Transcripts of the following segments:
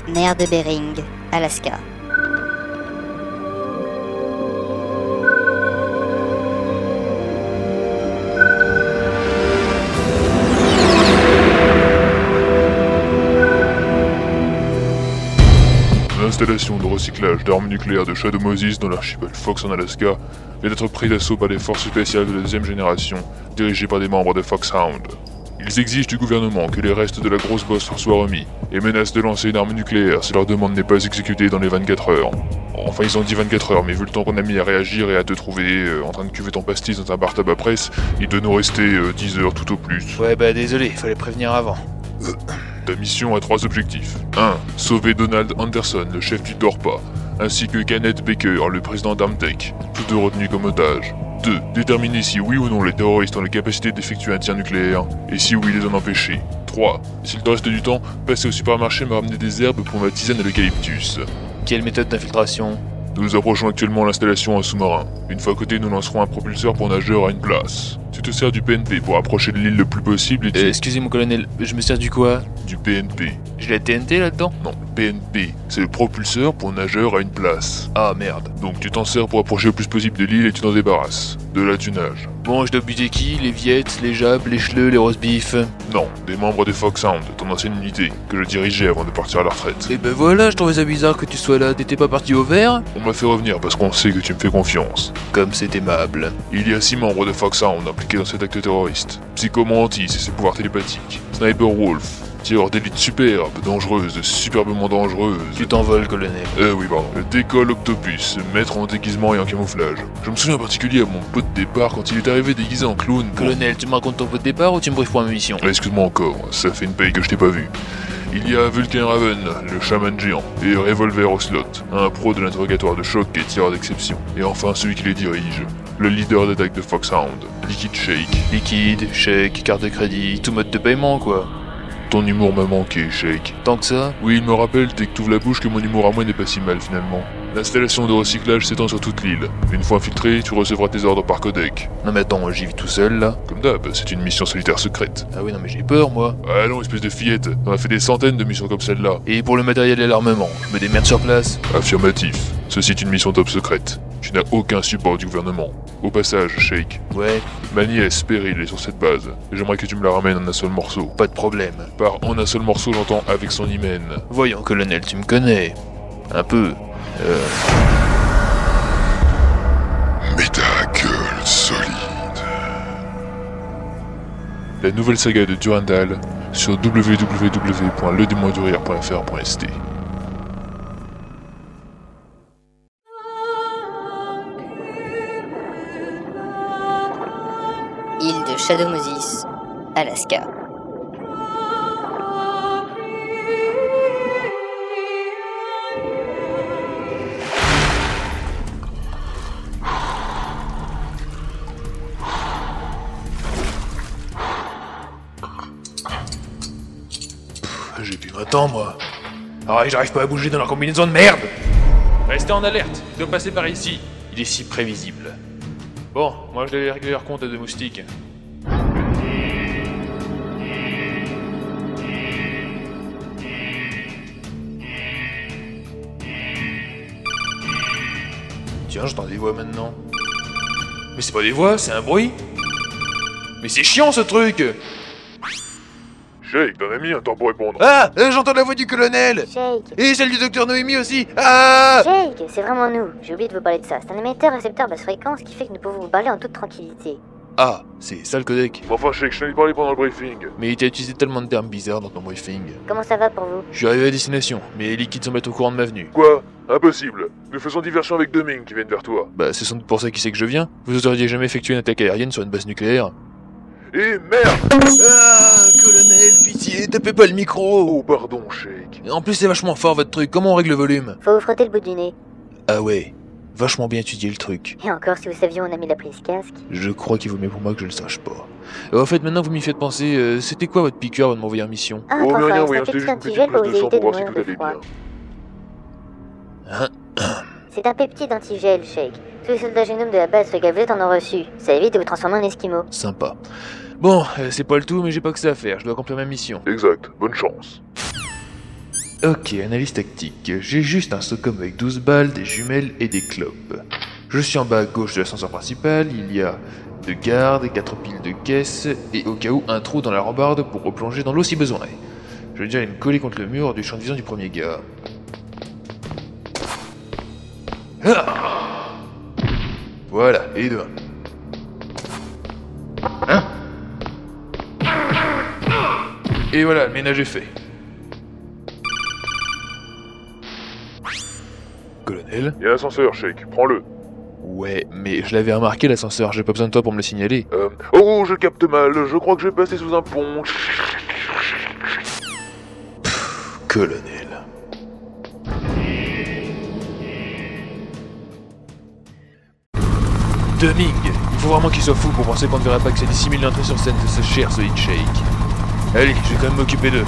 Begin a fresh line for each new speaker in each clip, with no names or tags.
mer de Bering, Alaska.
L'installation de recyclage d'armes nucléaires de Shadow Moses dans l'archipel Fox en Alaska vient d'être pris d'assaut par des forces spéciales de la deuxième génération, dirigées par des membres de Foxhound. Ils exigent du gouvernement que les restes de la grosse bosse leur soient remis, et menacent de lancer une arme nucléaire si leur demande n'est pas exécutée dans les 24 heures. Enfin, ils ont dit 24 heures, mais vu le temps qu'on a mis à réagir et à te trouver en train de cuver ton pastis dans un bar tabac presse, il doit nous rester 10 heures tout au plus.
Ouais bah désolé, fallait prévenir avant.
Ta mission a 3 objectifs. 1. Sauver Donald Anderson, le chef du DORPA, ainsi que Kenneth Baker, le président d'Armtech, tous deux retenus comme otages. 2. Déterminer si oui ou non les terroristes ont la capacité d'effectuer un tir nucléaire, et si oui les en empêcher. 3. S'il te reste du temps, passer au supermarché me ramener des herbes pour ma tisane à l'eucalyptus.
Quelle méthode d'infiltration?
Nous approchons actuellement l'installation en sous-marin. Une fois à côté, nous lancerons un propulseur pour nageurs à une place. Tu te sers du PNP pour approcher de l'île le plus possible et tu...
Excusez mon colonel, je me sers du quoi?
Du PNP.
J'ai la TNT là-dedans?
Non, PNP, c'est le propulseur pour nageurs à une place.
Ah merde.
Donc tu t'en sers pour approcher le plus possible de l'île et tu t'en débarrasses. De là tu nages.
Bon, je dois buter qui? Les Viettes, les Japs, les Chleux, les roast-beef?
Non, des membres des Foxhound, ton ancienne unité, que je dirigeais avant de partir à la retraite.
Et ben voilà, je trouvais ça bizarre que tu sois là, t'étais pas parti au vert?
On m'a fait revenir parce qu'on sait que tu me fais confiance.
Comme c'est aimable.
Il y a 6 membres de Foxhound impliqués dans cet acte terroriste. Psycho Mantis et ses pouvoirs télépathiques. Sniper Wolf, tireur d'élite superbe, dangereuse, superbement dangereuse.
Tu t'envoles, colonel.
Oui, pardon. Le Décolle Octopus, maître en déguisement et en camouflage. Je me souviens en particulier à mon pot de départ quand il est arrivé déguisé en clown.
Colonel, tu me racontes ton pot de départ ou tu me briefes pour ma mission?
Excuse-moi encore, ça fait une paye que je t'ai pas vu. Il y a Vulcan Raven, le chaman géant, et Revolver Ocelot, un pro de l'interrogatoire de choc et tireur d'exception. Et enfin celui qui les dirige, le leader d'attaque de Foxhound, Liquid Shake.
Liquide, chèque, carte de crédit, tout mode de paiement quoi.
Ton humour m'a manqué, Shake.
Tant que ça?
Oui, il me rappelle dès que t'ouvres la bouche que mon humour à moi n'est pas si mal finalement. L'installation de recyclage s'étend sur toute l'île. Une fois infiltré, tu recevras tes ordres par codec.
Non mais attends, j'y vis tout seul là.
Comme d'hab, c'est une mission solitaire secrète.
Ah oui non mais j'ai peur moi.
Ah non, espèce de fillette, on a fait des centaines de missions comme celle-là.
Et pour le matériel et l'armement, je me démerde sur place?
Affirmatif. Ceci est une mission top secrète. Tu n'as aucun support du gouvernement. Au passage, Shake.
Ouais.
Ma nièce, Peril, est sur cette base. Et j'aimerais que tu me la ramènes en un seul morceau.
Pas de problème.
Par en un seul morceau, j'entends avec son hymen.
Voyons, colonel, tu me connais. Un peu.
Mais ta gueule solide. La nouvelle saga de Durandal sur www.ledémondurire.fr.st.
Île de Shadow Moses, Alaska.
J'ai plus 20 ans moi. Ah, j'arrive pas à bouger dans leur combinaison de merde. Restez en alerte, il doit passer par ici. Il est si prévisible. Bon, moi je l'ai réglé leur compte à 2 moustiques. Tiens, j'entends des voix maintenant. Mais c'est pas des voix, c'est un bruit. Mais c'est chiant ce truc.
Shake, t'en as mis un temps pour répondre.
Ah, j'entends la voix du colonel.
Shake.
Et celle du docteur Noémie aussi. Ah.
Shake, c'est vraiment nous. J'ai oublié de vous parler de ça. C'est un émetteur-récepteur basse fréquence qui fait que nous pouvons vous parler en toute tranquillité.
Ah, c'est ça le codec.
Enfin, Shake, je t'en ai parlé pendant le briefing.
Mais il t'a utilisé tellement de termes bizarres dans ton briefing.
Comment ça va pour vous?
Je suis arrivé à destination, mais les liquides semblent être au courant de ma venue.
Quoi? Impossible. Nous faisons diversion avec 2 Ming qui viennent vers toi.
Bah, c'est sans doute pour ça qu'il sait que je viens. Vous oseriez jamais effectuer une attaque aérienne sur une base nucléaire?
Et merde!
Ah, colonel, pitié, tapez pas le micro!
Oh, pardon, Shake.
En plus, c'est vachement fort votre truc, comment on règle le volume?
Faut vous frotter le bout du nez.
Ah ouais, vachement bien étudié le truc.
Et encore, si vous saviez, on a mis la prise casque.
Je crois qu'il vaut mieux pour moi que je le sache pas. En fait, maintenant vous m'y faites penser, c'était quoi votre piqûre avant de m'envoyer en mission?
Ah,
Oh, mais rien,
c'est un
c'était
petit
juste une petite
antigel pour
prise
vous
de sang
éviter
pour
de
voir si
mourir
tout
de
allait
froid.
bien.
C'est un peptide antigel, Shake. Tous les soldats génomes de la base Frégavlet en ont reçu. Ça évite de vous transformer en esquimau.
Sympa. Bon, c'est pas le tout, mais j'ai pas que ça à faire, je dois accomplir ma mission.
Exact, bonne chance.
Ok, analyse tactique. J'ai juste un Stockholm avec 12 balles, des jumelles et des clopes. Je suis en bas à gauche de l'ascenseur principal, il y a 2 gardes, 4 piles de caisses, et au cas où un trou dans la rambarde pour replonger dans l'eau si besoin. Je vais déjà aller me coller contre le mur du champ de vision du premier gars. Ah, voilà, et deux. Hein? Et voilà, le ménage est fait. Colonel?
Il y a l'ascenseur, Shake, prends-le.
Ouais, mais je l'avais remarqué l'ascenseur, j'ai pas besoin de toi pour me le signaler.
Oh, je capte mal, je crois que je vais passer sous un pont.
Colonel. Dunning, il faut vraiment qu'il soit fou pour penser qu'on ne verrait pas que c'est dissimule l'entrée sur scène de ce cher Solid Shake. Allez, je vais quand même m'occuper d'eux.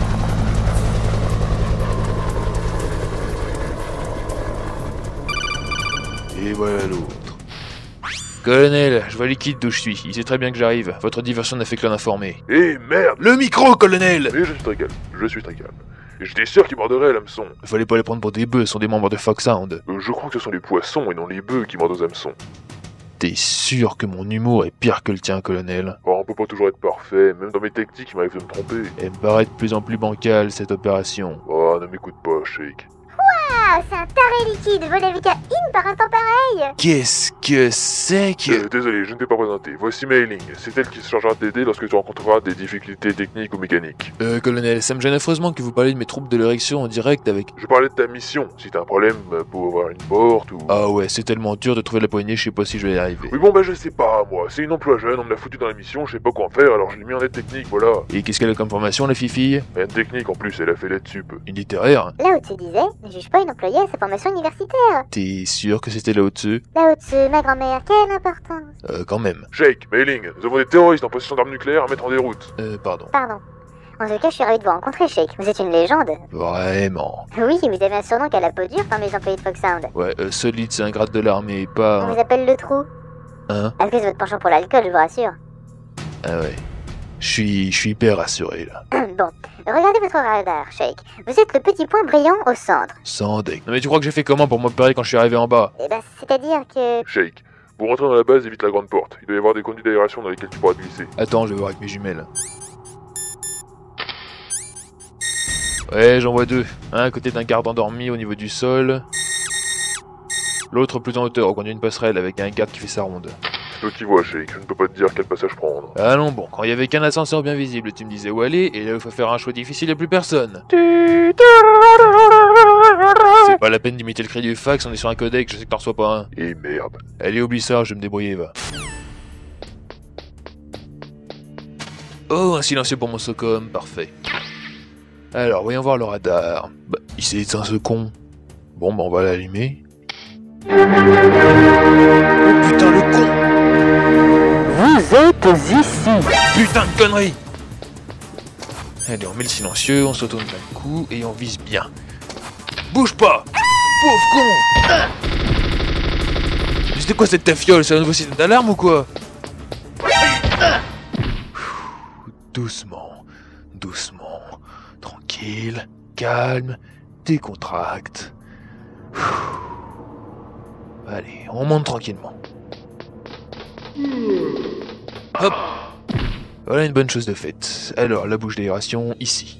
Et voilà l'autre. Colonel, je vois Liquide d'où je suis. Il sait très bien que j'arrive. Votre diversion n'a fait que l'en informer.
Eh merde!
Le micro, colonel!
Mais je suis très calme, je suis très calme. Et j'étais sûr qu'ils mordraient à l'hameçon.
Il fallait pas les prendre pour des bœufs, ce sont des membres de Foxhound.
Je crois que ce sont les poissons et non les bœufs qui mordent aux hameçons.
T'es sûr que mon humour est pire que le tien, colonel?
Oh, on peut pas toujours être parfait, même dans mes tactiques, il m'arrive de me tromper.
Elle me paraît de plus en plus bancale, cette opération.
Oh, ne m'écoute pas, Shake.
Ah, c'est un taré liquide, volé avec un in par un temps pareil.
Qu'est-ce que c'est que...
Désolé, je ne t'ai pas présenté. Voici Mailing. C'est elle qui se chargera de t'aider lorsque tu rencontreras des difficultés techniques ou mécaniques.
Colonel, ça me gêne affreusement que vous parliez de mes troubles de l'érection en direct avec...
Je parlais de ta mission. Si t'as un problème pour avoir une porte ou...
Ah ouais, c'est tellement dur de trouver la poignée, je sais pas si je vais y arriver.
Oui bon, je sais pas, moi. C'est une emploi jeune, on me l'a foutu dans la mission, je sais pas quoi en faire, alors je l'ai mis en aide technique, voilà.
Et qu'est-ce qu'elle a comme formation, la fifille?
Rien de technique en plus, elle a fait l'aide sup.
Une littéraire?
Là où tu disais, ne juge pas une employée à sa formation universitaire.
T'es sûr que c'était là au-dessus?
Là au-dessus, ma grand-mère, quelle importance.
Quand même.
Shake, Mailing, nous avons des terroristes en possession d'armes nucléaires à mettre en déroute.
Pardon.
Pardon. En tout cas, je suis ravi de vous rencontrer, Shake. Vous êtes une légende.
Vraiment.
Oui, vous avez un surnom qu'à la peau dure parmi les employés de Foxhound.
Ouais, Solide, c'est un grade de l'armée,
On
pas...
vous appelle le trou.
Hein?
À cause de votre penchant pour l'alcool, je vous rassure.
Ah ouais. Je suis hyper rassuré, là.
Bon, regardez votre radar, Shake. Vous êtes le petit point brillant au centre.
Sans deck. Non mais tu crois que j'ai fait comment pour m'opérer quand je suis arrivé en bas?
Eh ben, c'est-à-dire que...
Shake, pour rentrer dans la base, évite la grande porte. Il doit y avoir des conduits d'aération dans lesquels tu pourras te glisser.
Attends, je vais voir avec mes jumelles. Ouais, j'en vois deux. Un à côté d'un garde endormi au niveau du sol. L'autre plus en hauteur, au coin d'une passerelle avec un garde qui fait sa ronde.
C'est toi qui vois, Shake, je ne peux pas te dire quel passage prendre.
Ah non, bon, quand il y avait qu'un ascenseur bien visible, tu me disais où aller, et là il faut faire un choix difficile, il n'y a plus personne. C'est pas la peine d'imiter le cri du fax, on est sur un codec, je sais que t'en reçois pas un.
Et merde.
Allez, oublie ça, je vais me débrouiller, va. Oh, un silencieux pour mon Socom, parfait. Alors, voyons voir le radar. Bah, il s'est éteint ce con. Bon, bah on va l'allumer. Oh putain, le con!
Vous êtes ici.
Putain de connerie! Allez, on met le silencieux, on s'autourne d'un coup et on vise bien. Bouge pas! Pauvre con! C'était quoi cette tafiole? C'est un nouveau système d'alarme ou quoi? Doucement, doucement, tranquille, calme, décontracte. Allez, on monte tranquillement. Hop! Voilà une bonne chose de faite. Alors, la bouche d'aération, ici.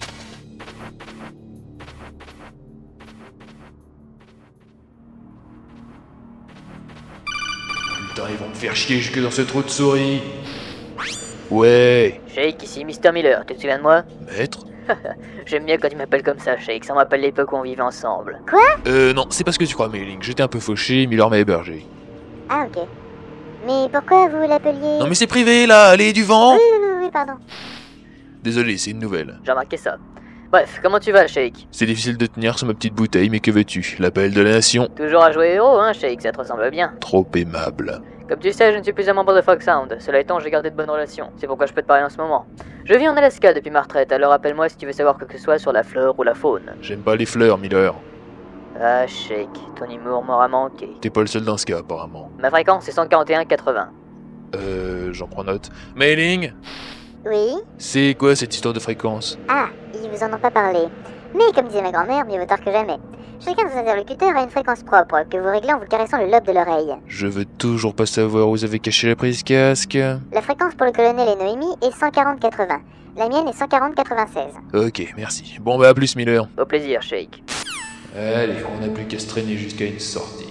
Putain, ils vont me faire chier jusque dans ce trou de souris. Ouais.
Shake, ici Mr. Miller, tu te souviens de moi?
Maître?
J'aime bien quand tu m'appelles comme ça, Shake, ça me rappelle l'époque où on vivait ensemble.
Non, c'est pas ce que tu crois, Mailing. J'étais un peu fauché, Miller m'a hébergé.
Ah, ok. Mais pourquoi vous l'appeliez...
Non mais c'est privé, là. Allez, du vent.
Oui, pardon.
Désolé, c'est une nouvelle.
J'ai remarqué ça. Bref, comment tu vas, Shake?
C'est difficile de tenir sur ma petite bouteille, mais que veux-tu? L'appel de la nation.
Toujours à jouer héros, hein, Shake, ça te ressemble bien.
Trop aimable.
Comme tu sais, je ne suis plus un membre de Foxhound. Cela étant, j'ai gardé de bonnes relations. C'est pourquoi je peux te parler en ce moment. Je vis en Alaska depuis ma retraite, alors appelle-moi si tu veux savoir quoi que ce soit sur la flore ou la faune.
J'aime pas les fleurs, Miller.
Ah, Shake, ton humour m'aura manqué.
T'es pas le seul dans ce cas, apparemment.
Ma fréquence est 141,80.
J'en prends note. Mailing,
Oui.
c'est quoi cette histoire de fréquence?
Ah, ils vous en ont pas parlé. Mais comme disait ma grand-mère, mieux vaut tard que jamais. Chacun de vos interlocuteurs a une fréquence propre, que vous réglez en vous caressant le lobe de l'oreille.
Je veux toujours pas savoir où vous avez caché la prise casque.
La fréquence pour le colonel et Noémie est 140-80. La mienne est 140-96.
Ok, merci. Bon bah à plus Miller.
Au plaisir, Shake.
Allez, on n'a plus qu'à se traîner jusqu'à une sortie.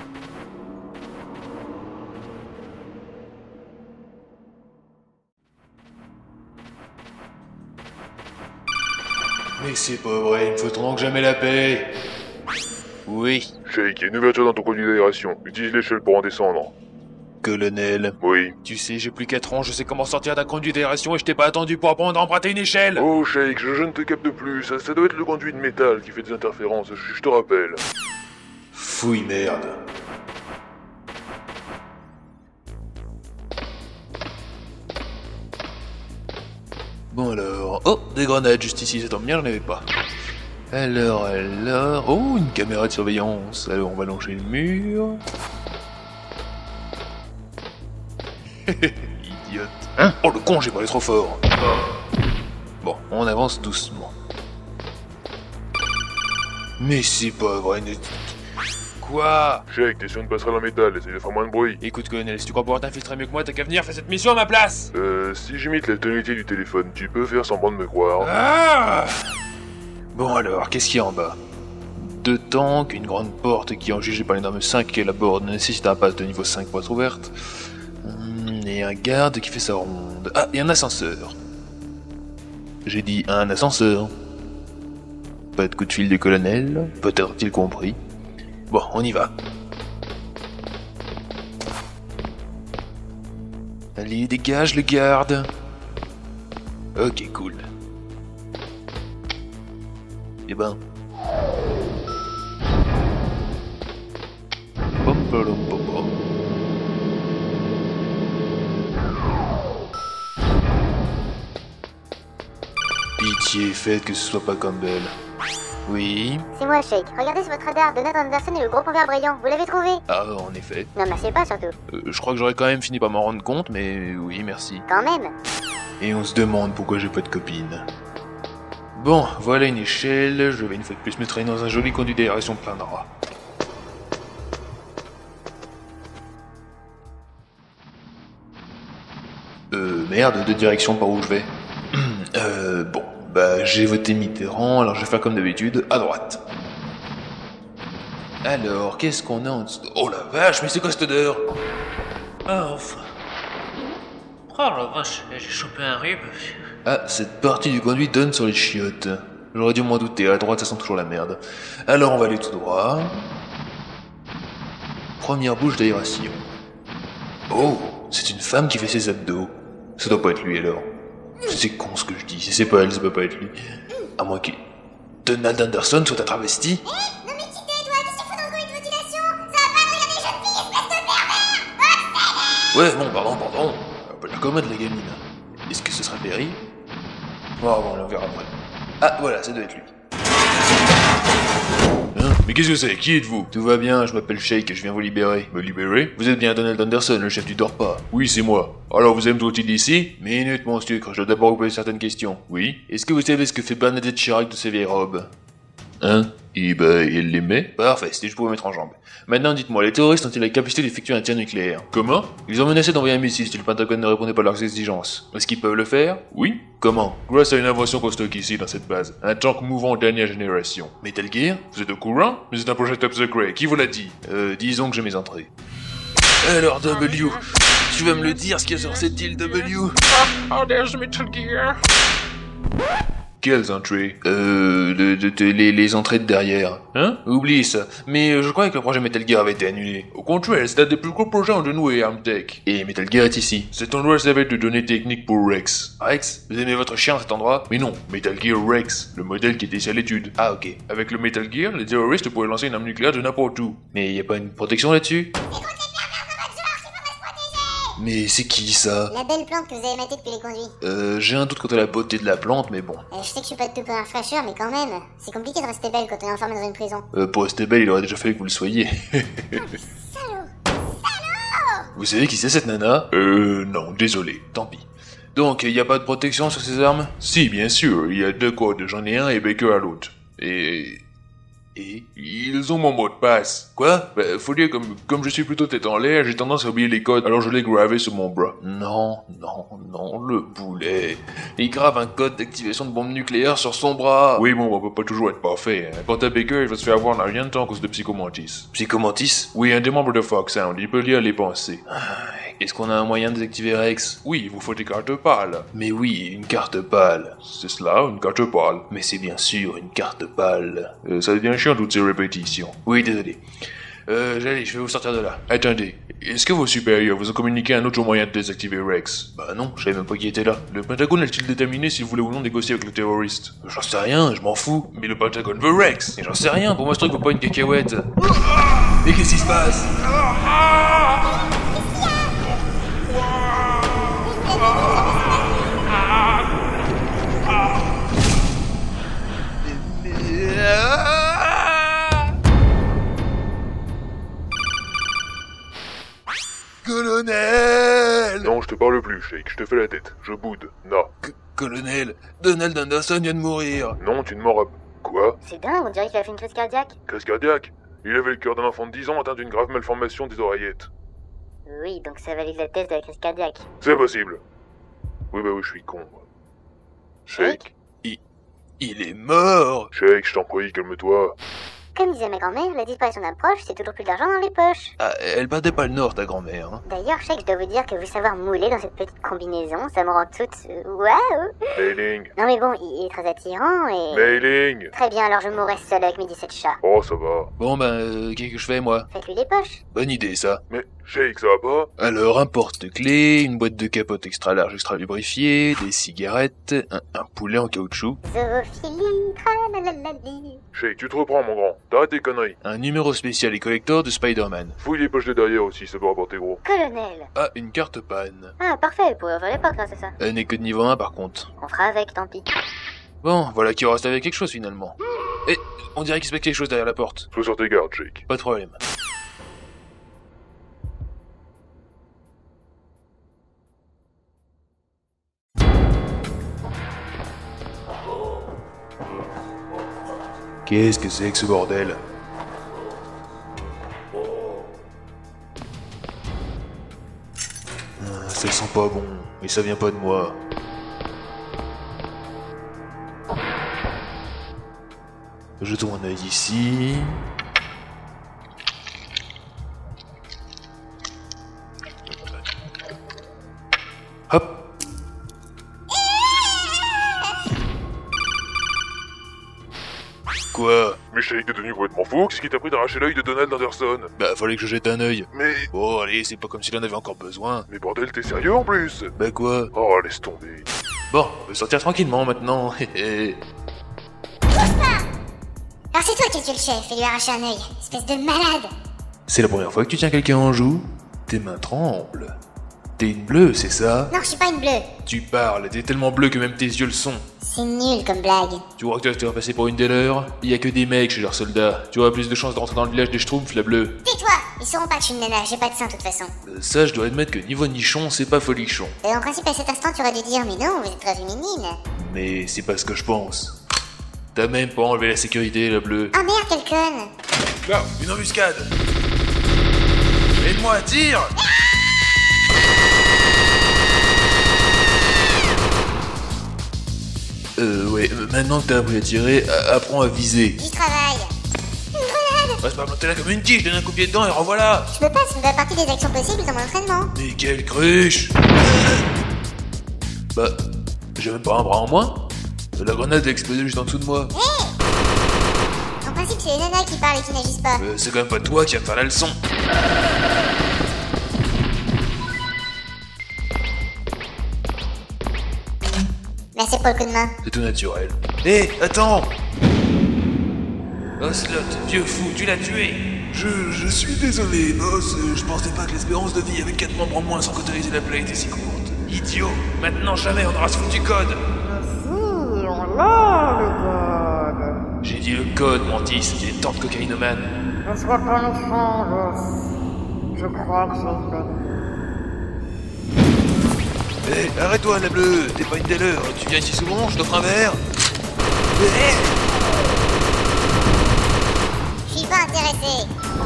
Mais c'est pas vrai, il me faut tant que jamais la paix. Oui,
Shake, il y a une ouverture dans ton conduit d'aération. Utilise l'échelle pour en descendre.
colonel.
Oui.
Tu sais, j'ai plus 4 ans, je sais comment sortir d'un conduit d'aération et je t'ai pas attendu pour apprendre à emprunter une échelle.
Oh Shake, je ne te capte plus. Ça doit être le conduit de métal qui fait des interférences, je te rappelle.
Fouille merde. Bon alors... Oh, des grenades juste ici, ça tombe bien, j'en avais pas. Alors... Oh, une caméra de surveillance. Alors on va longer le mur. Idiote. Hein? Oh le con, j'ai parlé trop fort. Bon, on avance doucement. Mais c'est pas vrai, Quoi?
Shake, t'es sur une passerelle en métal, essaye de faire moins de bruit.
Écoute colonel, si tu crois pouvoir t'infiltrer mieux que moi, t'as qu'à venir faire cette mission à ma place.
Si j'imite la tonalité du téléphone, tu peux faire semblant de me croire.
Ah! Bon alors, qu'est-ce qu'il y a en bas? 2 tanks, une grande porte qui, en jugé par les normes 5 et la borne, nécessite un pass de niveau 5 pour être ouverte. Et un garde qui fait sa ronde. Ah, et un ascenseur. J'ai dit un ascenseur. Pas de coup de fil du colonel, peut-être a-t-il compris. Bon, on y va. Allez, dégage le garde. Ok, cool. Eh ben... Pom pom pom pom. Pitié, faites que ce soit pas Campbell. Oui.
C'est moi, Shake. Regardez sur votre radar, Donald Anderson et le gros pont vert brillant. Vous l'avez trouvé?
Ah, en effet.
Non, merci pas, surtout.
Je crois que j'aurais quand même fini par m'en rendre compte, mais oui, merci.
Quand même.
Et on se demande pourquoi j'ai pas de copine. Bon, voilà une échelle, je vais une fois de plus me traîner dans un joli conduit d'aération plein de rats. Merde, de direction par où je vais. Bon, bah j'ai voté Mitterrand, alors je vais faire comme d'habitude, à droite. Alors, qu'est-ce qu'on a en dessous? Oh la vache, mais c'est quoi cette odeur?
Ah, enfin. Oh la vache, j'ai chopé un rhume.
Ah, cette partie du conduit donne sur les chiottes. J'aurais dû m'en douter, à droite ça sent toujours la merde. Alors on va aller tout droit. Première bouche d'aération. Oh, c'est une femme qui fait ses abdos. Ça doit pas être lui alors. C'est con ce que je dis, si c'est pas elle, ça peut pas être lui. À moins que Donald Anderson soit un travesti.
Non mais quittez, toi, qu'est-ce que tu fous dans le conduit de ventilation? Ça va pas de regarder les jeunes filles, espèce de pervers!
Ouais, bon, pardon. Un peu la commode la gamine. Est-ce que ce sera Perry? Bon, on verra après. Ah, voilà, ça doit être lui. Hein? Mais qu'est-ce que c'est? Qui êtes-vous? Tout va bien, je m'appelle Shake et je viens vous libérer. Me libérer? Vous êtes bien Donald Anderson, le chef du Dorpa. Oui, c'est moi. Alors vous allez me trouver ici? Minute, mon sucre, je dois d'abord vous poser certaines questions. Oui? Est-ce que vous savez ce que fait Bernadette Chirac de ses vieilles robes? Hein? Et bah, elle les met? Parfait, c'était juste pour vous mettre en jambe. Maintenant, dites-moi, les terroristes ont-ils la capacité d'effectuer un tir nucléaire? Comment? Ils ont menacé d'envoyer un missile si le Pentagone ne répondait pas à leurs exigences. Est-ce qu'ils peuvent le faire? Oui. Comment? Grâce à une invention qu'on stocke ici, dans cette base. Un tank mouvant dernière génération. Metal Gear? Vous êtes au courant? Mais c'est un projet top secret. Qui vous l'a dit? Disons que j'ai mes entrées. Alors, W, tu vas me le dire ce qu'il y a sur cette île, W?
Oh, there's Metal Gear.
Quelles entrées? Les entrées de derrière. Hein? Oublie ça. Mais je croyais que le projet Metal Gear avait été annulé. Au contraire, c'est un des plus gros projets en dénoué Armtech. Et Metal Gear est ici. Cet endroit servait de données techniques pour Rex. Rex? Vous aimez votre chien à cet endroit? Mais non, Metal Gear Rex, le modèle qui était ici à l'étude. Ah ok. Avec le Metal Gear, les terroristes pourraient lancer une arme nucléaire de n'importe où. Mais y a pas une protection là-dessus? Mais c'est qui ça?
La belle plante que vous avez matée depuis les conduits.
J'ai un doute quant à la beauté de la plante, mais bon.
Je sais que je suis pas de tout pour un fraîcheur, mais quand même, c'est compliqué de rester belle quand on est enfermé dans une prison.
Pour rester belle, il aurait déjà fallu que vous le soyez.
Salaud!
Vous savez qui c'est cette nana? Non, désolé, tant pis. Donc, y a pas de protection sur ces armes? Si, bien sûr, il y a 2 codes, j'en ai un et Baker à l'autre. Et ils ont mon mot de passe. Quoi? Bah, faut dire comme je suis plutôt tête en l'air, j'ai tendance à oublier les codes, alors je l'ai gravé sur mon bras. Non, le boulet. Il grave un code d'activation de bombe nucléaire sur son bras. Oui, bon, on peut pas toujours être parfait. Hein. Quant à Baker, il va se faire avoir dans rien de temps à cause de Psychomantis. Psychomantis? Oui, un des membres de Foxhound, il peut lire les pensées. Est-ce qu'on a un moyen de désactiver Rex? Oui, il vous faut des cartes pâles. Mais oui, une carte pâle. C'est cela, une carte pâle. Mais c'est bien sûr une carte pâle. Ça devient chiant toutes ces répétitions. Oui, désolé. Allez, je vais vous sortir de là. Attendez, est-ce que vos supérieurs vous ont communiqué un autre moyen de désactiver Rex? Bah non, je savais même pas qui était là. Le Pentagone a-t-il déterminé s'il voulait ou non négocier avec le terroriste? J'en sais rien, je m'en fous. Mais le Pentagone veut Rex. Et j'en sais rien, pour moi ce truc vaut pas une cacahuète. Mais qu'est-ce qui se passe? Colonel!
Non, je te parle plus, Shake, je te fais la tête. Je boude. Non.
Colonel, Donald Anderson vient de mourir.
Non, tu ne m'en rappelles. Quoi?
C'est dingue, on dirait qu'il a fait une crise cardiaque.
Crise cardiaque? Il avait le cœur d'un enfant de 10 ans atteint d'une grave malformation des oreillettes.
Oui, donc ça valide la thèse de la crise cardiaque.
C'est possible. Oui, bah oui, je suis con, moi. Shake?
Il est mort!
Shake, je t'en prie, calme-toi.
Comme disait ma grand-mère, la disparition d'un proche, c'est toujours plus d'argent dans les poches.
Ah, elle battait pas le nord, ta grand-mère, hein.
D'ailleurs, Shake, je dois vous dire que vous savoir mouler dans cette petite combinaison, ça me rend toute... waouh!
Mailing.
Non mais bon, il est très attirant et...
Mailing.
Très bien, alors je mourrai seul avec mes 17 chats.
Oh, ça va.
Bon, qu'est-ce que je fais, moi?
Faites-lui les poches.
Bonne idée, ça.
Mais, Shake, ça va pas?
Alors, un porte-clés, une boîte de capote extra large, extra lubrifiée, des cigarettes, un poulet en caoutchouc,
Zoophilie, tralalali.
Shake, tu te reprends, mon grand. T'arrêtes tes conneries.
un numéro spécial et collector de Spider-Man.
Fouille les poches de derrière aussi, ça peut rapporter gros.
Colonel.
Ah, une carte panne.
Ah, parfait, vous pourrez refaire les portes grâce à ça.
Elle n'est que de niveau 1, par contre.
On fera avec, tant pis.
Bon, voilà qui reste avec quelque chose, finalement. Et, on dirait qu'il se passe quelque chose derrière la porte.
Sois sur tes gardes, Shake.
Pas de problème. Qu'est-ce que c'est que ce bordel? Ça sent pas bon, mais ça vient pas de moi. Jetons un œil ici. Hop. Quoi?
Mais Shake, t'es devenu complètement fou? Qu'est-ce qui t'a pris d'arracher l'œil de Donald Anderson?
Bah fallait que je jette un œil.
Mais...
Oh allez, c'est pas comme s'il en avait encore besoin.
Mais bordel, t'es sérieux en plus?
Bah quoi?
Oh, laisse tomber.
Bon, on peut sortir tranquillement maintenant.
Alors c'est toi qui as tué le chef et lui arraché un œil, espèce de malade.
C'est la première fois que tu tiens quelqu'un en joue? Tes mains tremblent. T'es une bleue, c'est ça?
Non, je suis pas une bleue.
Tu parles, t'es tellement bleu que même tes yeux le sont.
C'est nul comme blague.
Tu crois que tu vas te faire passer pour une des leurs? Il y a que des mecs chez leurs soldats. Tu auras plus de chances de rentrer dans le village des Schtroumpfs, la bleue.
Tais-toi, ils sauront pas que je suis une nana, j'ai pas de sein de toute façon.
Ça, je dois admettre que niveau nichon, c'est pas folichon.
Et en principe à cet instant tu aurais dû dire mais non, vous êtes très féminine.
Mais c'est pas ce que je pense. T'as même pas enlevé la sécurité, la bleue.
Ah merde, quelle conne.
Là, une embuscade. Aide-moi, tire. Ouais, maintenant que t'as appris à tirer, apprends à viser.
J'y travaille. Une grenade.
Reste pas planté là comme une tige, donne un coup de pied dedans et revoilà.
Je peux pas, ça me fait partie des actions possibles dans mon entraînement.
Mais quelle cruche. Bah, j'ai même pas un bras en moins. La grenade a explosé juste en dessous de moi.
En principe c'est les nanas qui parlent et qui n'agissent pas.
C'est quand même pas toi qui vas me faire la leçon.
Merci pour le coup de main.
C'est tout naturel. Hé, attends. Ocelot, vieux fou, tu l'as tué. Je suis désolé, boss. Je pensais pas que l'espérance de vie avec 4 membres en moins sans qu'autoriser la plaie était si courte. Idiot. Maintenant jamais on aura ce foutu code.
On l'a, le code.
J'ai dit le code, Mantis. Il est temps de cocaïnomane.
Ne sois pas méchant, boss. Je crois que c'est une bonne.
Hé, arrête-toi, la bleue. T'es pas une des leurs. Tu viens ici souvent, je t'offre un verre. Hé.
suis pas intéressé.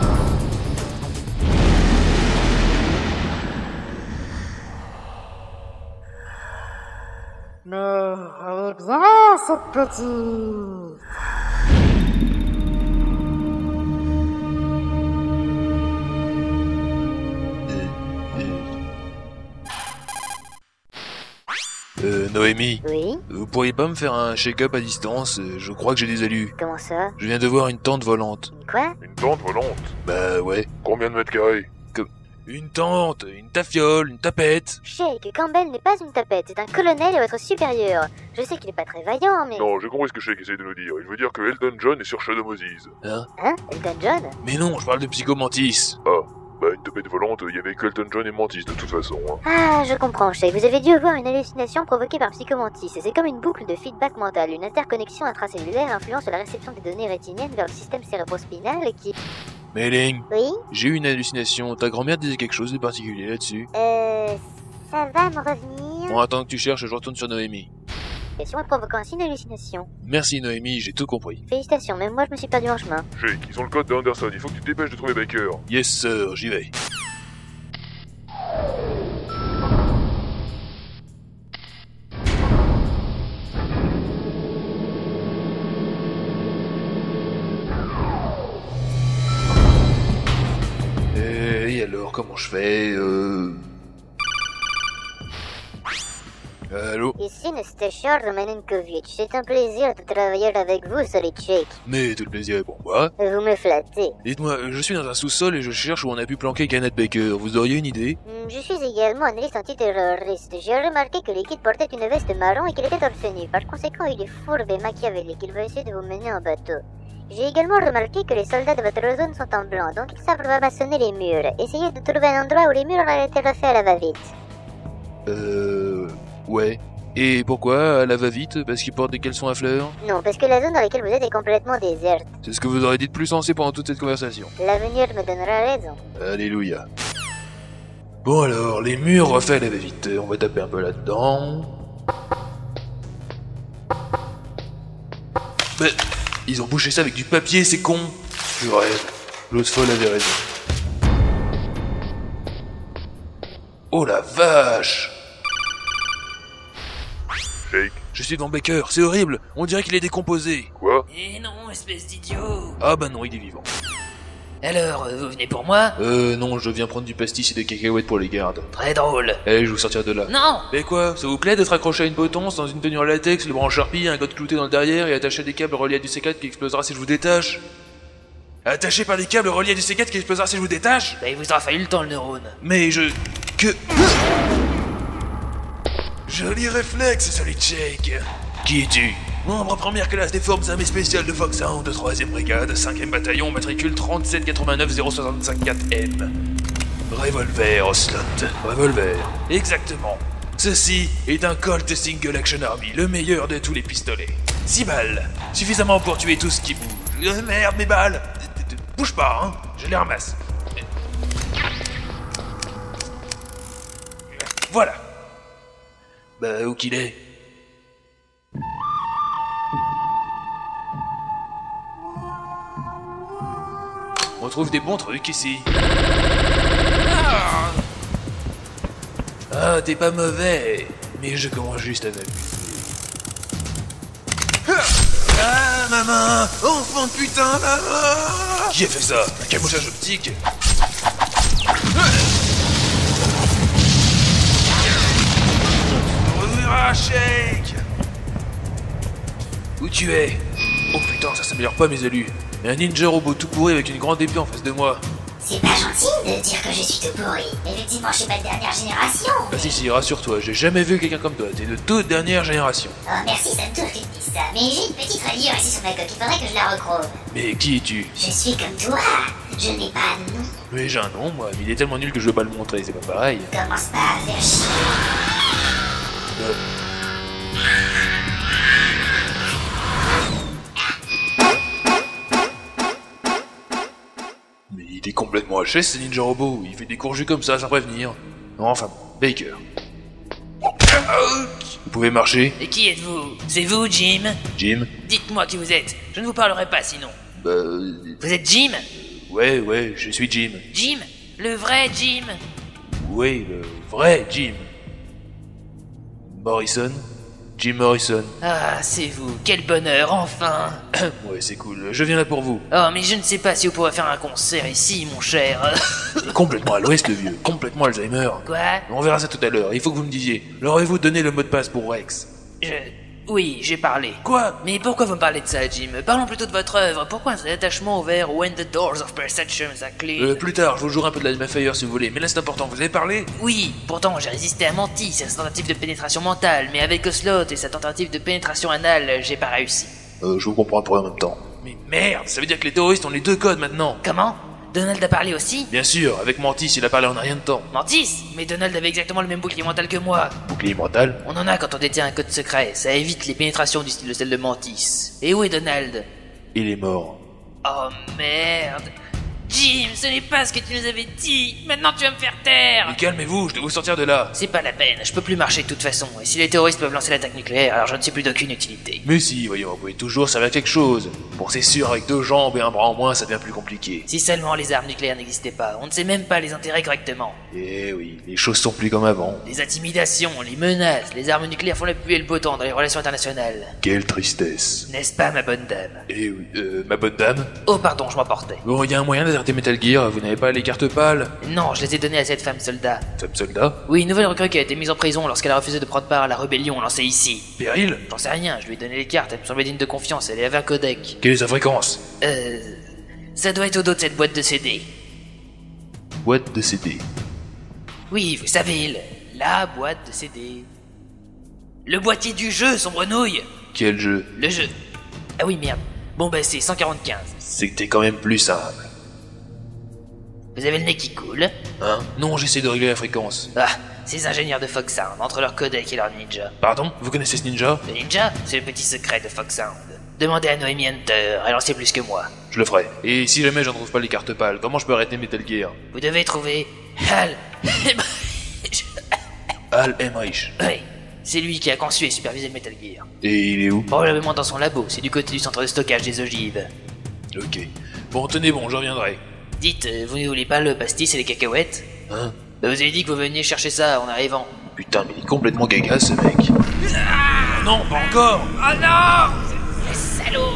Mais elle est bien, cette petite.
Noémie,
Oui?
vous pourriez pas me faire un check-up à distance? Je crois que j'ai des alus.
Comment ça?
Je viens de voir une tente volante.
Quoi?
Une tente volante.
Bah ouais.
Combien de mètres carrés?
Une tente, une tafiole, une tapette.
Shake, Campbell n'est pas une tapette, c'est un colonel et votre supérieur. Je sais qu'il est pas très vaillant, mais...
Non, j'ai compris ce que Shake essaie de nous dire. Il veut dire que Elton John est sur Shadow Moses.
Hein?
Hein? Elton John?
Mais non, je parle de Psychomantis.
Bah, une tapette volante, il y avait que Elton John et Mantis de toute façon. Hein.
Ah, je comprends, Shake. Vous avez dû avoir une hallucination provoquée par Psychomantis, et c'est comme une boucle de feedback mental. Une interconnexion intracellulaire influence la réception des données rétiniennes vers le système cérébrospinal qui...
Mailing,
Oui?
j'ai eu une hallucination. Ta grand-mère disait quelque chose de particulier là-dessus?
Ça va me revenir...
Bon, attends que tu cherches, je retourne sur Noémie.
Question provoquant ainsi une hallucination.
Merci Noémie, j'ai tout compris.
Félicitations, même moi je me suis perdu en chemin.
Shake, ils ont le code de Anderson. Il faut que tu te dépêches de trouver Baker.
Yes sir, j'y vais. Et alors, comment je fais Allô?
Ici Nestéchar Romanenkovitch. C'est un plaisir de travailler avec vous, Solid Shake.
Mais tout le plaisir est pour moi.
Vous me flattez.
Dites-moi, je suis dans un sous-sol et je cherche où on a pu planquer Kenneth Baker. Vous auriez une idée?
Je suis également analyste antiterroriste. J'ai remarqué que l'équipe portait une veste marron et qu'il était torse nu. Par conséquent, il est fourbe et machiavélique. Il va essayer de vous mener en bateau. J'ai également remarqué que les soldats de votre zone sont en blanc, donc ils savent ramassonner les murs. Essayez de trouver un endroit où les murs auraient été refaits à la va-vite.
Ouais. Et pourquoi à la va-vite? Parce qu'ils portent des caleçons à fleurs?
Non, parce que la zone dans laquelle vous êtes est complètement déserte.
C'est ce que vous aurez dit de plus sensé pendant toute cette conversation.
L'avenir me donnera raison.
Alléluia. Bon alors, les murs refaits à la va-vite. On va taper un peu là-dedans. Mais ils ont bouché ça avec du papier, c'est con. Je rêve. L'autre folle avait raison. Oh la vache!
Shake.
Je suis devant Baker, c'est horrible. On dirait qu'il est décomposé.
Quoi?
Eh non, espèce d'idiot.
Ah bah non, il est vivant.
Alors, vous venez pour moi?
Non, je viens prendre du pastis et des cacahuètes pour les gardes.
Très drôle.
Allez, je vous sortirai de là.
Non!
Mais quoi? Ça vous plaît d'être accroché à une potence dans une tenue en latex, le bras en charpie, un code clouté dans le derrière et attaché à des câbles reliés à du C4 qui explosera si je vous détache? Attaché par des câbles reliés à du C4 qui explosera si je vous détache?
Bah, il vous aura fallu le temps, le neurone.
Mais que... Joli réflexe, Solid Shake. Qui es-tu? Membre première classe des forces armées spéciales de Foxhound, 3ème brigade, 5ème bataillon, matricule 3789065-4M. Revolver, Oslot. Revolver. Exactement. Ceci est un Colt Single Action Army, le meilleur de tous les pistolets. 6 balles. Suffisamment pour tuer tout ce qui bouge. Merde, mes balles. Bouge pas, hein. Je les ramasse. Voilà. Bah, où qu'il est? On trouve des bons trucs ici. Ah, t'es pas mauvais. Mais je commence juste à m'amuser. Ah, ma main! Enfant de putain, ma main! Qui a fait ça? Un camouflage optique? Ah, Shake! Où tu es? Oh putain, ça s'améliore pas mes élus. Et un ninja robot tout pourri avec une grande épée en face de moi.
C'est pas gentil de dire que je suis tout pourri. Effectivement, je suis pas de dernière génération.
Bah si, rassure-toi, j'ai jamais vu quelqu'un comme toi, t'es de toute dernière génération.
Oh, merci, ça me touche que tu dises ça. Mais j'ai une petite rayure ici sur ma coque, il faudrait que je la recrove.
Mais qui es-tu?
Je suis comme toi. Je n'ai pas de nom.
Mais j'ai un nom, moi, mais il est tellement nul que je veux pas le montrer, c'est pas pareil.
Commence pas à faire chier.
Mais il est complètement haché ce ninja robot, il fait des courjus comme ça sans prévenir. Enfin bon, Baker. Vous pouvez marcher?
Et qui êtes-vous? C'est vous, Jim?
Jim?
Dites-moi qui vous êtes. Je ne vous parlerai pas sinon. Vous êtes Jim?
Ouais, je suis Jim.
Jim? Le vrai Jim?
Oui, le vrai Jim. Morrison? Jim Morrison.
Ah, c'est vous, quel bonheur, enfin!
Ouais, c'est cool, je viens là pour vous.
Oh, mais je ne sais pas si vous pourrez faire un concert ici, mon cher.
Complètement à l'ouest, le vieux. Complètement Alzheimer.
Quoi?
On verra ça tout à l'heure. Il faut que vous me disiez. Leur avez-vous donné le mot de passe pour Rex?
Oui, j'ai parlé.
Quoi?
Mais pourquoi vous me parlez de ça, Jim? Parlons plutôt de votre œuvre. Pourquoi un tel attachement vers When the Doors of Perception are clear?
Plus tard, je vous jouerai un peu de la Mayfire si vous voulez. Mais là, c'est important. Vous avez parlé?
Oui, pourtant j'ai résisté à Mantis et sa tentative de pénétration mentale, mais avec Ocelot et sa tentative de pénétration anale, j'ai pas réussi.
Je vous comprends pour en même temps. Mais merde, ça veut dire que les terroristes ont les deux codes maintenant.
Comment? Donald a parlé aussi?
Bien sûr, avec Mantis, il a parlé en un rien de temps.
Mantis? Mais Donald avait exactement le même bouclier mental que moi.
Bouclier mental?
On en a quand on détient un code secret, ça évite les pénétrations du style de celle de Mantis. Et où est Donald?
Il est mort.
Oh merde. Jim, ce n'est pas ce que tu nous avais dit. Maintenant tu vas me faire taire.
Mais calmez-vous, je dois vous sortir de là.
C'est pas la peine, je peux plus marcher de toute façon. Et si les terroristes peuvent lancer l'attaque nucléaire, alors je ne suis plus d'aucune utilité.
Mais si, voyons, vous pouvez toujours servir à quelque chose. Bon, c'est sûr, avec 2 jambes et un bras en moins, ça devient plus compliqué.
Si seulement les armes nucléaires n'existaient pas, on ne sait même pas les enterrer correctement.
Eh oui, les choses sont plus comme avant.
Les intimidations, les menaces, les armes nucléaires font la pluie et le beau temps dans les relations internationales.
Quelle tristesse.
N'est-ce pas, ma bonne dame?
Eh oui, ma bonne dame?
Oh pardon, je m'emportais.
Bon, il y a un moyen d'arrêter Metal Gear, vous n'avez pas les cartes pâles?
Non, je les ai données à cette femme soldat.
Femme soldat?
Oui, une nouvelle recrue qui a été mise en prison lorsqu'elle a refusé de prendre part à la rébellion lancée ici.
Péril?
J'en sais rien, je lui ai donné les cartes, elle me semblait digne de confiance, elle avait un codec.
Quelle est sa fréquence?
Ça doit être au dos de cette boîte de CD.
Boîte de CD.
Oui, vous savez, la boîte de CD. Le boîtier du jeu, sombre nouille.
Quel jeu?
Le jeu. Ah oui, merde. Bon bah c'est 145.
C'est que t'es quand même plus simple.
Vous avez le nez qui coule?
Hein? Non, j'essaie de régler la fréquence.
Ah, ces ingénieurs de Foxhound, entre leur codec et leur ninja.
Pardon? Vous connaissez ce ninja?
Le ninja, c'est le petit secret de Foxhound. Demandez à Noémie Hunter, elle en sait plus que moi.
Je le ferai. Et si jamais j'en trouve pas les cartes pâles, comment je peux arrêter Metal Gear?
Vous devez trouver Hal.
Hal Emmerich.
Oui, c'est lui qui a conçu et supervisé le Metal Gear.
Et il est où?
Probablement dans son labo, c'est du côté du centre de stockage des ogives.
Ok. Bon, tenez bon, je reviendrai.
Dites, vous ne voulez pas le pastis et les cacahuètes?
Hein?
Bah vous avez dit que vous veniez chercher ça en arrivant.
Putain, mais il est complètement gaga ce mec. Ah non, pas encore!
Oh non! Salaud!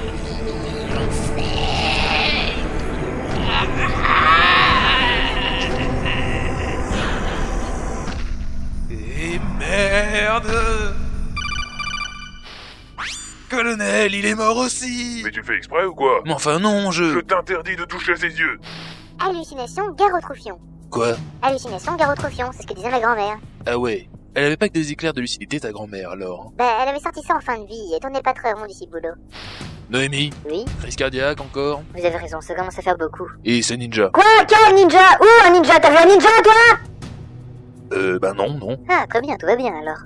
Et merde! Colonel, il est mort aussi!
Mais tu fais exprès ou quoi?
Mais enfin non,
Je t'interdis de toucher à ses yeux.
Hallucination, garotrophion.
Quoi?
Hallucination, garotrophion, c'est ce que disait ma grand-mère.
Ah ouais. Elle avait pas que des éclairs de lucidité, ta grand-mère, alors?
Bah, elle avait sorti ça en fin de vie, et tournait pas très rond d'ici boulot.
Noémie?
Oui,
Crise cardiaque encore?
vous avez raison, ça commence à faire beaucoup.
Et ce ninja?
Quoi? Quel ninja? Où un ninja? T'as vu un ninja, toi?
Bah non.
Ah, très bien, tout va bien alors.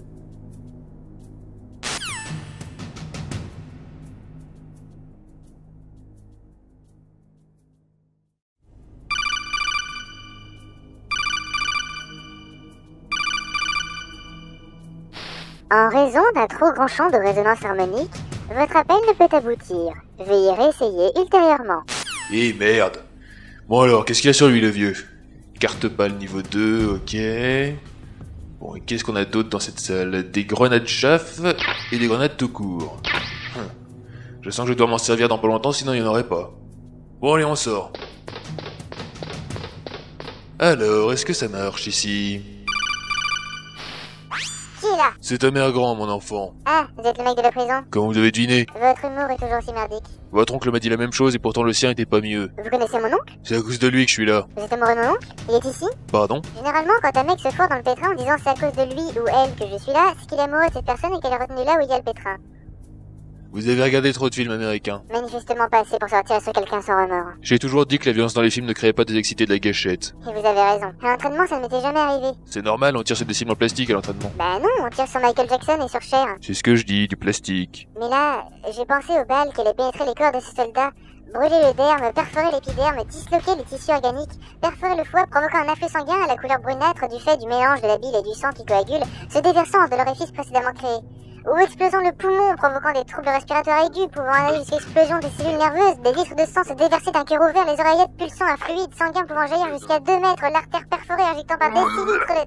En raison d'un trop grand champ de résonance harmonique, votre appel ne peut aboutir. Veuillez réessayer ultérieurement.
Eh merde. Bon alors, qu'est-ce qu'il y a sur lui, le vieux? Carte pâle niveau 2, ok. Bon, et qu'est-ce qu'on a d'autre dans cette salle? Des grenades chaff et des grenades tout court. Je sens que je dois m'en servir dans pas longtemps, sinon il n'y en aurait pas. Bon allez, on sort. Alors, est-ce que ça marche ici?
Qui est là?
C'est ta mère grand, mon enfant.
Ah, vous êtes le mec de la prison?
Comment vous avez deviné?
Votre humour est toujours aussi merdique.
Votre oncle m'a dit la même chose et pourtant le sien était pas mieux.
Vous connaissez mon oncle?
C'est à cause de lui que je suis là.
Vous êtes amoureux de mon oncle? Il est ici?
Pardon?
Généralement, quand un mec se foire dans le pétrin en disant c'est à cause de lui ou elle que je suis là, c'est qu'il est amoureux de cette personne et qu'elle est retenue là où il y a le pétrin.
Vous avez regardé trop de films américains.
Manifestement pas assez pour sortir sur quelqu'un sans remords.
J'ai toujours dit que la violence dans les films ne créait pas des excités de la gâchette.
Et vous avez raison. À l'entraînement, ça ne m'était jamais arrivé.
C'est normal, on tire sur des cibles en plastique à l'entraînement.
Bah non, on tire sur Michael Jackson et sur Cher.
C'est ce que je dis, du plastique.
Mais là, j'ai pensé aux balles qui allaient pénétrer les corps de ces soldats, brûler le derme, perforer l'épiderme, disloquer les tissus organiques, perforer le foie, provoquant un afflux sanguin à la couleur brunâtre du fait du mélange de la bile et du sang qui coagule, se déversant de l'orifice précédemment créé. ou explosant le poumon, provoquant des troubles respiratoires aigus, pouvant aller jusqu'à l'explosion des cellules nerveuses, des litres de sang se déverser d'un cœur ouvert, les oreillettes pulsant un fluide sanguin pouvant jaillir jusqu'à 2 mètres, l'artère perforée injectant par décilitres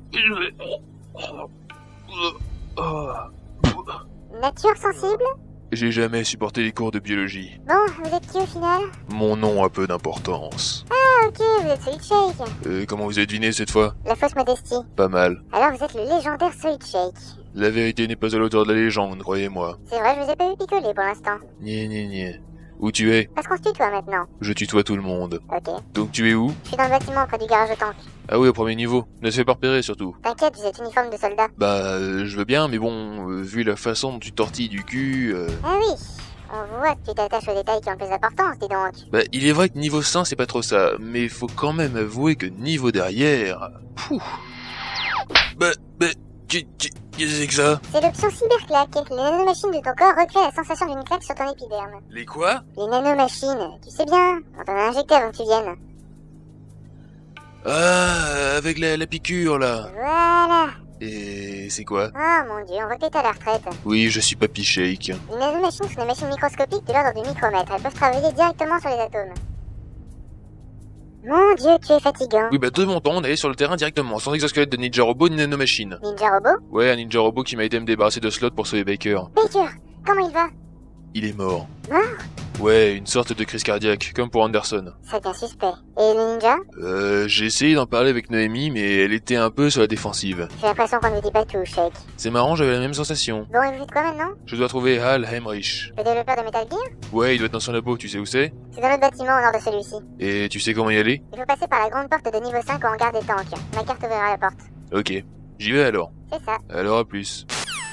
de... Nature sensible?
J'ai jamais supporté les cours de biologie.
Bon, vous êtes qui au final?
Mon nom a peu d'importance.
Ah ok, vous êtes Solid Shake.
Comment vous avez deviné cette fois?
La fausse modestie.
Pas mal.
Alors vous êtes le légendaire Solid Shake.
La vérité n'est pas à l'auteur de la légende, croyez-moi.
C'est vrai, je vous ai pas vu picoler pour l'instant.
Gné. Où tu es?
Parce qu'on se tutoie maintenant.
Je tutoie tout le monde.
Ok.
Donc tu es où?
Je suis dans le bâtiment près du garage au tank.
Ah oui, au premier niveau. Ne te fais pas repérer surtout.
T'inquiète, vous êtes uniforme de soldat.
Bah, je veux bien, mais bon, vu la façon dont tu tortilles du cul...
Ah oui, on voit que tu t'attaches aux détails qui ont le plus d'importance, dis donc.
Bah, il est vrai que niveau 100 c'est pas trop ça, mais faut quand même avouer que niveau derrière... Pouh. Qu'est-ce que c'est que ça?
C'est l'option cyberclaque. Les nanomachines de ton corps recréent la sensation d'une claque sur ton épiderme.
Les quoi?
Les nanomachines, tu sais bien, on t'en a injecté avant que tu viennes.
Ah, avec la piqûre là.
Voilà.
Et c'est quoi?
Oh mon dieu, on voit que t'es à la retraite.
Oui, je suis Papy Shake.
Les nanomachines sont des machines microscopiques de l'ordre du micromètre. Elles peuvent travailler directement sur les atomes. Mon dieu, tu es fatigant.
Oui, bah de mon temps, on allait sur le terrain directement, sans exosquelette de ninja robot ni nanomachine.
Ninja robot?
Ouais, un ninja robot qui m'a aidé à me débarrasser de Slot pour sauver Baker.
Baker, comment il va?
Il est mort.
Mort?
Ouais, une sorte de crise cardiaque, comme pour Anderson.
Ça devient suspect. Et les ninjas?
J'ai essayé d'en parler avec Noémie, mais elle était un peu sur la défensive.
J'ai l'impression qu'on ne vous dit pas tout, Shake.
C'est marrant, j'avais la même sensation.
Bon, et vous faites quoi maintenant?
Je dois trouver Hal Heinrich.
Le développeur de Metal Gear?
Ouais, il doit être dans son labo, tu sais où c'est?
C'est dans l'autre bâtiment au nord de celui-ci.
Et tu sais comment y aller?
Il faut passer par la grande porte de niveau 5 au hangar des tanks. Ma carte ouvrira la porte.
Ok, j'y vais alors.
C'est ça.
Alors à plus.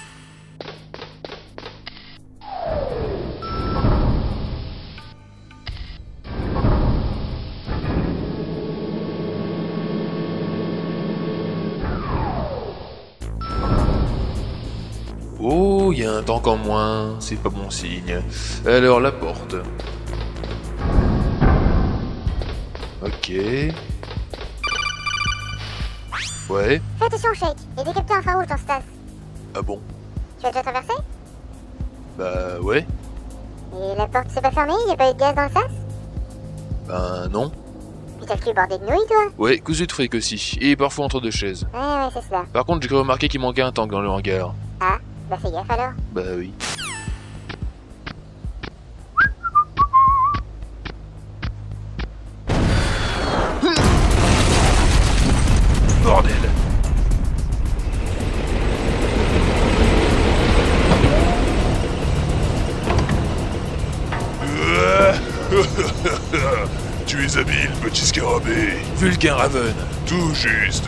Oh, y a un tank en moins, c'est pas bon signe. Alors la porte. Ok. Ouais.
Fais attention, Shake. Il y a des capteurs infrarouges dans ce sas.
Ah bon?
Tu as déjà traversé?
Bah ouais.
Et la porte s'est pas fermée? Y a pas eu de gaz dans le sas?
Ben non.
Puis t'as le cul bordé de nouilles, toi?
Ouais, cousu de fric aussi. Et parfois entre deux chaises.
Ouais, c'est cela.
Par contre, j'ai cru remarquer qu'il manquait un tank dans le hangar.
Ah, bah fais gaffe alors.
Bah oui. Bordel!
Tu es habile, petit scarabée.
Vulcain Raven.
Tout juste.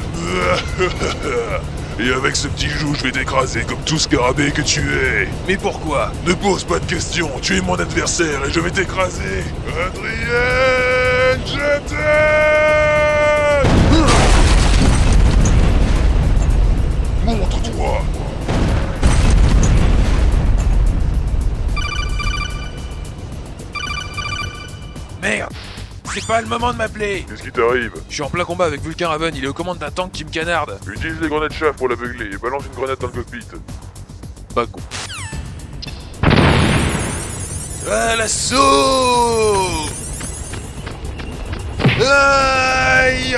Et avec ce petit joug, je vais t'écraser comme tout scarabée que tu es.
Mais pourquoi?
Ne pose pas de questions, tu es mon adversaire et je vais t'écraser. Adrienne, je t'aime. Montre-toi.
Merde! C'est pas le moment de m'appeler!
Qu'est-ce qui t'arrive?
Je suis en plein combat avec Vulcain Raven, il est aux commandes d'un tank qui me canarde.
Utilise les grenades chaff pour l'aveugler et balance une grenade dans le cockpit.
Pas con. À l'assaut! Aïe!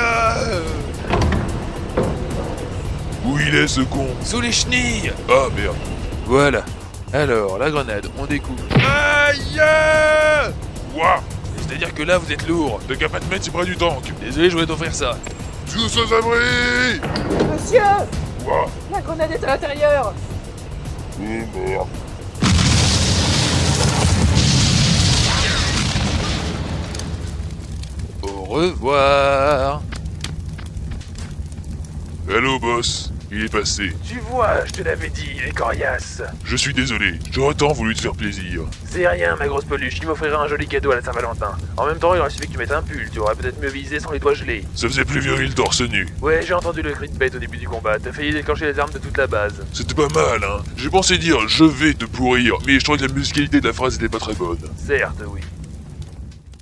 Où il est ce con?
Sous les chenilles!
Ah merde.
Voilà. Alors, la grenade, on découpe. Aïe!
Ouah!
C'est-à-dire que là, vous êtes lourd.
T'as qu'à pas te mettre si près du tank.
Désolé, je voulais t'offrir ça.
Tous aux abris!
Monsieur!
Ouah!
La grenade est à l'intérieur!
Oh merde.
Au revoir.
Hello boss, il est passé.
Tu vois, je te l'avais dit, il est coriace.
Je suis désolé, j'aurais tant voulu te faire plaisir.
C'est rien, ma grosse peluche, il m'offrirait un joli cadeau à la Saint-Valentin. En même temps, il aurait suffi que tu mettes un pull, tu aurais peut-être mieux visé sans les doigts gelés.
Ça faisait plus viril torse nu.
Ouais, j'ai entendu le cri de bête au début du combat, t'as failli déclencher les armes de toute la base.
C'était pas mal, hein. J'ai pensé dire « je vais te pourrir », mais je trouvais que la musicalité de la phrase était pas très bonne.
Certes, oui.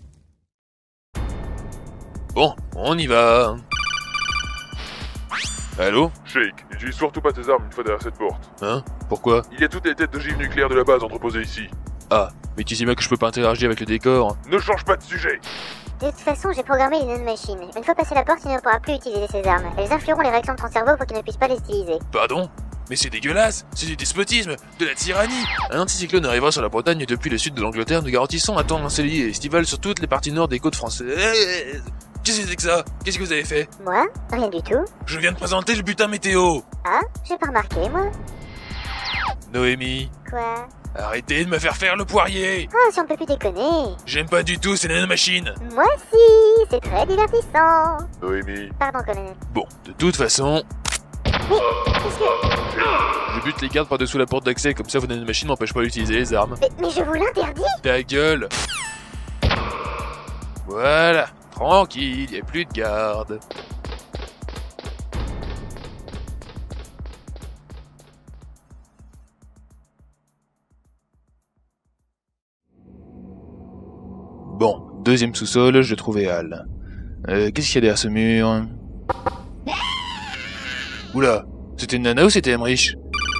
Bon, on y va. Allô?
Shake, n'utilise surtout pas tes armes une fois derrière cette porte.
Hein? Pourquoi?
Il y a toutes les têtes d'ogives nucléaires de la base entreposées ici.
Ah, mais tu sais bien que je peux pas interagir avec le décor.
Ne change pas de sujet.
De toute façon, j'ai programmé les nanomachines. Une fois passé la porte, il ne pourra plus utiliser ses armes. Elles influeront les réactions de son cerveau pour qu'il ne puisse pas les utiliser.
Pardon? Mais c'est dégueulasse, c'est du despotisme, de la tyrannie. Un anticyclone arrivera sur la Bretagne depuis le sud de l'Angleterre, nous garantissant un temps ensoleillé et estival sur toutes les parties nord des côtes françaises. Qu'est-ce que c'est que ça? Qu'est-ce que vous avez fait?
Moi? Rien du tout.
Je viens de présenter le butin météo.
Ah? J'ai pas remarqué, moi.
Noémie,
Quoi?
arrêtez de me faire faire le poirier.
Ah, si on peut plus déconner.
J'aime pas du tout ces nanomachines.
Moi si, c'est très divertissant.
Noémie,
Pardon, colonel.
Bon, de toute façon,
Mais, qu'est-ce que...
je bute les gardes par-dessous la porte d'accès, comme ça vos nanomachines m'empêchent pas d'utiliser les armes.
Mais je vous l'interdis.
Ta gueule. Voilà, tranquille, y a plus de garde. Bon, deuxième sous-sol, j'ai trouvé Al. Qu'est-ce qu'il y a derrière ce mur? Oula, c'était une nana ou c'était Emmerich?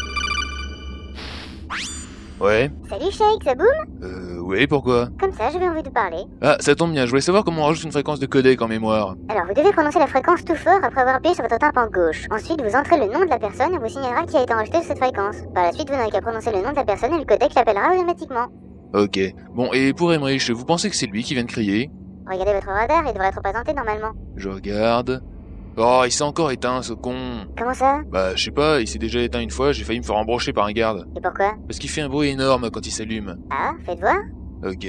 Ouais,
Salut Shake, ça boum?
ouais, pourquoi?
Comme ça, j'avais envie de parler.
Ah, ça tombe bien, je voulais savoir comment on rajoute une fréquence de codec en mémoire.
Alors, vous devez prononcer la fréquence tout fort après avoir appuyé sur votre tympan gauche. Ensuite, vous entrez le nom de la personne et vous signalera qui a été enregistré sur cette fréquence. Par la suite, vous n'avez qu'à prononcer le nom de la personne et le codec l'appellera automatiquement.
Ok. Bon, et pour Emmerich, vous pensez que c'est lui qui vient de crier?
Regardez votre radar, il devrait être présenté normalement.
Je regarde... Oh, il s'est encore éteint, ce con.
Comment ça?
Bah, je sais pas, il s'est déjà éteint une fois, j'ai failli me faire embrocher par un garde.
Et pourquoi?
Parce qu'il fait un bruit énorme quand il s'allume.
Ah, faites voir.
Ok.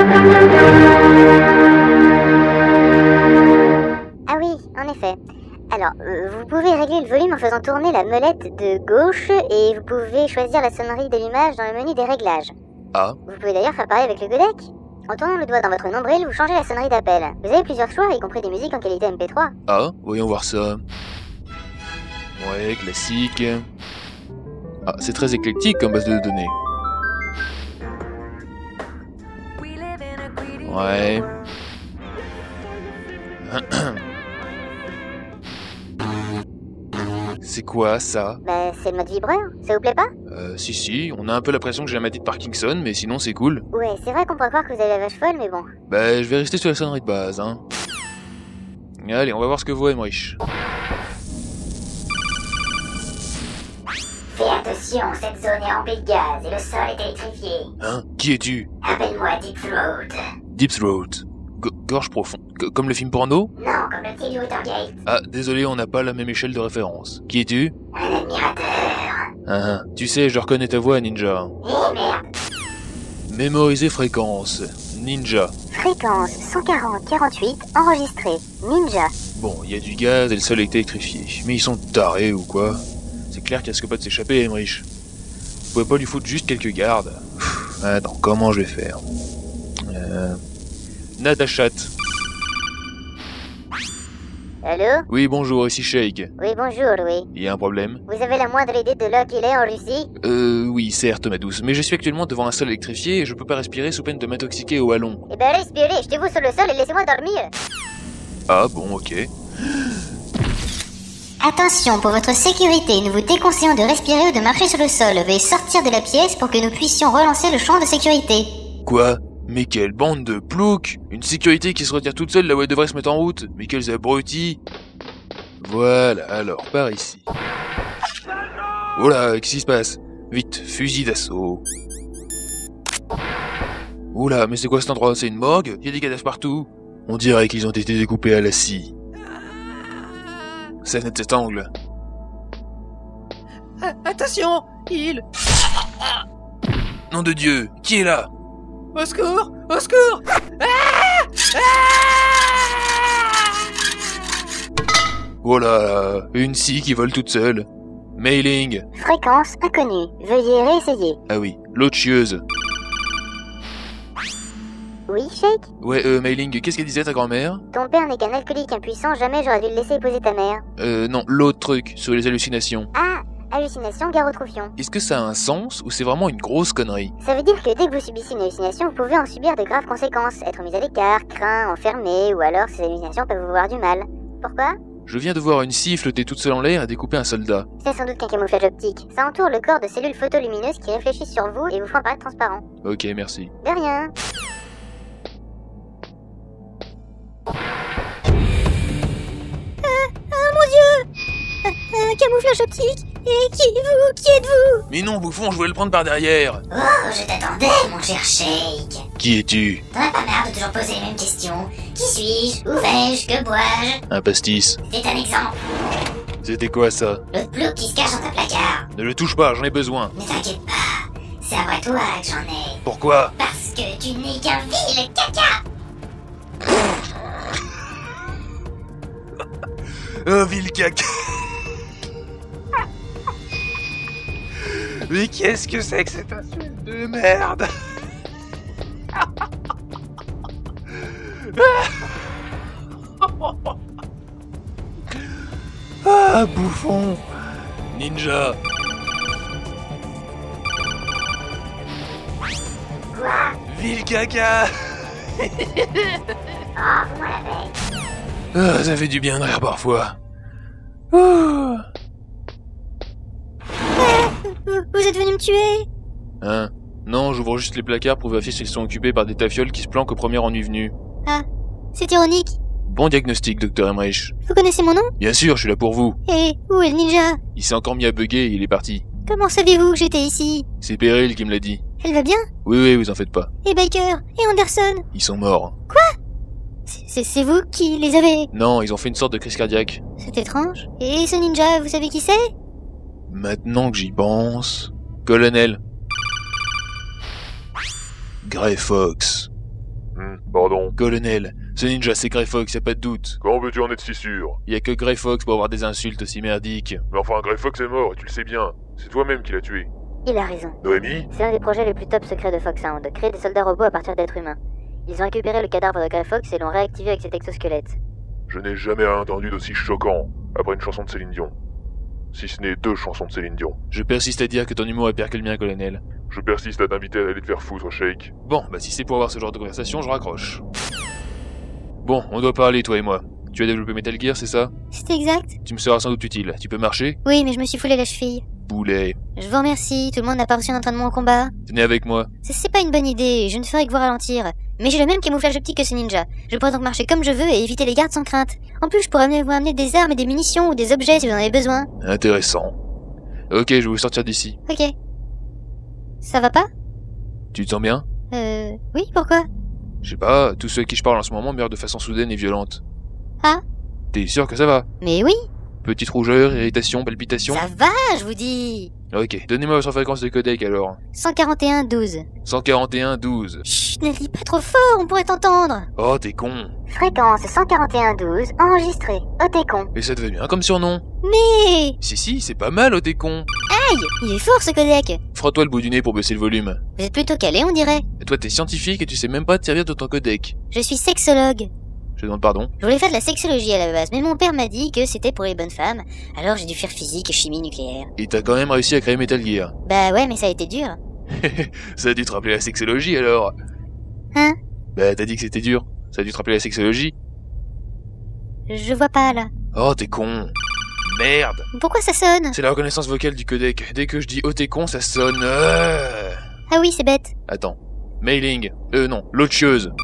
Ah oui, en effet. Alors, vous pouvez régler le volume en faisant tourner la molette de gauche et vous pouvez choisir la sonnerie d'allumage dans le menu des réglages.
Ah.
Vous pouvez d'ailleurs faire pareil avec le codec. En tournant le doigt dans votre nombril, vous changez la sonnerie d'appel. Vous avez plusieurs choix, y compris des musiques en qualité MP3.
Ah, voyons voir ça. Ouais, classique. Ah, c'est très éclectique comme base de données. Ouais. C'est quoi ça?
Bah, c'est le mode vibreur, ça vous plaît pas?
Si, on a un peu l'impression que j'ai la maladie de Parkinson, mais sinon c'est cool.
Ouais, c'est vrai qu'on pourrait croire que vous avez la vache folle, mais bon.
Bah, je vais rester sur la sonnerie de base, hein. Allez, on va voir ce que vaut Emmerich.
Fais attention, cette zone est remplie de gaz et le sol est électrifié.
Hein? Qui es-tu?
Appelle-moi Deep Throat.
Deep Throat. Gorge profonde. Comme le film porno?
Non, comme le petit Watergate.
Ah, désolé, on n'a pas la même échelle de référence. Qui es-tu?
Un admirateur.
Ah, tu sais, je reconnais ta voix, Ninja.
Eh merde.
Mémoriser fréquence. Ninja.
Fréquence 140-48, enregistré. Ninja.
Bon, il y a du gaz et le sol est électrifié. Mais ils sont tarés ou quoi? C'est clair qu'il risque pas de s'échapper, Emmerich. Vous pouvez pas lui foutre juste quelques gardes? Attends, comment je vais faire? Natachat.
Allô?
Oui, bonjour, ici Shake.
Oui, bonjour, oui.
Il y a un problème?
Vous avez la moindre idée de là qu'il est en Russie?
Oui, certes, ma douce, mais je suis actuellement devant un sol électrifié et je peux pas respirer sous peine de m'intoxiquer au hallon.
Eh ben respirez, jetez-vous sur le sol et laissez-moi dormir.
Ah bon, ok.
Attention, pour votre sécurité, nous vous déconseillons de respirer ou de marcher sur le sol. Veuillez sortir de la pièce pour que nous puissions relancer le champ de sécurité.
Quoi? Mais quelle bande de ploucs! Une sécurité qui se retire toute seule là où elle devrait se mettre en route! Mais quels abrutis! Voilà, alors, par ici. Oh là, qu'est-ce qui se passe? Vite, fusil d'assaut. Oula, mais c'est quoi cet endroit? C'est une morgue? Y a des cadavres partout? On dirait qu'ils ont été découpés à la scie. Scène de cet angle.
Attention, il...
Nom de Dieu, qui est là?
Au secours! Au secours!
Oh là, une scie qui vole toute seule. Mailing.
Fréquence inconnue. Veuillez réessayer.
Ah oui, l'autre chieuse.
Oui, Shake?
Ouais, Mailing, qu'est-ce qu'elle disait ta grand-mère?
Ton père n'est qu'un alcoolique impuissant, jamais j'aurais dû le laisser épouser ta mère.
Non, l'autre truc, sur les hallucinations.
Ah, hallucination, gare au troufion.
Est-ce que ça a un sens ou c'est vraiment une grosse connerie?
Ça veut dire que dès que vous subissez une hallucination, vous pouvez en subir de graves conséquences. Être mis à l'écart, craint, enfermé, ou alors ces hallucinations peuvent vous voir du mal. Pourquoi?
Je viens de voir une scie flotter toute seule en l'air et découper un soldat.
C'est sans doute qu'un camouflage optique. Ça entoure le corps de cellules photolumineuses qui réfléchissent sur vous et vous font apparaître transparent.
Ok, merci.
De rien.
Mon Dieu! Un camouflage optique? Et qui êtes-vous? Qui êtes-vous?
Mais non, bouffon, je voulais le prendre par derrière.
Oh, je t'attendais, mon cher Shake.
Qui es-tu?
T'en as pas marre de toujours poser les mêmes questions? Qui suis-je? Où vais-je? Que bois-je?
Un pastis.
C'est un exemple.
C'était quoi ça?
L'autre plouc qui se cache dans ta placard.
Ne le touche pas, j'en ai besoin.
Ne t'inquiète pas, c'est après toi que j'en ai.
Pourquoi?
Parce que tu n'es qu'un vil caca.
Un vil caca. Mais qu'est-ce que c'est que cette insulte de merde? Ah, bouffon. Ninja. Vil caca. Ah, ça fait du bien de rire parfois. Ouh.
Vous êtes venu me tuer?
Hein? Non, j'ouvre juste les placards pour vérifier s'ils sont occupés par des tafioles qui se planquent au premier ennui venu.
Ah, c'est ironique.
Bon diagnostic, Dr. Emmerich.
Vous connaissez mon nom?
Bien sûr, je suis là pour vous.
Et où est le ninja?
Il s'est encore mis à bugger et il est parti.
Comment saviez-vous que j'étais ici?
C'est Peril qui me l'a dit.
Elle va bien?
Oui, vous en faites pas.
Et Baker? Et Anderson?
Ils sont morts.
C'est vous qui les avez?
Non, ils ont fait une sorte de crise cardiaque.
C'est étrange. Et ce ninja, vous savez qui c'est?
Maintenant que j'y pense... Colonel. Grey Fox.
Pardon.
Colonel, ce ninja c'est Grey Fox, y a pas de doute.
Comment veux-tu en être si sûr?
Y a que Grey Fox pour avoir des insultes aussi merdiques.
Mais enfin, Grey Fox est mort, et tu le sais bien. C'est toi-même qui l'as tué.
Il a raison.
Noémie?
C'est un des projets les plus top secrets de Foxhound, créer des soldats robots à partir d'êtres humains. Ils ont récupéré le cadavre de Grey Fox et l'ont réactivé avec cet exosquelette.
Je n'ai jamais rien entendu d'aussi choquant après une chanson de Céline Dion. Si ce n'est 2 chansons de Céline Dion.
Je persiste à dire que ton humour est pire que le mien, colonel.
Je persiste à t'inviter à aller te faire foutre, Shake.
Bon, bah si c'est pour avoir ce genre de conversation, je raccroche. Bon, on doit parler, toi et moi. Tu as développé Metal Gear, c'est ça?
C'est exact.
Tu me seras sans doute utile. Tu peux marcher?
Oui, mais je me suis foulé la cheville.
Boulet.
Je vous remercie, tout le monde n'a pas reçu un entraînement au combat.
Venez avec moi.
C'est pas une bonne idée, je ne ferai que vous ralentir. Mais j'ai le même camouflage optique que ce ninja. Je pourrais donc marcher comme je veux et éviter les gardes sans crainte. En plus, je pourrais vous amener des armes et des munitions ou des objets si vous en avez besoin.
Intéressant. Ok, je vais vous sortir d'ici.
Ok. Ça va pas?
Tu te sens bien?
Oui, pourquoi?
Je sais pas, tous ceux à qui je parle en ce moment meurent de façon soudaine et violente.
Ah?
T'es sûr que ça va?
Mais oui.
Petite rougeur, irritation, palpitation?
Ça va, je vous dis.
Ok, donnez-moi votre fréquence de codec alors.
141-12.
141-12.
Chut, ne lis pas trop fort, on pourrait t'entendre.
Oh, t'es con.
Fréquence 141-12, enregistrée. Oh, t'es con.
Et ça te va bien comme surnom?
Mais...
Si, c'est pas mal, oh t'es con.
Aïe, il est fort ce codec.
Frotte-toi le bout du nez pour baisser le volume.
Vous êtes plutôt calé, on dirait.
Et toi t'es scientifique et tu sais même pas te servir de ton codec.
Je suis sexologue.
Je demande pardon.
Je voulais faire de la sexologie à la base, mais mon père m'a dit que c'était pour les bonnes femmes, alors j'ai dû faire physique et chimie nucléaire.
Et t'as quand même réussi à créer Metal Gear.
Bah ouais, mais ça a été dur.
Ça a dû te rappeler la sexologie alors.
Hein?
Bah t'as dit que c'était dur. Ça a dû te rappeler la sexologie.
Je vois pas, là.
Oh t'es con. Merde.
Pourquoi ça sonne?
C'est la reconnaissance vocale du codec. Dès que je dis oh t'es con, ça sonne.
Ah oui, c'est bête.
Attends. Mailing. Non. Lotueuse.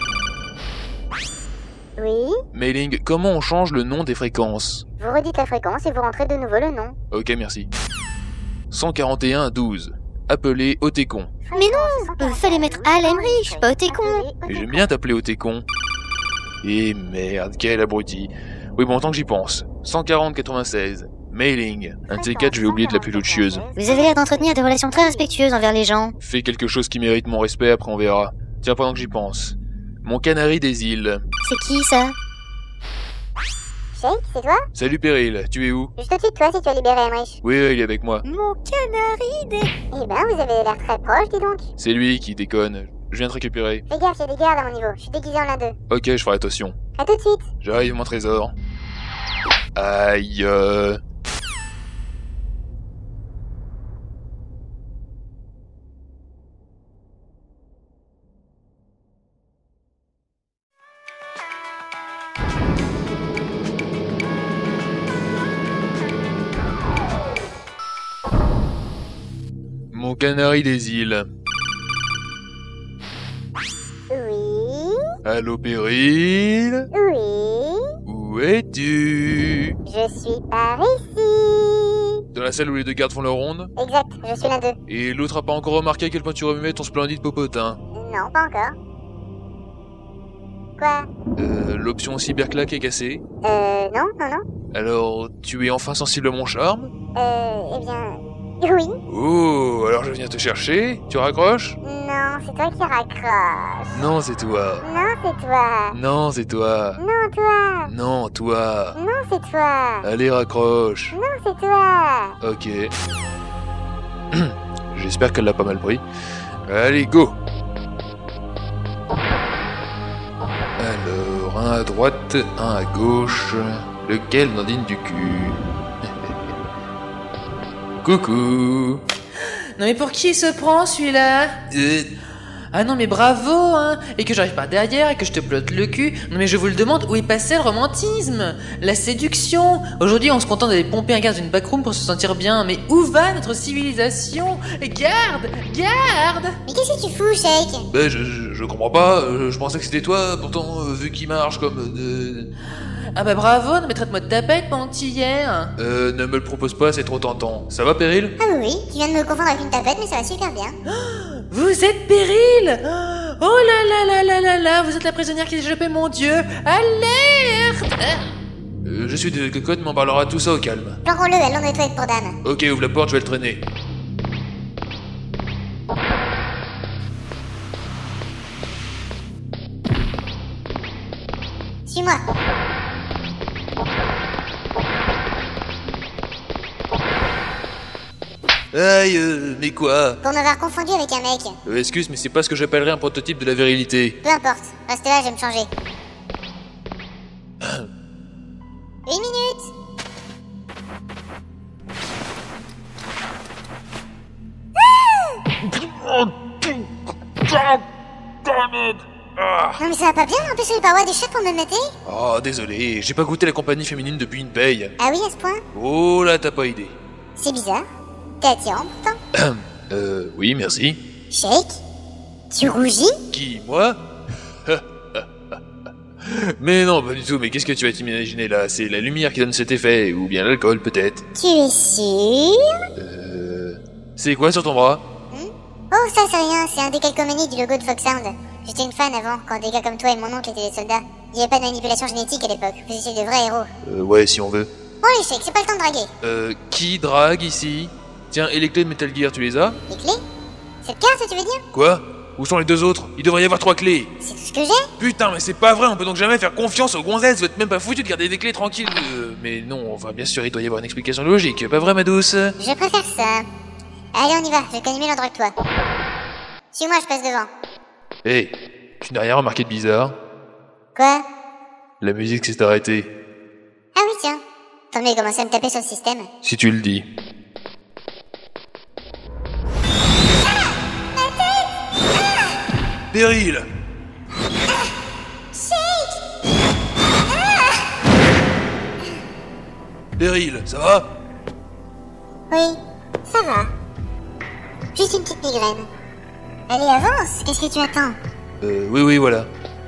Oui?
Mailing. Comment on change le nom des fréquences?
Vous redites la fréquence et vous rentrez de nouveau le nom.
Ok, merci. 141-12. Appelé Otécon.
Mais non, fallait mettre Al Emmerich, pas Otécon.
Mais j'aime bien t'appeler Otécon. Et merde, quel abruti. Oui, bon, tant que j'y pense. 140-96. Mailing. Un de ces 4, je vais oublier de l'appeler Lotueuse.
Vous avez l'air d'entretenir des relations très respectueuses envers les gens.
Fais quelque chose qui mérite mon respect, après on verra. Tiens, pendant que j'y pense. Mon canari des îles.
C'est qui, ça?
Shake, c'est toi?
Salut Péril, tu es où?
Juste au-dessus de toi si tu as libéré Emmerich.
Oui, il est avec moi.
Mon canari des...
Eh ben, vous avez l'air très proche, dis donc.
C'est lui qui déconne. Je viens te récupérer.
Fais gaffe, il y a des gardes à mon niveau. Je suis déguisé en l'un d'eux.
Ok, je ferai attention.
À tout de suite.
J'arrive, mon trésor. Aïe. Canari des îles.
Oui,
Allô, Péril?
oui,
Où es-tu?
je suis par ici.
Dans la salle où les deux gardes font leur ronde?
Exact, je suis l'un d'eux.
Et l'autre a pas encore remarqué à quel point tu remuais ton splendide popotin.
Non, pas encore. Quoi?
L'option cyberclaque est cassée.
Non, non, non.
Alors, tu es enfin sensible à mon charme?
Eh bien... Oui.
Oh, alors je viens te chercher? Tu raccroches?
Non, c'est toi qui raccroches.
Non, c'est toi.
Non, c'est toi.
Non, c'est toi.
Non, toi.
Non, toi.
Non, c'est toi.
Allez, raccroche.
Non, c'est toi.
Ok. J'espère qu'elle l'a pas mal pris. Allez, go! Alors, un à droite, un à gauche. Lequel Nandine du cul? Coucou!
Non mais pour qui il se prend celui-là? Ah non mais bravo hein. Et que j'arrive par derrière et que je te plotte le cul. Non mais je vous le demande, où est passé le romantisme? La séduction? Aujourd'hui on se contente d'aller pomper un gars dans une backroom pour se sentir bien. Mais où va notre civilisation? Garde! Garde!
Mais qu'est-ce que tu fous, Shake?
Ben, je comprends pas, je pensais que c'était toi, pourtant, vu qu'il marche comme...
Ah bah bravo, non mais traite-moi de tapette pendant que t'y y es.
ne me le propose pas, c'est trop tentant. Ça va, Péril?
Ah oui, tu viens de me confondre avec une tapette, mais ça va super bien.
Vous êtes Péril! Oh là là là là là là, vous êtes la prisonnière qui s'est échappée, mon Dieu! Alerte!
Je suis de cocotte, mais on parlera tout ça au calme.
Planquons-le à l'ombre des toilettes pour dame.
Ok, ouvre la porte, je vais le traîner.
Suis-moi.
Aïe, mais quoi?
Pour m'avoir confondu avec un mec.
Excuse, mais c'est pas ce que j'appellerais un prototype de la virilité.
Peu importe, reste là, je vais me changer. 1 minute. Non mais ça va pas bien d'empêcher les parois des chiottes pour me mater?
Oh, désolé, j'ai pas goûté la compagnie féminine depuis une paye.
Ah oui, à ce point?
Oh là, t'as pas idée.
C'est bizarre. T'es attirant pourtant.
Oui, merci.
Shake? Tu rougis?
Qui, moi? Mais non, pas du tout, mais qu'est-ce que tu vas t'imaginer là? C'est la lumière qui donne cet effet, ou bien l'alcool peut-être.
Tu es sûr?
C'est quoi sur ton bras?
Oh, ça c'est rien, c'est un décalcomanie du logo de Foxhound. J'étais une fan avant, quand des gars comme toi et mon oncle étaient des soldats. Il n'y avait pas de manipulation génétique à l'époque, vous étiez de vrais héros.
Ouais, si on veut.
Bon les Shake, c'est pas le temps de draguer.
Qui drague ici? Tiens, et les clés de Metal Gear, tu les as?
Les clés? Cette carte, tu veux dire?
Quoi? Où sont les deux autres? Il devrait y avoir 3 clés.
C'est tout ce que j'ai?
Putain, mais c'est pas vrai, on peut donc jamais faire confiance aux gonzesses, vous êtes même pas foutu de garder des clés tranquilles. Mais non, enfin bien sûr, il doit y avoir une explication logique, pas vrai ma douce?
Je préfère ça. Allez, on y va, je connais mieux l'endroit que toi. Suis-moi, je passe devant.
Hey, tu n'as rien remarqué de bizarre?
Quoi?
La musique s'est arrêtée.
Ah oui, tiens. Tant mieux, il commençait à me taper sur le système.
Si tu le dis. Péril! Péril, ça va?
Oui, ça va. Juste une petite migraine. Allez, avance, qu'est-ce que tu attends?
Oui, voilà.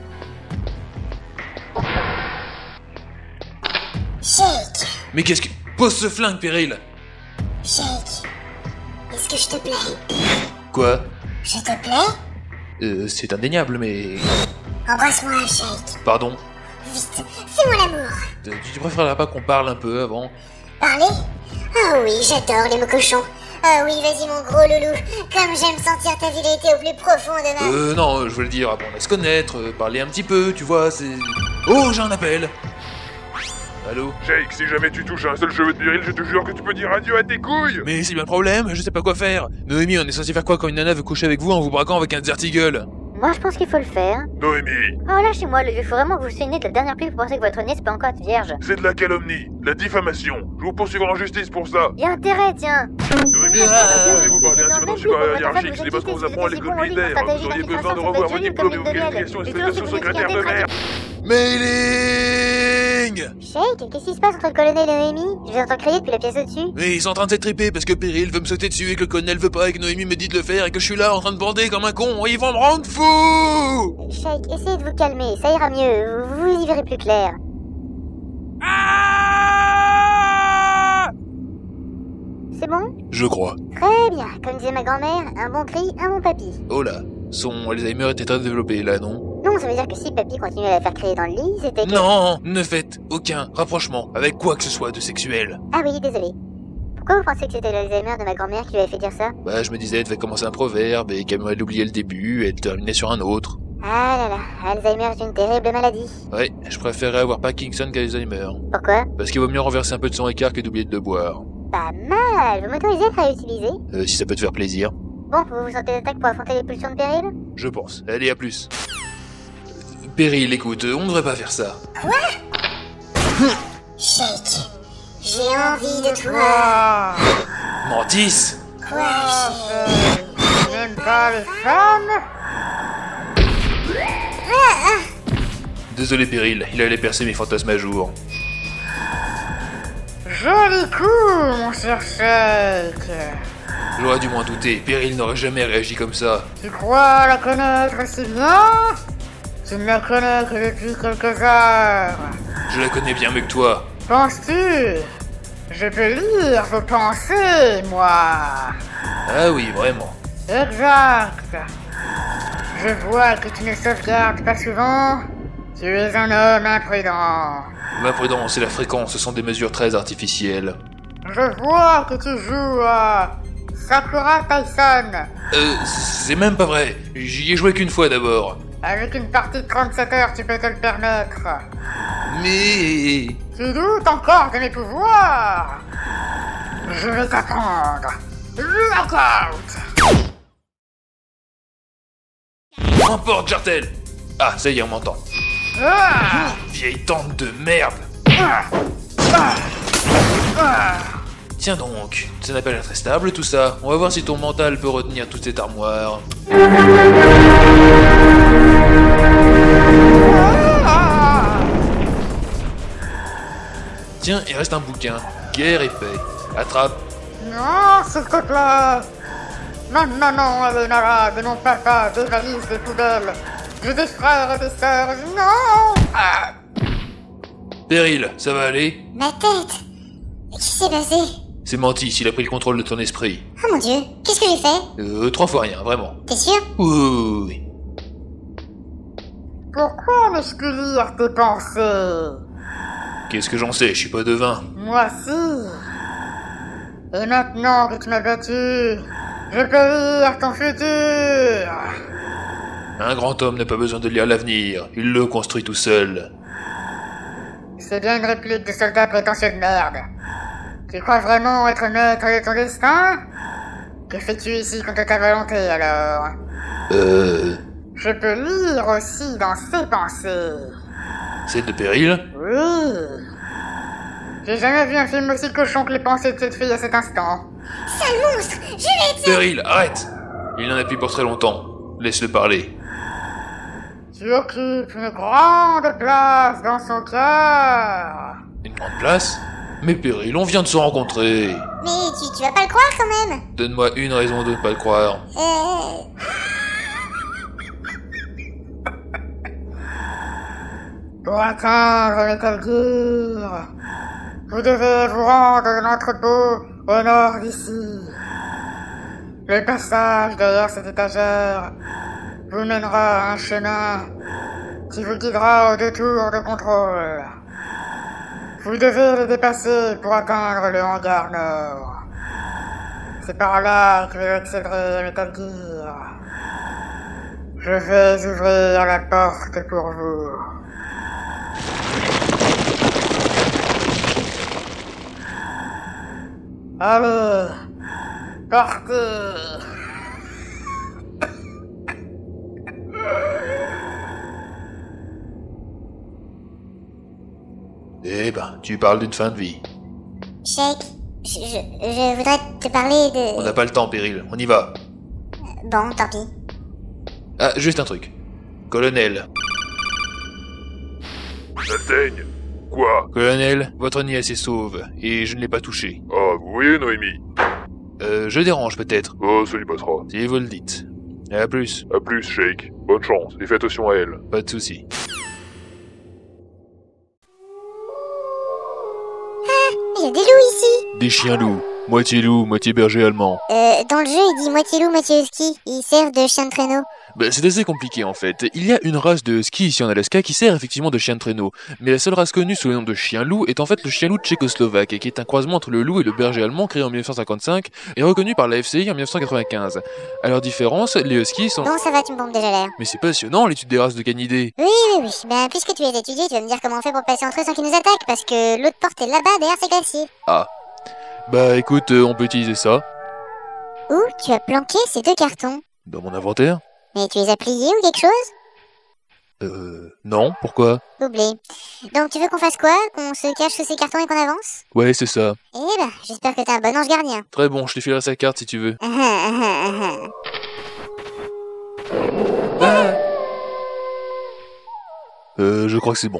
Shake,
Mais qu'est-ce que... Pose ce flingue, Péril!
Shake. Est-ce que je te plais?
Quoi?
Je te plais?
C'est indéniable, mais...
Embrasse-moi, Shake.
Pardon?
Vite, fais-moi l'amour.
Tu préférerais pas qu'on parle un peu avant?
Parler? Ah oui, j'adore les mots cochons. Ah oui, vas-y mon gros loulou. Comme j'aime sentir ta virilité au plus profond de ma...
Non, je voulais dire, apprendre à se connaître, parler un petit peu, tu vois, c'est... Oh, j'ai un appel! Allô?
Shake, si jamais tu touches un seul cheveu de Péril, je te jure que tu peux dire adieu à tes couilles!
Mais c'est bien le problème, je sais pas quoi faire. Noémie, on est censé faire quoi quand une nana veut coucher avec vous en vous braquant avec un Desert Eagle?
Moi, je pense qu'il faut le faire.
Noémie,
Oh, lâchez-moi, il faut vraiment que vous vous souveniez de la dernière pluie pour penser que votre nez peut encore être vierge.
c'est de la calomnie, de la diffamation. Je vous poursuivrai en justice pour ça.
Il y a intérêt, tiens.
Noémie, osez-vous parler ainsi de notre supérieur hiérarchique, c'est parce qu'on vous apprend à l'école militaire. Vous auriez besoin de revoir vos diplômes et vos qualifications, espèce de sous-secrétaire de merde.
Mailing!
Shake, qu'est-ce qui se passe entre le colonel et Noémie? Je les entends crier depuis la pièce au-dessus.
Mais ils sont en train de s'étriper parce que Péril veut me sauter dessus et que le colonel veut pas et que Noémie me dit de le faire et que je suis là en train de bander comme un con et ils vont me rendre fou!
Shake, essayez de vous calmer, ça ira mieux, vous y verrez plus clair. C'est bon?
Je crois.
Très bien, comme disait ma grand-mère, un bon cri, un bon papy.
Oh là, son Alzheimer était très développé là, non?
Non, ça veut dire que si papy continuait à la faire crier dans le lit, c'était que...
Non, ne faites aucun rapprochement avec quoi que ce soit de sexuel.
Ah oui, désolé. Pourquoi vous pensez que c'était l'Alzheimer de ma grand-mère qui lui avait fait dire ça?
Bah, je me disais, elle devait commencer un proverbe et qu'elle m'aurait oublié le début et elle terminait sur un autre.
Ah là là, Alzheimer est une terrible maladie.
Ouais, je préférerais avoir Parkinson qu'Alzheimer.
Pourquoi?
Parce qu'il vaut mieux renverser un peu de son écart que d'oublier de le boire.
Pas mal, vous m'autorisez à le réutiliser?
Si ça peut te faire plaisir.
Bon, vous vous sentez d'attaque pour affronter les pulsions de péril?
Je pense. Allez, à plus. Péril, écoute, on ne devrait pas faire ça.
Shake, j'ai envie de toi.
Mantis!
Quoi, Shake? Tu n'aimes pas les femmes?
Désolé Péril, il allait percer mes fantasmes à jour.
Joli coup, mon cher Shake.
J'aurais dû m'en douter, Péril n'aurait jamais réagi comme ça.
Tu crois la connaître si bien? Tu ne la connais que depuis quelques heures.
Je la connais bien mieux que toi.
Penses-tu? Je peux lire vos pensées, moi.
Ah oui, vraiment.
Exact. Je vois que tu ne sauvegardes pas souvent. Tu es un homme imprudent.
L'imprudence et la fréquence, ce sont des mesures très artificielles.
Je vois que tu joues à Sakura Tyson.
C'est même pas vrai. J'y ai joué qu'une fois d'abord.
Avec une partie de 37 heures, tu peux te le permettre.
Mais...
Tu doutes encore de mes pouvoirs? Je vais t'apprendre. Lockout!
Emporte, Jartel! Ah, ça y est, on m'entend.
Ah!
Vieille tante de merde! Tiens donc, ça n'a pas l'air très stable tout ça. On va voir si ton mental peut retenir toute cette armoire. Tiens, il reste un bouquin. Guerre et paix. Attrape.
Non, s'il te plaît. Non, non, non, Eleonora, de mon papa, des valises, des poubelles. J'ai des frères et des sœurs, non! Ah.
Péril, ça va aller?
Ma tête! Qu'est-ce qui s'est passé?
C'est Mantis, il a pris le contrôle de ton esprit.
Oh mon dieu, qu'est-ce que j'ai fait?
3 fois rien, vraiment.
T'es sûr?
Oui.
Pourquoi me-je lire tes pensées?
Qu'est-ce que j'en sais, je suis pas devin.
Moi si. Et maintenant que tu m'as battu, je peux lire ton futur.
Un grand homme n'a pas besoin de lire l'avenir, il le construit tout seul.
C'est bien une réplique de soldat prétentieux de merde. Tu crois vraiment être maître de ton destin? Que fais-tu ici contre ta volonté alors? Je peux lire aussi dans ses pensées.
Celle de Péril?
Oui. J'ai jamais vu un film aussi cochon que les pensées de cette fille à cet instant.
Sale monstre! Je vais te...
Péril, arrête! Il n'en a plus pour très longtemps. Laisse-le parler.
Tu occupes une grande place dans son cœur.
Une grande place? Mais Péril, on vient de se rencontrer.
Mais tu vas pas le croire quand même?
Donne-moi une raison de ne pas le croire.
Pour atteindre Metal Gear, vous devez vous rendre dans l'entrepôt au nord d'ici. Le passage derrière cette étagère vous mènera à un chemin qui vous guidera au détour de contrôle. Vous devez le dépasser pour atteindre le hangar nord. C'est par là que vous accéderez à Metal Gear. Je vais ouvrir la porte pour vous. Allez, partez!
Eh ben, tu parles d'une fin de vie.
Shake, je voudrais te parler de...
On n'a pas le temps, Péril, on y va.
Bon, tant pis.
Ah, juste un truc. Colonel.
Châtaigne. Quoi?
Colonel, votre nièce est sauve, et je ne l'ai pas touchée.
Ah, vous voyez, Noémie?
Je dérange peut-être,
Oh, ça lui passera.
si vous le dites. À plus,
À plus, Shake. Bonne chance, et fais attention à elle.
pas de soucis.
Il y a des loups ici.
Des chiens loups, moitié berger allemand.
Dans le jeu, il dit moitié loup, moitié husky. Ils servent de chien de traîneau.
Bah, c'est assez compliqué en fait. Il y a une race de ski ici en Alaska qui sert effectivement de chien de traîneau, mais la seule race connue sous le nom de chien loup est en fait le chien loup tchécoslovaque, qui est un croisement entre le loup et le berger allemand créé en 1955 et reconnu par la FCI en 1995. À leur différence, les huskies sont...
Bon, ça va, tu me pompes déjà l'air.
Mais c'est passionnant l'étude des races de canidés.
Oui. Ben, puisque tu es étudié, tu vas me dire comment on fait pour passer entre eux sans qu'ils nous attaquent, parce que l'autre porte est là-bas, derrière ces glaciers.
Ah. Bah écoute, on peut utiliser ça.
Où tu as planqué ces 2 cartons?
Dans mon inventaire.
Mais tu les as pliés ou quelque chose?
Non, pourquoi?
Oublié. Donc tu veux qu'on fasse quoi? Qu'on se cache sous ces cartons et qu'on avance?
Ouais, c'est ça.
Eh ben, j'espère que t'as un bon ange gardien.
Très bon, je te filerai sa carte si tu veux. Je crois que c'est bon.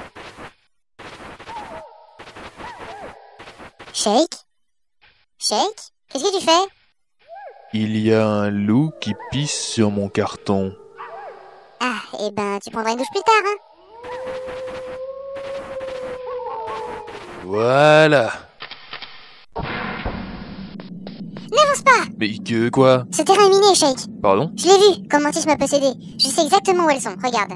Shake? Shake? Qu'est-ce que tu fais?
Il y a un loup qui pisse sur mon carton.
Ah, eh ben, tu prendras une douche plus tard, hein?
Voilà.
N'avance pas!
Mais que quoi?
Ce terrain est miné, Shake.
Pardon?
Je l'ai vu, quand Mantis m'a possédé. Je sais exactement où elles sont, regarde.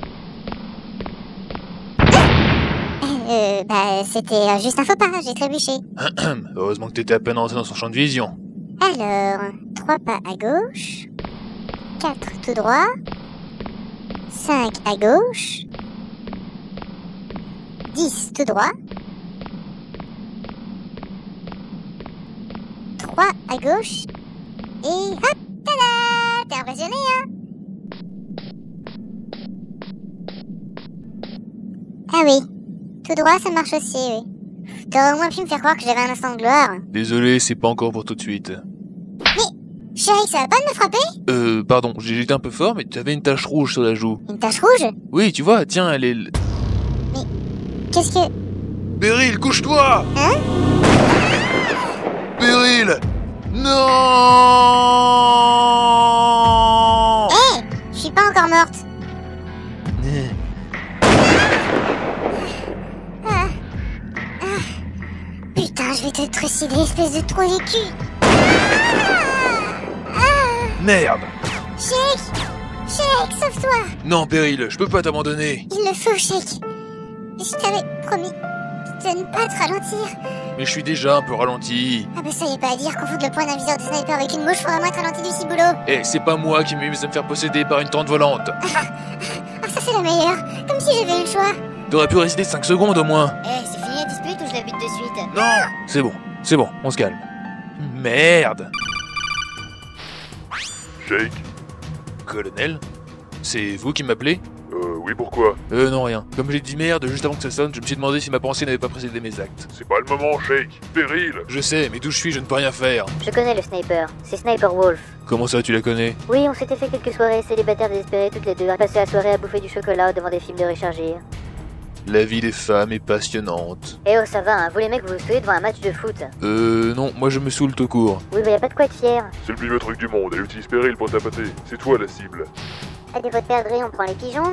Bah, c'était juste un faux pas, j'ai trébuché.
Heureusement que t'étais à peine rentré dans son champ de vision.
Alors, 3 pas à gauche, 4 tout droit, 5 à gauche, 10 tout droit, 3 à gauche, et hop, tada! T'es impressionné, hein? Ah oui, tout droit ça marche aussi, oui. T'aurais au moins pu me faire croire que j'avais un instant de gloire.
Désolé, c'est pas encore pour tout de suite.
Chérie, ça va pas de me frapper?
Pardon, j'ai été un peu fort, mais tu avais une tache rouge sur la joue.
Une tache rouge?
Oui, tu vois, tiens, elle est...
Qu'est-ce que...
Beryl, couche-toi!
Hein?
Beryl! Non!
Hé! Je suis pas encore morte. Putain, je vais te trucider, espèce de trou du cul.
Merde!
Shake! Shake, sauve-toi!
Non, Beryl, je peux pas t'abandonner.
Il le faut, Shake. Je t'avais promis de ne pas te ralentir.
Mais je suis déjà un peu ralenti.
Ah bah ça y est pas à dire qu'on fout le point d'un viseur de sniper avec une mouche pour vraiment être ralenti du ciboulot.
Eh, c'est pas moi qui m'amuse à me faire posséder par une tente volante.
Ah ça c'est la meilleure. Comme si j'avais eu le choix.
T'aurais pu résister 5 secondes au moins.
Eh, c'est fini la dispute ou je la bute de suite?
Non! C'est bon, on se calme. Merde!
Shake?
Colonel? C'est vous qui m'appelez?
Oui, pourquoi?
Non, rien. Comme j'ai dit merde juste avant que ça sonne, je me suis demandé si ma pensée n'avait pas précédé mes actes.
C'est pas le moment, Shake. Beryl!
Je sais, mais d'où je suis, je ne peux rien faire.
Je connais le sniper, c'est Sniper Wolf.
Comment ça, tu la connais?
Oui, on s'était fait quelques soirées célibataires désespérées toutes les deux, à passer la soirée à bouffer du chocolat devant des films de Richard Gere.
La vie des femmes est passionnante.
Eh oh, ça va, hein, vous les mecs, vous vous saoulez devant un match de foot.
Non, moi je me saoule tout court.
Oui, bah y a pas de quoi être fier.
C'est le plus vieux truc du monde, elle utilise Beryl pour tapoter. C'est toi la cible.
À défaut de perdre, on prend les pigeons.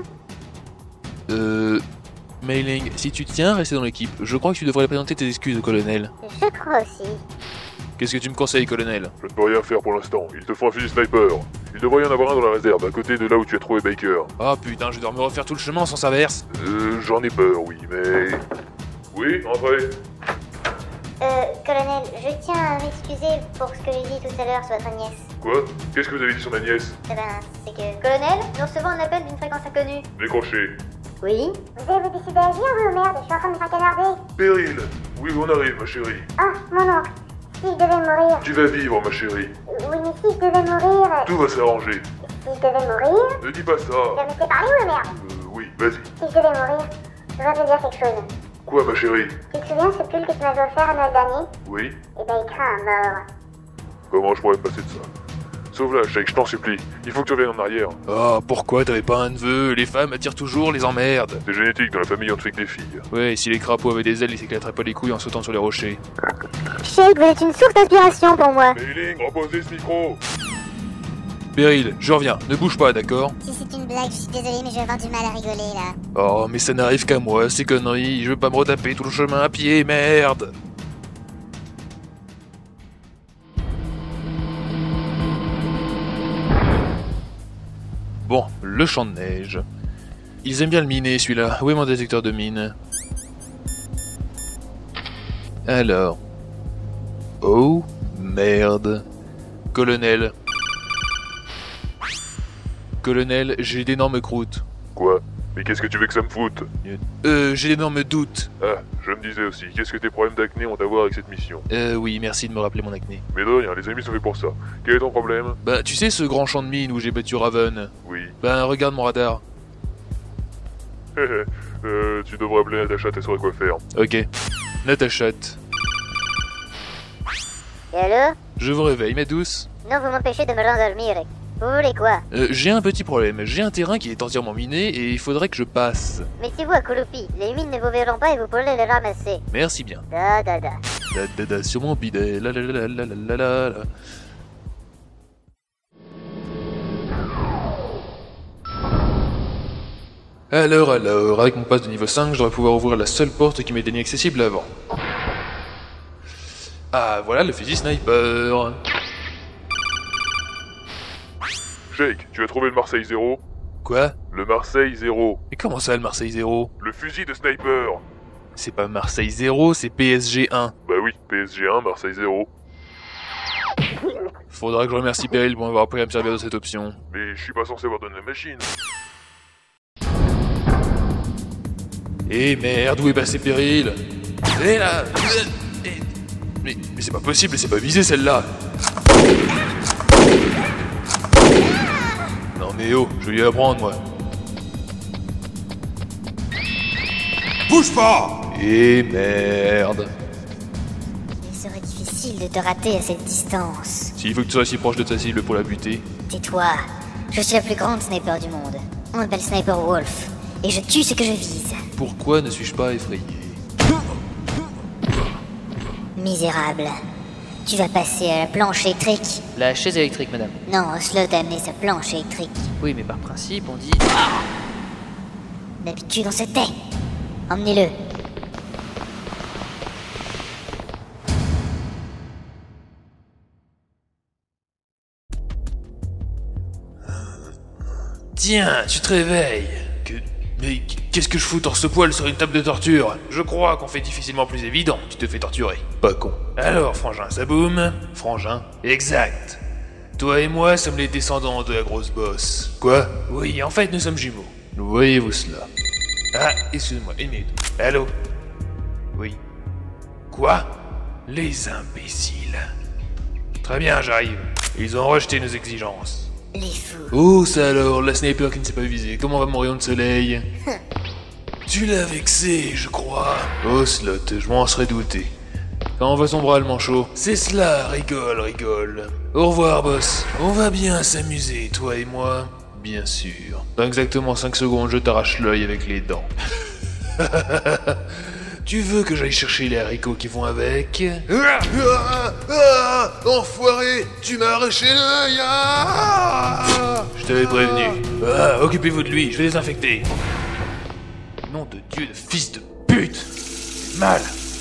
Mailing, si tu tiens à rester dans l'équipe, je crois que tu devrais présenter tes excuses au colonel.
Je crois aussi.
Qu'est-ce que tu me conseilles, colonel?
Je ne peux rien faire pour l'instant. Il te faut un fusil sniper. Il devrait y en avoir un dans la réserve, à côté de là où tu as trouvé Baker.
Ah putain, je dois me refaire tout le chemin sans averse.
J'en ai peur, oui, mais... Oui, entrez.
Colonel, je tiens à m'excuser pour ce que j'ai dit tout à l'heure sur votre nièce.
Quoi? Qu'est-ce que vous avez dit sur ma nièce?
Eh ben, c'est que... Colonel, nous recevons un appel d'une fréquence inconnue.
Décroché.
Oui?
Vous avez décidé d'agir, vous, merde? Je suis en train de me faire canarder.
Beryl! Oui, on arrive, ma chérie.
Ah, mon oncle. Si je devais mourir...
Tu vas vivre, ma chérie.
Oui, mais si je devais mourir...
Tout va s'arranger.
Si je devais mourir...
Ne dis pas ça.
Je vais me laisser parler ou merde?
Oui, vas-y.
Si je devais mourir, je dois te dire quelque chose.
Quoi, ma chérie?
Tu te souviens ce pull que tu m'avais offert à Noël dernier?
Oui?
Eh ben, il craint à mort.
Comment je pourrais me passer de ça? Sauve-la, Shake, je t'en supplie. Il faut que tu reviennes en arrière.
Oh, pourquoi t'avais pas un neveu? Les femmes attirent toujours les emmerdes.
C'est génétique, dans la famille on ne fait que des filles.
Ouais, si les crapauds avaient des ailes, ils s'éclateraient pas les couilles en sautant sur les rochers.
Shake, vous êtes une source d'inspiration pour moi.
Mailing, reposez ce micro.
Beryl, je reviens, ne bouge pas, d'accord?
Si c'est une blague, je suis désolé, mais je vais avoir du mal à rigoler là.
Oh, mais ça n'arrive qu'à moi, ces conneries. Je veux pas me retaper tout le chemin à pied, merde. Bon, le champ de neige. Ils aiment bien le miner, celui-là. Où est mon détecteur de mine? Alors. Oh, merde. Colonel. Colonel, j'ai d'énormes croûtes.
Quoi? Mais qu'est-ce que tu veux que ça me foute?
J'ai d'énormes doutes.
Ah, je me disais aussi, qu'est-ce que tes problèmes d'acné ont à voir avec cette mission?
Oui, merci de me rappeler mon acné.
Mais de rien, les amis sont faits pour ça. Quel est ton problème?
Bah, tu sais ce grand champ de mine où j'ai battu Raven?
Oui.
Ben, regarde mon radar.
Tu devrais appeler Natacha, elle saurait quoi faire.
Ok. Natacha.
Et alors?
Je vous réveille, ma douce.
Non, vous m'empêchez de me rendormir. Vous voulez quoi?
J'ai un petit problème. J'ai un terrain qui est entièrement miné et il faudrait que je passe.
Mettez-vous à Kouloupi. Les mines ne vous verront pas et vous pourrez les ramasser.
Merci bien.
Da da da.
Da sur mon bidet. La la la la la la la la. Alors, avec mon pass de niveau 5, je devrais pouvoir ouvrir la seule porte qui m'était inaccessible avant. Ah, voilà le fusil sniper.
Shake, tu as trouvé le Marseille 0?
Quoi?
Le Marseille 0.
Mais comment ça, le Marseille 0?
Le fusil de sniper.
C'est pas Marseille 0, c'est PSG 1.
Bah oui, PSG 1, Marseille 0.
Faudra que je remercie Beryl pour m'avoir appris à me servir de cette option.
Mais je suis pas censé avoir donné la machine.
Eh merde, où est passé Beryl? Eh là! Mais c'est pas possible, c'est pas visé celle-là! Non mais oh, je vais lui apprendre moi. Bouge pas! Eh merde!
Il serait difficile de te rater à cette distance.
S'il faut que tu sois si proche de ta cible pour la buter.
Tais-toi. Je suis la plus grande sniper du monde. On m'appelle Sniper Wolf. Et je tue ce que je vise.
Pourquoi ne suis-je pas effrayé?
Misérable. Tu vas passer à la planche électrique.
La chaise électrique, madame.
Non, Oslo t'a amené sa planche électrique.
Oui, mais par principe, on dit...
D'habitude, on se tait. Emmenez-le.
Tiens, tu te réveilles. Mais qu'est-ce que je fous torse-poil sur une table de torture? Je crois qu'on fait difficilement plus évident, tu te fais torturer. Pas con. Alors, Frangin, ça boum? Frangin? Exact. Toi et moi sommes les descendants de la grosse bosse. Quoi? Oui, en fait, nous sommes jumeaux. Voyez-vous cela? Ah, excuse-moi, une minute. Allô? Oui. Quoi? Les imbéciles. Très bien, j'arrive. Ils ont rejeté nos exigences.
Les fous.
Oh, ça alors, la sniper qui ne s'est pas visée. Comment va mon rayon de soleil? Tu l'as vexé, je crois. Oh, Slot, je m'en serais douté. Comment va son bras, le manchot? C'est cela, rigole. Au revoir, boss. On va bien s'amuser, toi et moi. Bien sûr. Dans exactement 5 secondes, je t'arrache l'œil avec les dents. Tu veux que j'aille chercher les haricots qui vont avec? Enfoiré! Tu m'as arraché l'œil! Je t'avais prévenu. Occupez-vous de lui, je vais désinfecter. Nom de Dieu, de fils de pute! Mal!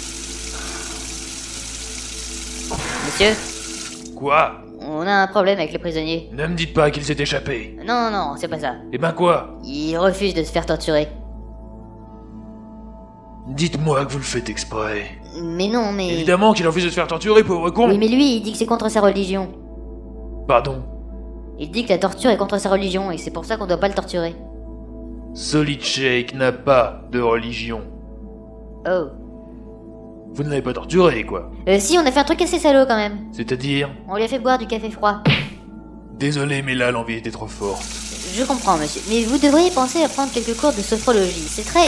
Monsieur,
Quoi?
on a un problème avec les prisonniers.
Ne me dites pas qu'il s'est échappé.
Non, c'est pas ça.
Eh ben quoi?
Il refuse de se faire torturer.
Dites-moi que vous le faites exprès.
Mais non, mais...
Évidemment qu'il refuse de se faire torturer, pauvre con!
Oui, mais lui, il dit que c'est contre sa religion.
Pardon.
Il dit que la torture est contre sa religion, et c'est pour ça qu'on doit pas le torturer.
Solid Shake n'a pas de religion.
Oh.
Vous ne l'avez pas torturé, quoi.
Si, on a fait un truc assez salaud quand même.
C'est-à-dire?
On lui a fait boire du café froid.
Désolé, mais là, l'envie était trop forte.
Je comprends, monsieur. Mais vous devriez penser à prendre quelques cours de sophrologie. C'est très...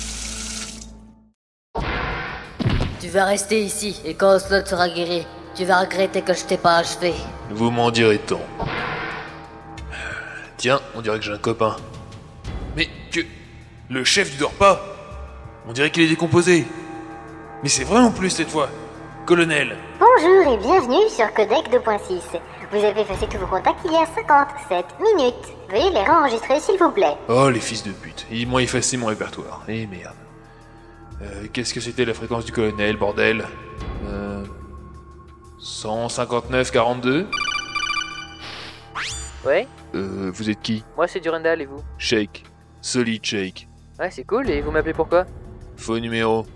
Tu vas rester ici, et quand Oslo sera guéri, tu vas regretter que je t'ai pas achevé.
Vous m'en direz tant. Tiens, on dirait que j'ai un copain. Mais que... Le chef du dort pas. On dirait qu'il est décomposé. Mais c'est vrai en plus cette fois. Colonel.
Bonjour et bienvenue sur Codec 2.6. Vous avez effacé tous vos contacts il y a 57 minutes. Veuillez les réenregistrer s'il vous plaît.
Oh les fils de pute, ils m'ont effacé mon répertoire. Eh merde. Qu'est-ce que c'était la fréquence du colonel, bordel 159-42.
Ouais?
Vous êtes qui?
Moi c'est Durandal et vous?
Shake. Solid Shake.
Ouais, c'est cool, et vous m'appelez pourquoi?
Faux numéro.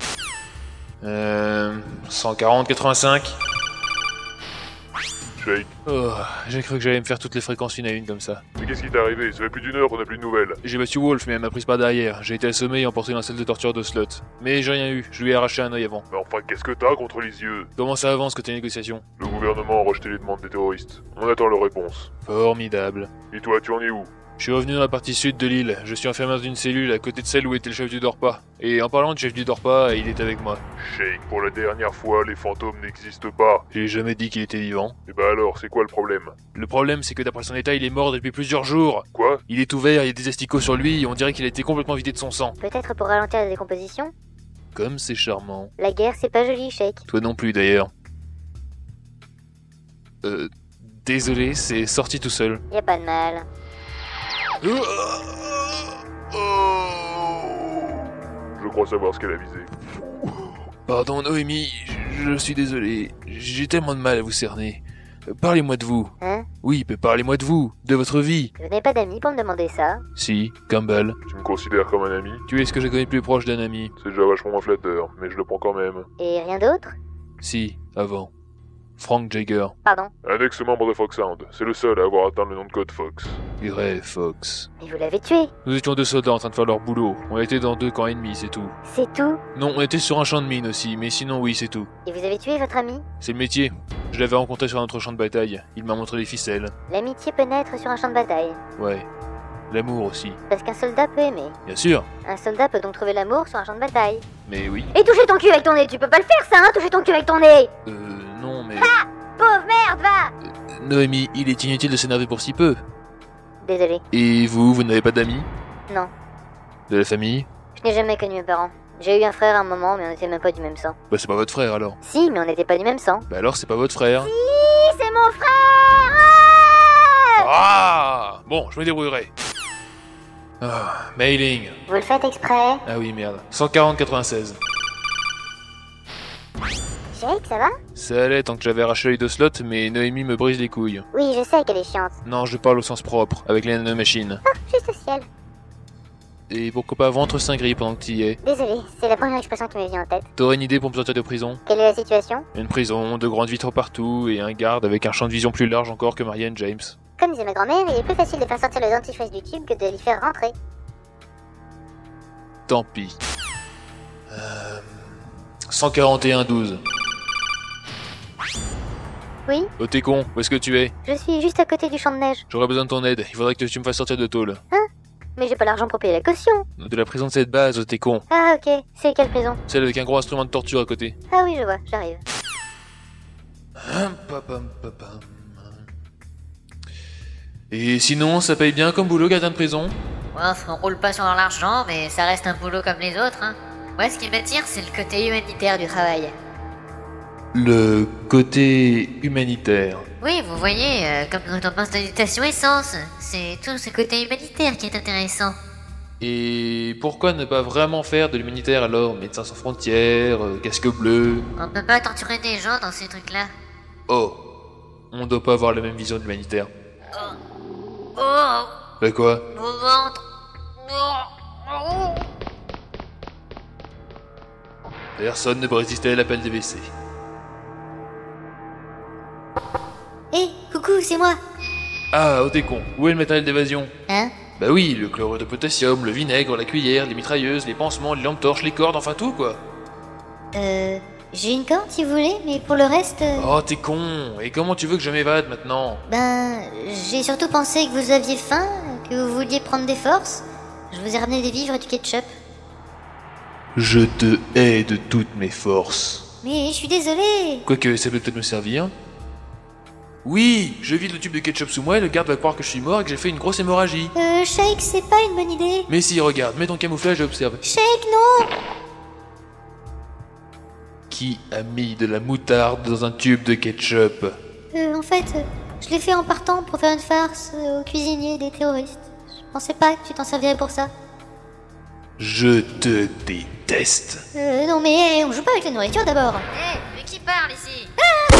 140-85.
Shake.
Oh, j'ai cru que j'allais me faire toutes les fréquences une à une comme ça.
Mais qu'est-ce qui t'est arrivé? Ça fait plus d'une heure qu'on n'a plus de nouvelles.
J'ai battu Wolf, mais elle m'a prise par derrière. J'ai été assommé et emporté dans la salle de torture de Slot. Mais j'ai rien eu, je lui ai arraché un œil avant.
Mais enfin, qu'est-ce que t'as contre les yeux?
Comment ça avance côté négociation?
Le gouvernement a rejeté les demandes des terroristes. On attend leur réponse.
Formidable.
Et toi, tu en es où?
Je suis revenu dans la partie sud de l'île. Je suis enfermé dans une cellule à côté de celle où était le chef du Dorpa. Et en parlant du chef du Dorpa, il est avec moi.
Shake, pour la dernière fois, les fantômes n'existent pas.
J'ai jamais dit qu'il était vivant.
Et bah alors, c'est quoi le problème?
Le problème, c'est que d'après son état, il est mort depuis plusieurs jours.
Quoi?
Il est ouvert, il y a des asticots sur lui, et on dirait qu'il a été complètement vidé de son sang.
Peut-être pour ralentir la décomposition?
Comme c'est charmant.
La guerre c'est pas joli, Shake.
Toi non plus d'ailleurs. Désolé, c'est sorti tout seul.
Y a pas de mal.
Je crois savoir ce qu'elle a visé.
Pardon Noémie, je suis désolé. J'ai tellement de mal à vous cerner. Parlez-moi de vous.
Hein?
Oui, mais parlez-moi de vous, de votre vie.
Vous n'avez pas d'amis pour me demander ça?
Si, Campbell.
Tu me considères comme un ami?
Tu es ce que je connais plus proche d'un ami.
C'est déjà vachement moins flatteur, mais je le prends quand même.
Et rien d'autre?
Si, avant. Frank Jagger.
Pardon.
Un ex-membre de Foxhound. C'est le seul à avoir atteint le nom de code Fox.
Gray Fox.
Mais vous l'avez tué?
Nous étions deux soldats en train de faire leur boulot. On était dans 2 camps ennemis, c'est tout.
C'est tout?
Non, on était sur un champ de mine aussi, mais sinon oui, c'est tout.
Et vous avez tué votre ami?
C'est le métier. Je l'avais rencontré sur notre champ de bataille. Il m'a montré les ficelles.
L'amitié peut naître sur un champ de bataille.
Ouais. L'amour aussi.
Parce qu'un soldat peut aimer.
Bien sûr.
Un soldat peut donc trouver l'amour sur un champ de bataille.
Mais oui.
Et toucher ton cul avec ton nez, tu peux pas le faire ça, hein, toucher ton cul avec ton nez!
Non, mais...
Pauvre merde, va!
Noémie, il est inutile de s'énerver pour si peu.
Désolé.
Et vous n'avez pas d'amis?
Non.
De la famille?
Je n'ai jamais connu mes parents. J'ai eu un frère à un moment, mais on n'était même pas du même sang.
Bah c'est pas votre frère alors.
Si, mais on n'était pas du même sang.
Bah alors c'est pas votre frère.
Si, c'est mon frère!
Ah! Bon, je me débrouillerai. Ah, mailing.
Vous le faites exprès?
Ah oui, merde. 140-96.
Shake, ça va?
Ça allait tant que j'avais arraché l'œil de Slot, mais Noémie me brise les couilles.
Oui, je sais qu'elle est chiante.
Non, je parle au sens propre, avec les nanomachines.
Ah, juste au ciel.
Et pourquoi pas ventre saint gris pendant que t'y es?
Désolé, c'est la première expression qui me vient en tête.
T'aurais une idée pour me sortir de prison?
Quelle est la situation?
Une prison, de grandes vitres partout, et un garde avec un champ de vision plus large encore que Marianne James.
Comme disait ma grand-mère, il est plus facile de faire sortir le dentifrice du tube que de l'y faire rentrer.
Tant pis. 141-12.
Oui?
Oh t'es con, où est-ce que tu es?
Je suis juste à côté du champ de neige.
J'aurais besoin de ton aide, il faudrait que tu me fasses sortir de tôle.
Mais j'ai pas l'argent pour payer la caution.
De la prison de cette base, oh t'es con.
Ah ok, c'est quelle prison?
Celle avec un gros instrument de torture à côté.
Ah oui, je vois, j'arrive.
Et sinon, ça paye bien comme boulot gardien de prison?
Ouais, on roule pas sur l'argent, mais ça reste un boulot comme les autres, hein. Moi, ce qui m'attire, c'est le côté humanitaire du travail.
Le côté humanitaire.
Oui, vous voyez, comme quand on pense à la station essence, c'est tout ce côté humanitaire qui est intéressant.
Et pourquoi ne pas vraiment faire de l'humanitaire alors? Médecins sans frontières, casque bleu...
On peut pas torturer des gens dans ces trucs-là.
Oh, on doit pas avoir la même vision de l'humanitaire.
Oh,
Bah quoi?
mon ventre. Oh.
Personne ne peut résister à l'appel des WC.
Hé, coucou, c'est moi.
Ah, oh t'es con, où est le matériel d'évasion?
Hein?
Bah oui, le chlorure de potassium, le vinaigre, la cuillère, les mitrailleuses, les pansements, les lampes torches, les cordes, enfin tout quoi.
J'ai une corde si vous voulez, mais pour le reste...
Oh t'es con, et comment tu veux que je m'évade maintenant?
Ben, j'ai surtout pensé que vous aviez faim, que vous vouliez prendre des forces. Je vous ai ramené des vivres et du ketchup.
Je te hais de toutes mes forces.
Mais je suis désolée.
Quoique, ça peut peut-être me servir. Oui, je vide le tube de ketchup sous moi et le garde va croire que je suis mort et que j'ai fait une grosse hémorragie.
Shake, c'est pas une bonne idée.
Mais si, regarde, mets ton camouflage et observe.
Shake, non.
Qui a mis de la moutarde dans un tube de ketchup?
En fait, je l'ai fait en partant pour faire une farce aux cuisiniers des terroristes. Je pensais pas que tu t'en servirais pour ça.
Je te déteste.
Non mais on joue pas avec la nourriture d'abord.
Hé, mais qui parle ici?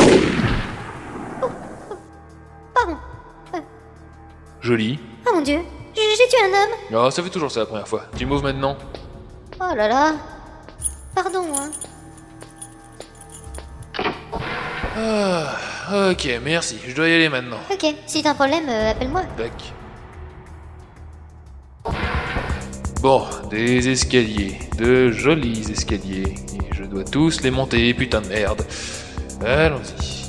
Pardon.
Joli.
Oh mon dieu, j'ai tué un homme.
Ah, ça fait toujours ça la première fois. Tu m'ouvres maintenant?
Oh là là. Pardon, hein.
Ah, ok, merci. Je dois y aller maintenant.
Ok, si t'as un problème, appelle-moi.
Tac. Bon, des escaliers. De jolis escaliers. Et je dois tous les monter, putain de merde. Allons-y.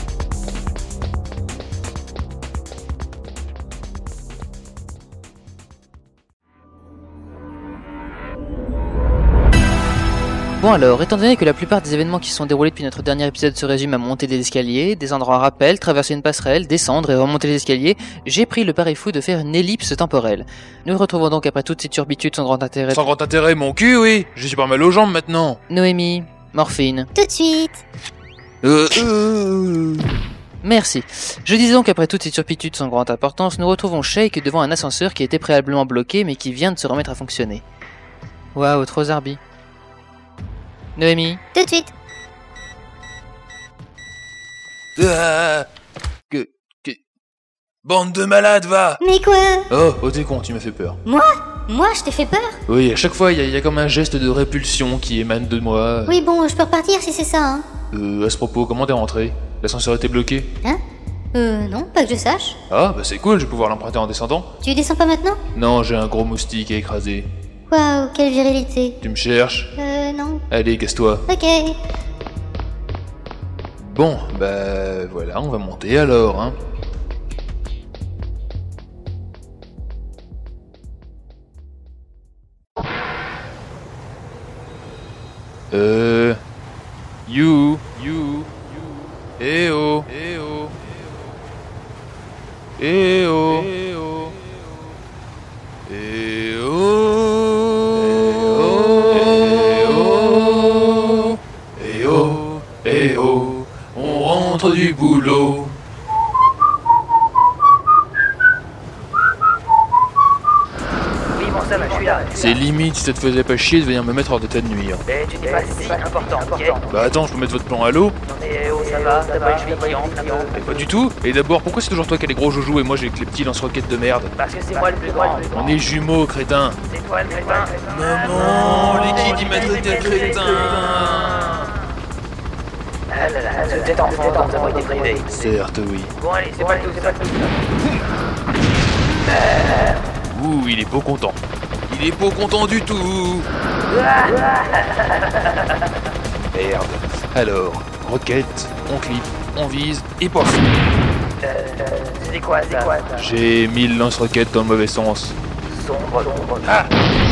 Bon alors, étant donné que la plupart des événements qui se sont déroulés depuis notre dernier épisode se résument à monter des escaliers, descendre en rappel, traverser une passerelle, descendre et remonter les escaliers, j'ai pris le pari fou de faire une ellipse temporelle. Nous nous retrouvons donc après toutes ces turbitudes sans grand intérêt.
Sans grand intérêt, mon cul, oui. Je suis pas mal aux jambes maintenant.
Noémie, morphine.
Tout de suite.
Merci. Je disais donc après toutes ces turpitudes sans grande importance, nous retrouvons Shake devant un ascenseur qui était préalablement bloqué mais qui vient de se remettre à fonctionner. Waouh, trop zarbi. Noémie.
Tout de suite.
Que... Bande de malades, va.
Mais quoi?
Oh, t'es con, tu m'as fait peur.
Moi, je t'ai fait peur?
Oui, à chaque fois, il y a comme un geste de répulsion qui émane de moi.
Oui bon, je peux repartir si c'est ça, hein.
À ce propos, comment t'es rentré? L'ascenseur était bloqué?
Hein? Non, pas que je sache.
Ah, bah c'est cool, je vais pouvoir l'emprunter en descendant.
Tu descends pas maintenant?
Non, j'ai un gros moustique à écraser.
Waouh, quelle virilité.
Tu me cherches?
Non.
Allez, casse-toi.
Ok.
Bon, bah voilà, on va monter alors, hein. Eh oh. On rentre du boulot.
Oui, bon ça va, je suis là.
C'est limite si ça te faisait pas chier de venir me mettre hors d'état de nuire.
Mais tu dis pas si important, ok?
Bah attends, je peux mettre votre plan à l'eau?
Non mais oh, ça va, t'as pas une cheville qui enfle un peu?
Mais pas du tout. Et d'abord, pourquoi c'est toujours toi qui as les gros joujoux et moi j'ai que les petits lance-roquettes de merde?
Parce que c'est moi le plus grand.
On est jumeaux, crétin.
C'est toi le crétin.
Maman, liquide, il m'a traité de crétin.
Ah là là, cet enfant nous avons été privés.
Certes, oui.
Bon allez, c'est pas tout, c'est pas tout.
Ouh, il est pas content. Il est pas content du tout. Merde. Alors, roquette, on clip, on vise et pof.
C'est quoi ça?
J'ai 1000 lance-roquettes dans le mauvais sens.
Sombre.
Ah.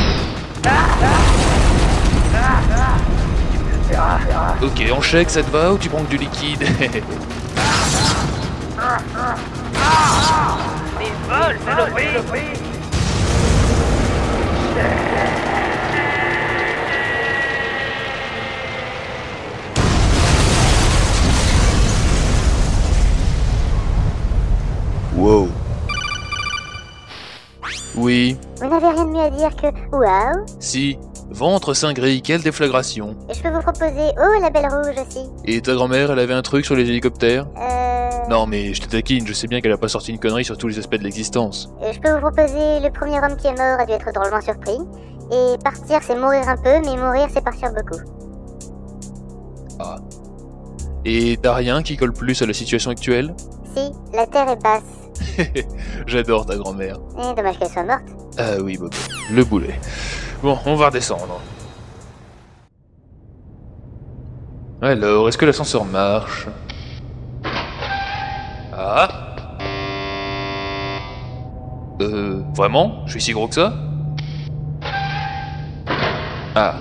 Ok, en chèque, ça te va ou tu manques du liquide?
Mais vol, saloperie!
Wow. Oui.
Vous n'avez rien de mieux à dire que waouh?
Si. Ventre cinglé, quelle déflagration.
Et je peux vous proposer oh la belle rouge aussi.
Et ta grand-mère, elle avait un truc sur les hélicoptères? Non mais je te taquine, je sais bien qu'elle a pas sorti une connerie sur tous les aspects de l'existence.
Je peux vous proposer le premier homme qui est mort a dû être drôlement surpris. Et partir c'est mourir un peu, mais mourir c'est partir beaucoup.
Ah. Et t'as rien qui colle plus à la situation actuelle?
Si, la terre est basse.
J'adore ta grand-mère.
Et dommage qu'elle soit morte.
Ah oui, Bob. Le boulet. Bon, on va redescendre. Alors, est-ce que l'ascenseur marche? Ah? Vraiment? Je suis si gros que ça? Ah.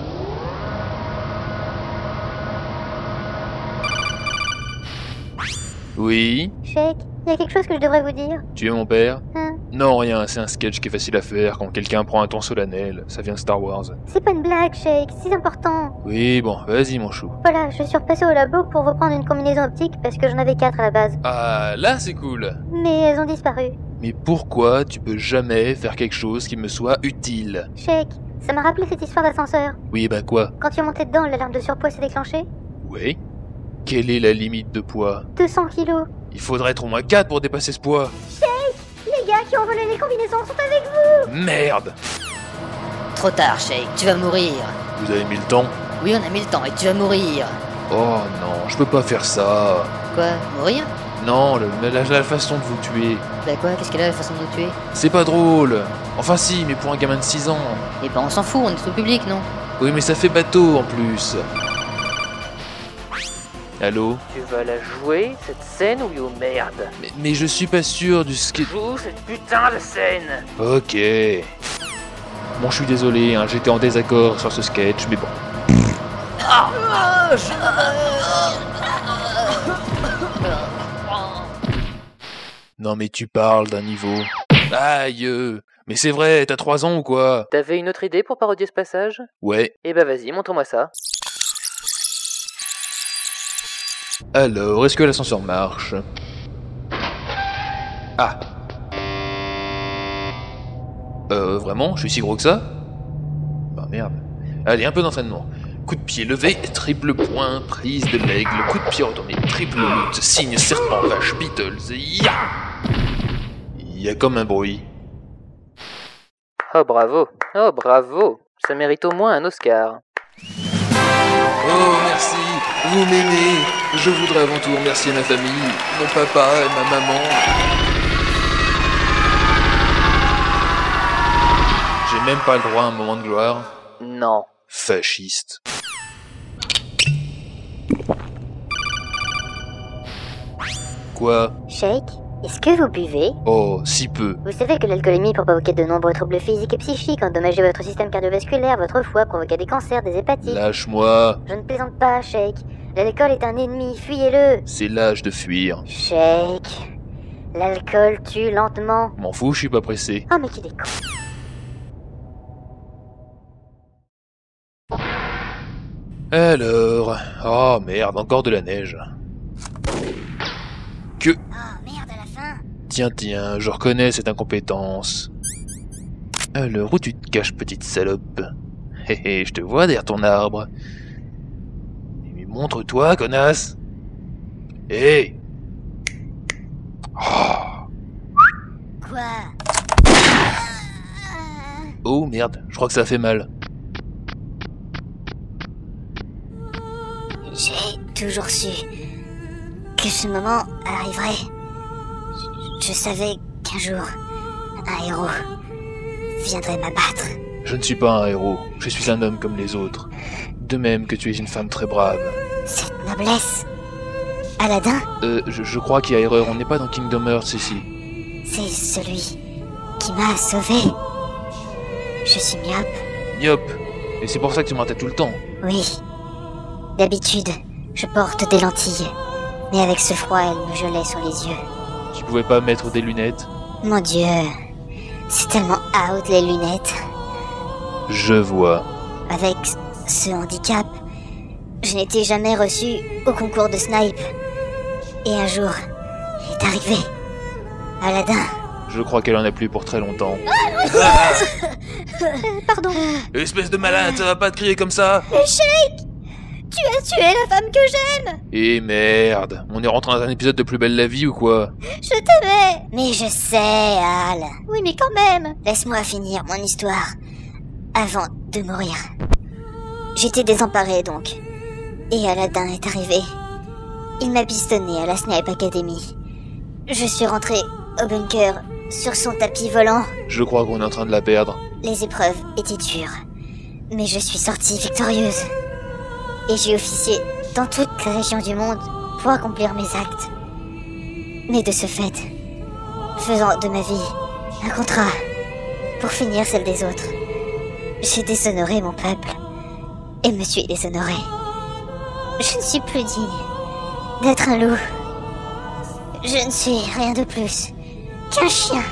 Oui?
Shake, il y a quelque chose que je devrais vous dire.
Tu es mon père?
Hein?
Non, rien, c'est un sketch qui est facile à faire quand quelqu'un prend un ton solennel. Ça vient de Star Wars.
C'est pas une blague, Shake, c'est important.
Oui, bon, vas-y mon chou.
Voilà, je suis repassé au labo pour vous prendre une combinaison optique parce que j'en avais 4 à la base.
Ah, là c'est cool.
Mais elles ont disparu.
Mais pourquoi tu peux jamais faire quelque chose qui me soit utile?
Shake, ça m'a rappelé cette histoire d'ascenseur.
Oui, bah quoi?
Quand tu es monté dedans, l'alarme de surpoids s'est déclenchée.
Oui? Quelle est la limite de poids?
200 kilos.
Il faudrait être au moins 4 pour dépasser ce poids.
Les gars qui ont volé les combinaisons sont avec vous.
Merde!
Trop tard, Shake, tu vas mourir.
Vous avez mis le temps?
Oui, on a mis le temps et tu vas mourir.
Oh non, je peux pas faire ça.
Quoi, mourir?
Non, la façon de vous tuer.
Bah quoi, qu'est-ce qu'elle a la façon de nous tuer?
C'est pas drôle. Enfin si, mais pour un gamin de 6 ans.
Eh ben on s'en fout, on est au public, non?
Oui, mais ça fait bateau en plus. Allô?
Tu vas la jouer, cette scène, oui ou merde?
Mais je suis pas sûr du skate.
Joue cette putain de scène!
Ok. Bon, je suis désolé, hein, j'étais en désaccord sur ce sketch, mais bon. Non mais tu parles d'un niveau. Aïe! Mais c'est vrai, t'as 3 ans ou quoi?
T'avais une autre idée pour parodier ce passage?
Ouais.
Eh bah vas-y, montre-moi ça.
Alors, est-ce que l'ascenseur marche? Ah. Vraiment? Je suis si gros que ça? Bah merde. Allez, un peu d'entraînement. Coup de pied levé, triple point, prise de l'aigle, coup de pied retourné, triple lutte, signe, serpent, vache, Beatles, ya! Il y a comme un bruit.
Oh bravo, oh bravo, ça mérite au moins un Oscar.
Oh merci, vous m'aimez. Je voudrais avant tout remercier ma famille, mon papa et ma maman. J'ai même pas le droit à un moment de gloire.
Non.
Fasciste. Quoi?
Shake, est-ce que vous buvez?
Oh, si peu.
Vous savez que l'alcoolémie peut provoquer de nombreux troubles physiques et psychiques, endommager votre système cardiovasculaire, votre foie, provoquer des cancers, des hépatites.
Lâche-moi.
Je ne plaisante pas, Shake. L'alcool est un ennemi, fuyez-le.
C'est l'âge de fuir.
Shake, l'alcool tue lentement.
M'en fous, je suis pas pressé.
Oh mais qu'il est con.
Alors... Oh merde, encore de la neige. Que...
Oh merde à la fin.
Tiens, je reconnais cette incompétence. Alors, où tu te caches, petite salope? Hé hé, je te vois derrière ton arbre. Mais montre-toi, connasse. Hé. Oh.
Quoi?
Oh merde, je crois que ça fait mal.
J'ai toujours su que ce moment arriverait. Je savais qu'un jour, un héros viendrait m'abattre.
Je ne suis pas un héros, je suis un homme comme les autres. De même que tu es une femme très brave.
Cette noblesse. Aladdin,
Je crois qu'il y a erreur, on n'est pas dans Kingdom Hearts ici.
c'est celui qui m'a sauvé. Je suis myope.
Myope. Et c'est pour ça que tu mentais tout le temps.
Oui. D'habitude, je porte des lentilles. Mais avec ce froid, elles me gelaient sur les yeux.
Tu pouvais pas mettre des lunettes?
Mon Dieu, c'est tellement out les lunettes.
Je vois.
Avec ce handicap, je n'étais jamais reçu au concours de snipe. Et un jour, est arrivé Aladdin.
Je crois qu'elle en a plus pour très longtemps.
Pardon.
Espèce de malade, ça va pas te crier comme ça?
Shake, tu as tué la femme que j'aime.
Eh merde, on est rentré dans un épisode de Plus belle la vie ou quoi?
Je t'aimais. Mais je sais, Al. Oui, mais quand même. Laisse-moi finir mon histoire avant de mourir. J'étais désemparée donc. Et Aladdin est arrivé. Il m'a pistonné à la Snipe Academy. Je suis rentrée au bunker sur son tapis volant.
Je crois qu'on est en train de la perdre.
Les épreuves étaient dures. Mais je suis sortie victorieuse. Et j'ai officié dans toutes les régions du monde pour accomplir mes actes. Mais de ce fait, faisant de ma vie un contrat pour finir celle des autres, j'ai déshonoré mon peuple et me suis déshonorée. Je ne suis plus digne d'être un loup. Je ne suis rien de plus qu'un chien.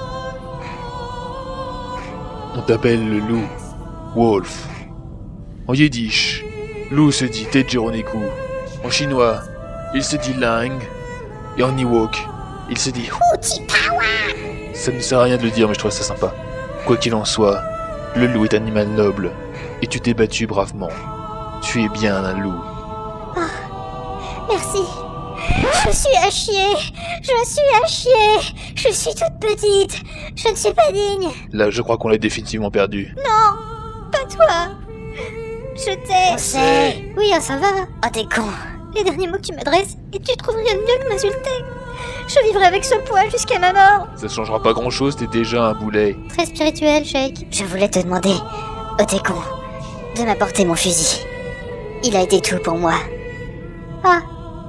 On t'appelle le loup. Wolf. En yiddish, loup se dit Tejeroneku. En chinois, il se dit Lang. Et en Ewok, il se dit Hutipawa. Ça ne sert à rien de le dire, mais je trouve ça sympa. Quoi qu'il en soit, le loup est un animal noble. Et tu t'es battu bravement. Tu es bien un loup.
Merci. Je suis à chier. Je suis à chier. Je suis toute petite. Je ne suis pas digne.
Là, je crois qu'on l'a définitivement perdu.
Non, pas toi. Je t'ai...
On sait.
Oui, ça va.
Oh, t'es con.
Les derniers mots que tu m'adresses, et tu trouves rien de mieux que m'insulter. Je vivrai avec ce poids jusqu'à ma mort.
Ça changera pas grand chose, t'es déjà un boulet.
Très spirituel, Shake.
Je voulais te demander, Otekon, de m'apporter mon fusil. Il a été tout pour moi.
Ah,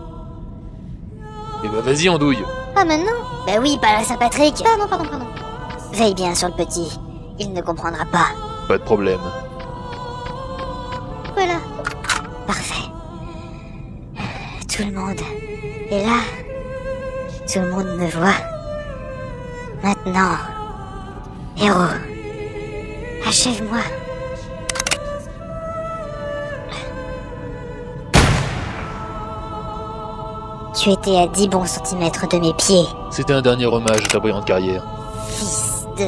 Eh bah vas-y, andouille.
ah maintenant?
Bah oui, pas la Saint-Patrick.
Pardon.
Veille bien sur le petit. Il ne comprendra pas.
Pas de problème.
Voilà.
Parfait. Tout le monde est là. Tout le monde me voit. Maintenant, héros, achève-moi. Tu étais à 10 bons centimètres de mes pieds,
C'était un dernier hommage à ta brillante carrière.
fils de...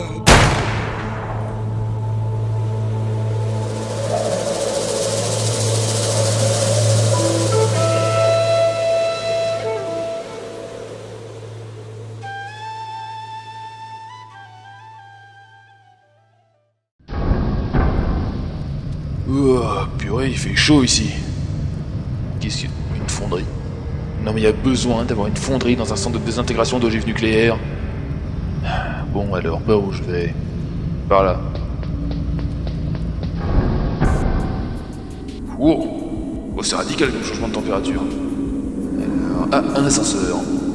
Oh, purée, il fait chaud ici. Qu'est-ce que... Une fonderie. Non mais il y a besoin d'avoir une fonderie dans un centre de désintégration d'ogives nucléaires. Bon alors, par où je vais? Par là. Wow. Oh, c'est radical comme changement de température. Alors, ah, un ascenseur.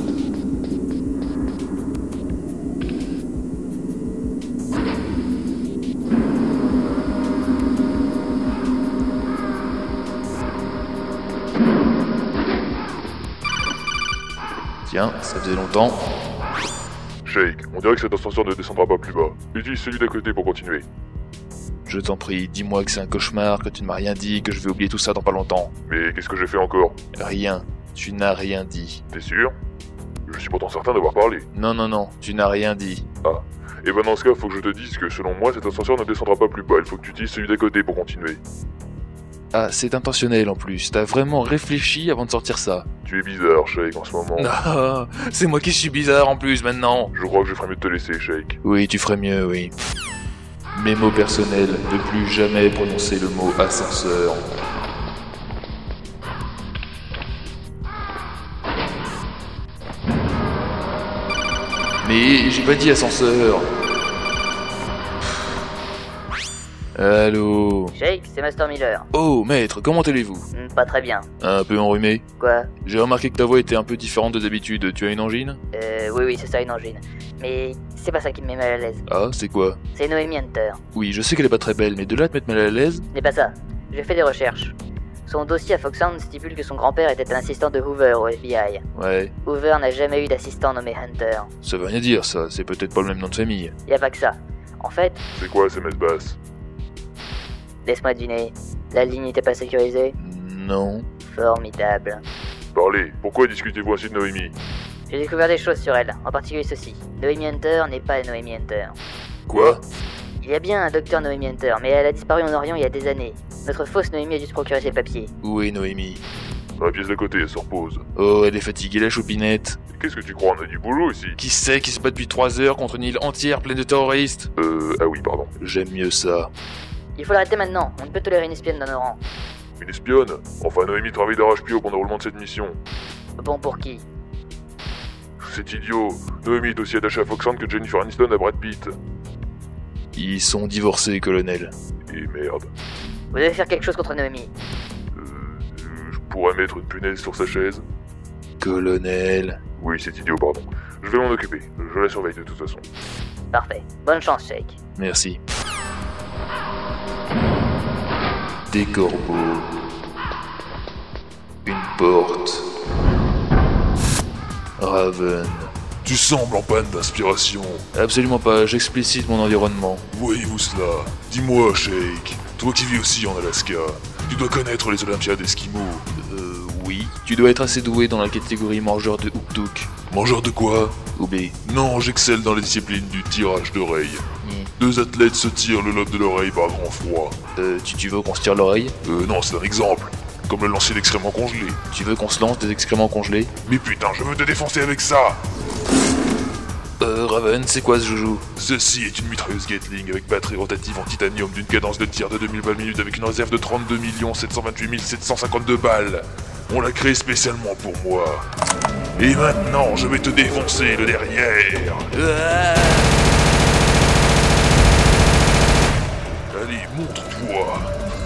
Tiens, ça faisait longtemps.
Shake, on dirait que cet ascenseur ne descendra pas plus bas. Utilise celui d'à côté pour continuer.
Je t'en prie, dis-moi que c'est un cauchemar, que tu ne m'as rien dit, que je vais oublier tout ça dans pas longtemps.
Mais qu'est-ce que j'ai fait encore?
Rien. Tu n'as rien dit.
T'es sûr? Je suis pourtant certain d'avoir parlé.
Non, tu n'as rien dit.
Ah. Et ben dans ce cas, faut que je te dise que selon moi, cet ascenseur ne descendra pas plus bas. Il faut que tu utilises celui d'à côté pour continuer.
Ah, c'est intentionnel en plus. T'as vraiment réfléchi avant de sortir ça.
Tu es bizarre, Shake, en ce moment.
Ah, c'est moi qui suis bizarre en plus maintenant.
Je crois que je ferais mieux de te laisser, Shake.
Oui, tu ferais mieux, oui. Mémo personnel, ne plus jamais prononcer le mot ascenseur. Mais j'ai pas dit ascenseur. Allô.
Shake, c'est Master Miller.
Oh, maître, comment allez-vous?
Pas très bien.
Un peu enrhumé?
Quoi?
J'ai remarqué que ta voix était un peu différente de d'habitude. Tu as une angine?
Oui, c'est ça, une angine. Mais c'est pas ça qui me met mal à l'aise.
Ah, c'est quoi?
C'est Noémie Hunter.
Oui, je sais qu'elle est pas très belle, mais de là à te mettre mal à l'aise?
Ce n'est pas ça. J'ai fait des recherches. Son dossier à Foxhound stipule que son grand-père était un assistant de Hoover au FBI.
Ouais.
Hoover n'a jamais eu d'assistant nommé Hunter.
Ça veut rien dire, ça. C'est peut-être pas le même nom de famille.
Y a pas que ça. En fait,
C'est quoi ces messes basses?
laisse-moi deviner. La ligne n'était pas sécurisée?
Non.
Formidable.
Parlez, pourquoi discutez-vous ainsi de Noémie?
J'ai découvert des choses sur elle, en particulier ceci. Noémie Hunter n'est pas Noémie Hunter.
Quoi?
Il y a bien un docteur Noémie Hunter, mais elle a disparu en Orient il y a des années. Notre fausse Noémie a dû se procurer ses papiers.
Où est Noémie?
Dans la pièce d'à côté, elle se repose.
Oh, elle est fatiguée la choupinette.
Et qu'est-ce que tu crois, on a du boulot ici?
Qui c'est qui se bat depuis 3 heures contre une île entière pleine de terroristes?
Ah oui, pardon.
J'aime mieux ça.
Il faut l'arrêter maintenant, on ne peut tolérer une espionne dans nos rangs.
Une espionne? Enfin, Noémie travaille d'arrache-pied au déroulement de cette mission.
Bon, pour qui?
C'est idiot. Noémie est aussi attachée à Foxhound que Jennifer Aniston à Brad Pitt.
Ils sont divorcés, colonel.
Et merde.
Vous devez faire quelque chose contre Noémie.
Je pourrais mettre une punaise sur sa chaise?
Colonel.
Oui, c'est idiot, pardon. Je vais m'en occuper. Je la surveille de toute façon.
Parfait. Bonne chance, Shake.
Merci. Des corbeaux. Une porte. Raven.
Tu sembles en panne d'inspiration.
Absolument pas, j'explicite mon environnement.
Voyez-vous cela? Dis-moi, Shake, toi qui vis aussi en Alaska, tu dois connaître les Olympiades Esquimaux.
Oui. Tu dois être assez doué dans la catégorie mangeur de hook-took.
Mangeur de quoi?
Oublie.
Non, j'excelle dans les disciplines du tirage d'oreille. 2 athlètes se tirent le lobe de l'oreille par grand froid.
Tu veux qu'on se tire l'oreille?
Non, c'est un exemple. Comme le lancer d'excréments congelés.
Tu veux qu'on se lance des excréments congelés?
Mais putain, je veux te défoncer avec ça!
Raven, c'est quoi ce joujou?
Ceci est une mitrailleuse Gatling avec batterie rotative en titanium d'une cadence de tir de 2000 balles minute avec une réserve de 32 728 752 balles. On l'a créée spécialement pour moi. Et maintenant, je vais te défoncer le derrière. Allez, montre-toi.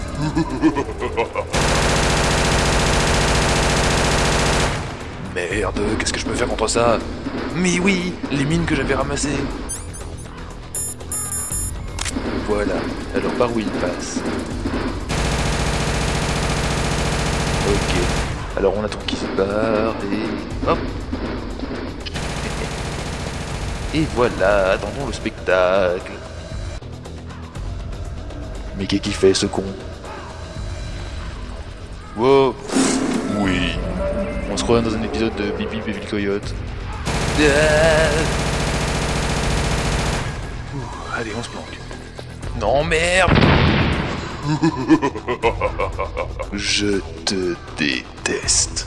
Merde, qu'est-ce que je peux faire contre ça? Mais oui, les mines que j'avais ramassées. Voilà, alors par où il passe? Ok, alors on attend qu'il se barre et... hop. Et voilà, attendons le spectacle. Mais qu'est-ce qu'il fait ce con? Wow.
Oui.
On se croit dans un épisode de Bip Bip et Ville Coyote. Allez, on se planque. Non, merde. Je te déteste.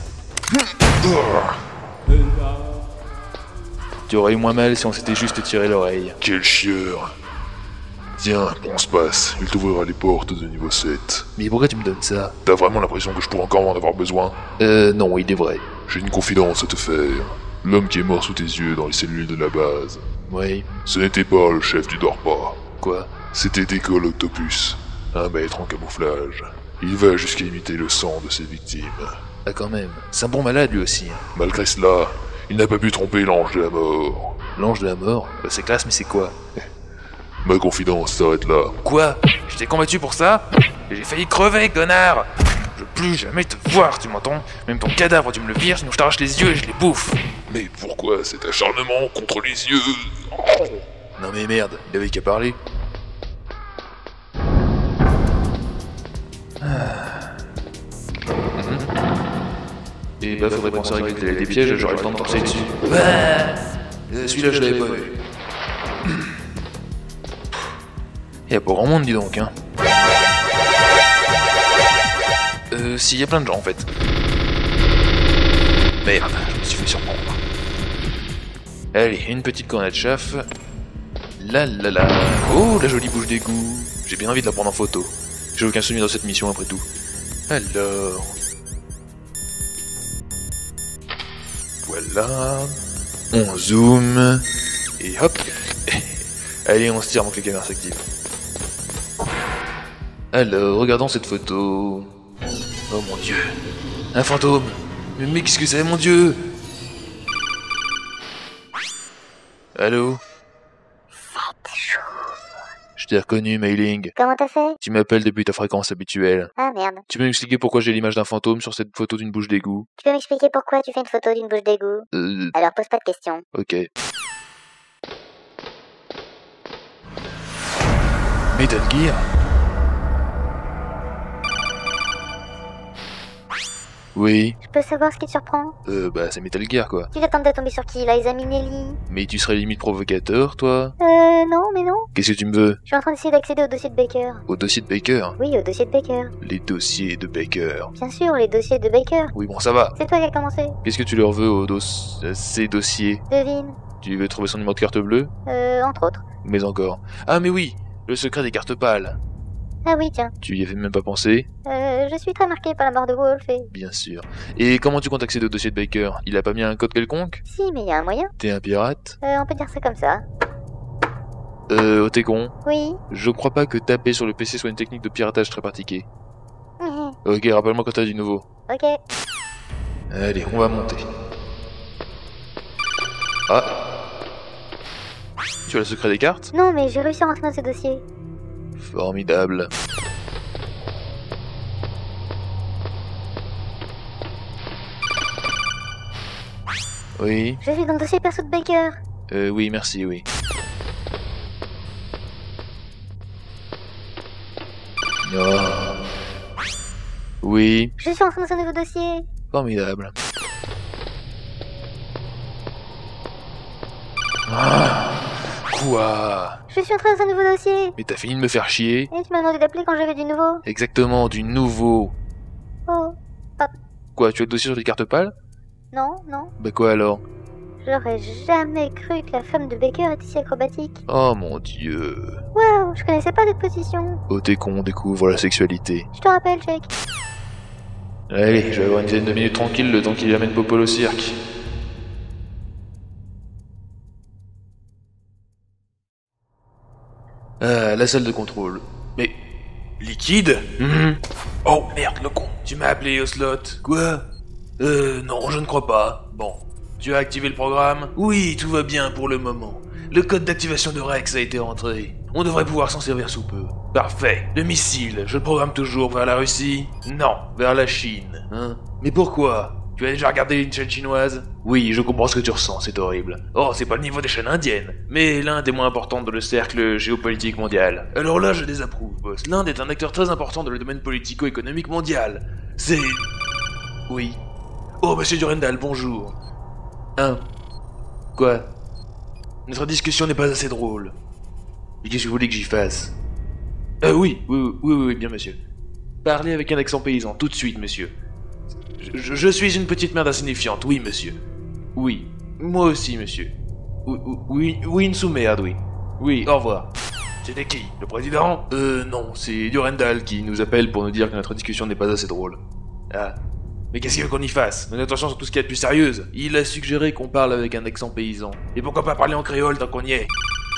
Tu aurais eu moins mal si on s'était juste tiré l'oreille.
Quel chieur. Tiens, on se passe, il t'ouvrira les portes de niveau 7.
Mais pourquoi tu me donnes ça?
T'as vraiment l'impression que je pourrais encore en avoir besoin?
Non, il est vrai.
J'ai une confidence à te faire. L'homme qui est mort sous tes yeux dans les cellules de la base.
Oui.
Ce n'était pas le chef du Dorpa.
Quoi?
C'était Décolle Octopus, un maître en camouflage. Il va jusqu'à imiter le sang de ses victimes.
Ah quand même, c'est un bon malade lui aussi.
Malgré cela, il n'a pas pu tromper l'ange de la mort.
L'ange de la mort? C'est classe, mais c'est quoi?
Ma confidence s'arrête là.
Quoi? Je t'ai combattu pour ça? Et j'ai failli crever, connard! Je veux plus jamais te voir, tu m'entends? Même ton cadavre, tu me le vires, sinon je t'arrache les yeux et je les bouffe.
Mais pourquoi cet acharnement contre les yeux?
Non mais merde, il avait qu'à parler. Et bah faudrait penser à régler des pièges, j'aurais le temps de passer dessus. Celui-là je l'avais pas vu. Y'a pas grand monde, dis donc, hein. Si, y'a plein de gens en fait. Merde, je me suis fait surprendre. Allez, une petite cornette chaff. La la la. Oh, la jolie bouche d'égout. J'ai bien envie de la prendre en photo. J'ai aucun souvenir dans cette mission après tout. Alors. Voilà. On zoome. Et hop. Allez, on se tire avant que les caméras s'activent. Alors, regardons cette photo. Oh mon dieu. Un fantôme. Mais qu'est-ce que c'est, mon dieu? Allô? Je t'ai reconnu, Mailing.
Comment t'as fait?
Tu m'appelles depuis ta fréquence habituelle.
Ah merde.
Tu peux m'expliquer pourquoi j'ai l'image d'un fantôme sur cette photo d'une bouche d'égout?
Tu peux m'expliquer pourquoi tu fais une photo d'une bouche d'égout? Alors pose pas de questions.
Ok. Metal Gear? Oui.
Je peux savoir ce qui te surprend?
Bah c'est Metal Gear quoi.
Tu t'attends de tomber sur qui, Liza Minnelli?
Mais tu serais limite provocateur, toi?
Non, mais non.
Qu'est-ce que tu me veux?
Je suis en train d'essayer d'accéder au dossier de Baker.
Au dossier de Baker?
Oui, au dossier de Baker.
Les dossiers de Baker.
Bien sûr, les dossiers de Baker.
Oui bon ça va.
C'est toi qui as commencé.
Qu'est-ce que tu leur veux aux ces dossiers?
Devine.
Tu veux trouver son numéro de carte bleue?
Entre autres.
Mais encore. Ah mais oui, le secret des cartes pâles.
Ah oui, tiens.
Tu y avais même pas pensé?
Je suis très marqué par la mort de Wolf et...
Bien sûr. Et comment tu comptes accéder au dossier de Baker? Il a pas mis un code quelconque?
Si, mais il y a un moyen.
T'es un pirate?
On peut dire ça comme ça.
T'es con?
Oui.
Je crois pas que taper sur le PC soit une technique de piratage très pratiquée. Ok, rappelle-moi quand t'as du nouveau.
Ok.
Allez, on va monter. Ah. Tu as le secret des cartes?
Non, mais j'ai réussi à rentrer dans ce dossier.
Formidable. Oui.
Je suis dans le dossier perso de Baker.
Oui, merci, oui. Oh. Oui.
Je suis en train de ce nouveau dossier.
Formidable. Ah. Quoi?
Je suis en train de ce nouveau dossier.
Mais t'as fini de me faire chier?
Et tu m'as demandé d'appeler quand j'avais du nouveau.
Exactement, du nouveau.
Oh.
Quoi, tu as le dossier sur les cartes pâles?
Non, non.
Bah quoi alors?
J'aurais jamais cru que la femme de Baker était si acrobatique.
Oh mon dieu.
Waouh, je connaissais pas cette position.
Oh t'es con, on découvre la sexualité.
Je te rappelle, Jake.
Allez, je vais avoir une dizaine de minutes tranquille le temps qu'il amène Popol au cirque. Ah, la salle de contrôle. Mais... Liquide? Oh merde, le con. Tu m'as appelé au slot. Quoi? Non, je ne crois pas. Bon. Tu as activé le programme? Oui, tout va bien pour le moment. Le code d'activation de Rex a été rentré. On devrait pouvoir s'en servir sous peu. Parfait. Le missile, je le programme toujours vers la Russie? Non, vers la Chine. Hein? Mais pourquoi? Tu as déjà regardé une chaîne chinoise? Oui, je comprends ce que tu ressens, c'est horrible. Oh, c'est pas le niveau des chaînes indiennes, mais l'Inde est moins importante dans le cercle géopolitique mondial. Alors là, je désapprouve, boss. L'Inde est un acteur très important dans le domaine politico-économique mondial. C'est... Oui. Oh, monsieur Durandal, bonjour. Hein? Quoi? Notre discussion n'est pas assez drôle. Mais qu'est-ce que vous voulez que j'y fasse? Oui, bien monsieur. Parlez avec un accent paysan, tout de suite, monsieur. Je suis une petite merde insignifiante, oui, monsieur. Oui, moi aussi, monsieur. Oui, une sous-merde, oui. Oui, au revoir. C'était qui? Le président? Non, c'est Durandal qui nous appelle pour nous dire que notre discussion n'est pas assez drôle. Ah. Mais qu'est-ce qu'il veut qu'on y fasse? Donne attention sur tout ce qu'il y a de plus sérieuse. Il a suggéré qu'on parle avec un accent paysan. Et pourquoi pas parler en créole tant qu'on y est?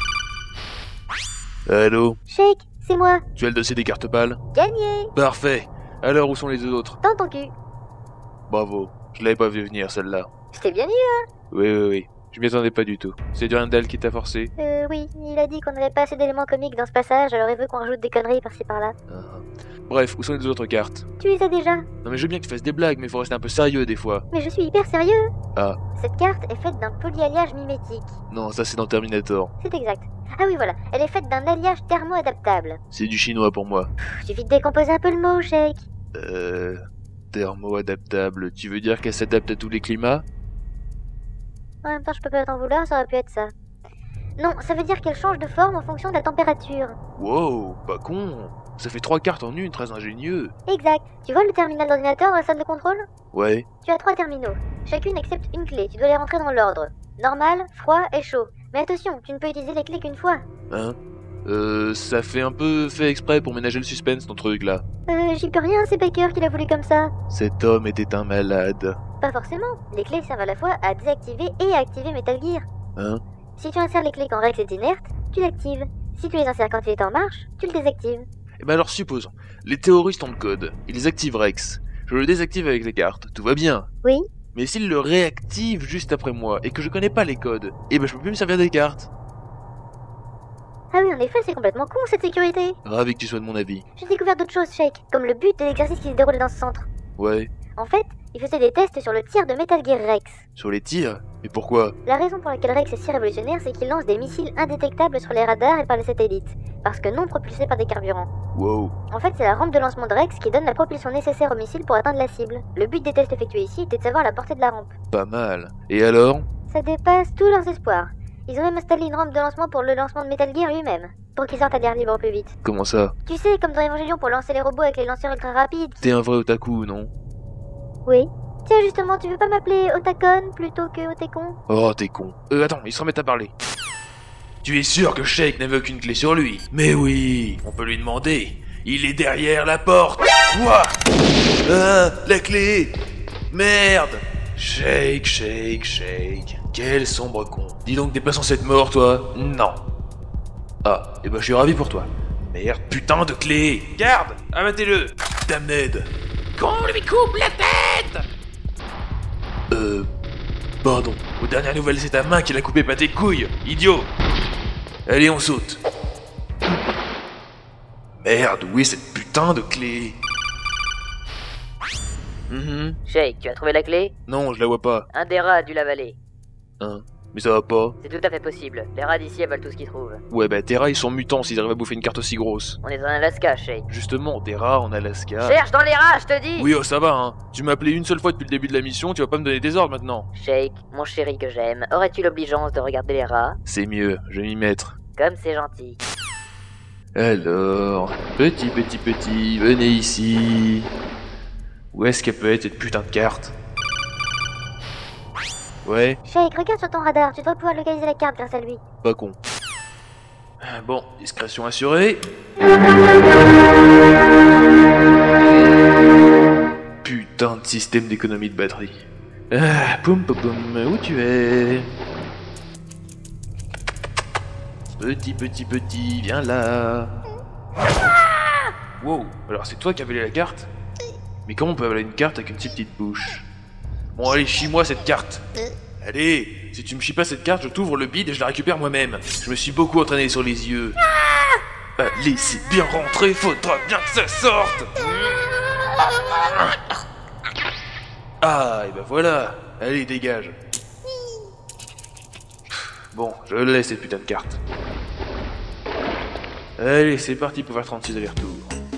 Allô?
Shake, c'est moi.
Tu as le dossier des cartes pâles?
Gagné.
Parfait. Alors où sont les deux autres?
Dans ton cul.
Bravo. Je l'avais pas vu venir celle-là.
C'était bien eu, hein?
Oui. Je m'y attendais pas du tout. C'est Durandal qui t'a forcé?
Oui. Il a dit qu'on n'avait pas assez d'éléments comiques dans ce passage, alors il veut qu'on rajoute des conneries par-ci par-là.
Bref, où sont les deux autres cartes?
Tu les as déjà?
Non mais je veux bien que tu fasses des blagues, mais faut rester un peu sérieux des fois.
Mais je suis hyper sérieux.
Ah.
Cette carte est faite d'un polyalliage mimétique.
Non, ça c'est dans Terminator.
C'est exact. Ah oui, voilà. Elle est faite d'un alliage thermo-adaptable.
C'est du chinois pour moi.
Suffit de décomposer un peu le mot, Shake.
Thermo-adaptable, tu veux dire qu'elle s'adapte à tous les climats?
En même temps, je peux pas t'en vouloir, ça aurait pu être ça. Non, ça veut dire qu'elle change de forme en fonction de la température.
Wow, pas con. Ça fait 3 cartes en une, très ingénieux.
Exact. Tu vois le terminal d'ordinateur dans la salle de contrôle?
Ouais.
Tu as 3 terminaux. Chacune accepte une clé. Tu dois les rentrer dans l'ordre. Normal, froid et chaud. Mais attention, tu ne peux utiliser les clés qu'une fois.
Hein? Ça fait un peu fait exprès pour ménager le suspense, ton truc là.
J'y peux rien, c'est Baker qui l'a voulu comme ça.
Cet homme était un malade.
Pas forcément. Les clés servent à la fois à désactiver et à activer Metal Gear.
Hein?
Si tu insères les clés quand Rex est inerte, tu l'actives. Si tu les insères quand il est en marche, tu le désactives.
Eh ben alors supposons, les terroristes ont le code, ils activent Rex. Je le désactive avec les cartes, tout va bien.
Oui.
Mais s'ils le réactivent juste après moi, et que je connais pas les codes, eh ben je peux plus me servir des cartes.
Ah oui, en effet, c'est complètement con cette sécurité.
Ravi que tu sois de mon avis.
J'ai découvert d'autres choses, Shake, comme le but de l'exercice qui se déroulait dans ce centre.
Ouais.
En fait, il faisait des tests sur le tir de Metal Gear Rex.
Sur les tirs? Mais pourquoi?
La raison pour laquelle Rex est si révolutionnaire, c'est qu'il lance des missiles indétectables sur les radars et par les satellites, parce que non propulsés par des carburants.
Wow.
En fait, c'est la rampe de lancement de Rex qui donne la propulsion nécessaire au missile pour atteindre la cible. Le but des tests effectués ici était de savoir la portée de la rampe.
Pas mal. Et alors?
Ça dépasse tous leurs espoirs. Ils ont même installé une rampe de lancement pour le lancement de Metal Gear lui-même, pour qu'il sorte à l'air libre plus vite.
Comment ça?
Tu sais, comme dans Evangelion pour lancer les robots avec les lanceurs ultra rapides.
T'es un vrai otaku, non?
Oui. Tiens, justement, tu veux pas m'appeler Otakon plutôt que Otekon?
Oh, t'es con. Attends, ils se remettent à parler. Tu es sûr que Shake n'avait aucune clé sur lui? Mais oui, on peut lui demander. Il est derrière la porte. Quoi? Ah, la clé. Merde. Shake. Quel sombre con. Dis donc, t'es pas censé être mort, toi? Non. Ah, et ben je suis ravi pour toi. Merde, putain de clé. Garde, abattez-le. Damned. Qu'on lui coupe la tête. Pardon. Aux dernières nouvelles, c'est ta main qui l'a coupé, pas tes couilles, idiot. Allez, on saute. Merde, où est cette putain de clé?
Shake, tu as trouvé la clé?
Non, je la vois pas.
Un des rats a dû l'avaler.
Hein? Mais ça va pas.
C'est tout à fait possible. Les rats d'ici avalent tout ce qu'ils trouvent.
Ouais, bah tes rats ils sont mutants s'ils arrivent à bouffer une carte aussi grosse.
On est en Alaska, Shake.
Justement, des rats en Alaska.
Cherche dans les rats, je te dis!
Oui, oh ça va, hein. Tu m'as appelé une seule fois depuis le début de la mission, tu vas pas me donner des ordres maintenant.
Shake, mon chéri que j'aime, aurais-tu l'obligeance de regarder les rats?
C'est mieux, je vais m'y mettre.
Comme c'est gentil.
Alors, petit, venez ici. Où est-ce qu'elle peut être cette putain de carte? Ouais,
Shake, regarde sur ton radar, tu dois pouvoir localiser la carte grâce à lui.
pas con. Bon, discrétion assurée. Putain de système d'économie de batterie. Poum, où tu es? Petit, viens là. Wow, alors c'est toi qui as avalé la carte? Mais comment on peut avaler une carte avec une si petite bouche? Bon allez, chie-moi cette carte. Allez, si tu me chies pas cette carte, je t'ouvre le bide et je la récupère moi-même. Je me suis beaucoup entraîné sur les yeux. Allez, c'est bien rentré, faudra bien que ça sorte. Ah, et ben voilà. Allez, dégage. Bon, je laisse cette putain de carte. Allez, c'est parti pour faire 36 allers-retours.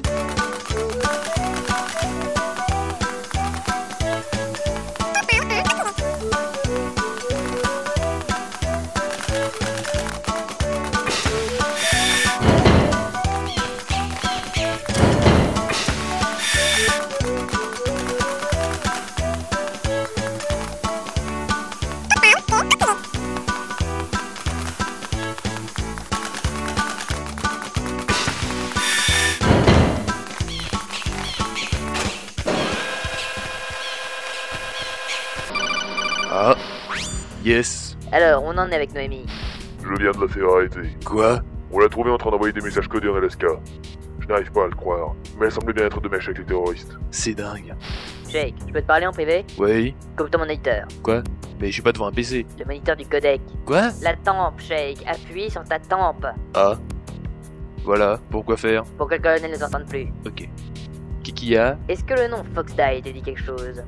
Ah, yes.
Alors, on en est avec Noémie.
Je viens de la faire arrêter.
Quoi?
On l'a trouvé en train d'envoyer des messages codés en Alaska. Je n'arrive pas à le croire, mais elle semblait bien être de mèche avec les terroristes.
C'est dingue.
Shake, je peux te parler en privé?
Ouais.
Comme ton moniteur.
Quoi? Mais je suis pas devant un PC.
Le moniteur du codec.
Quoi?
La tempe, Shake. Appuie sur ta tempe.
Ah. Voilà, pourquoi faire?
Pour que le colonel ne t'entende plus.
Ok. Qui a?
Est-ce que le nom Fox Die te dit quelque chose?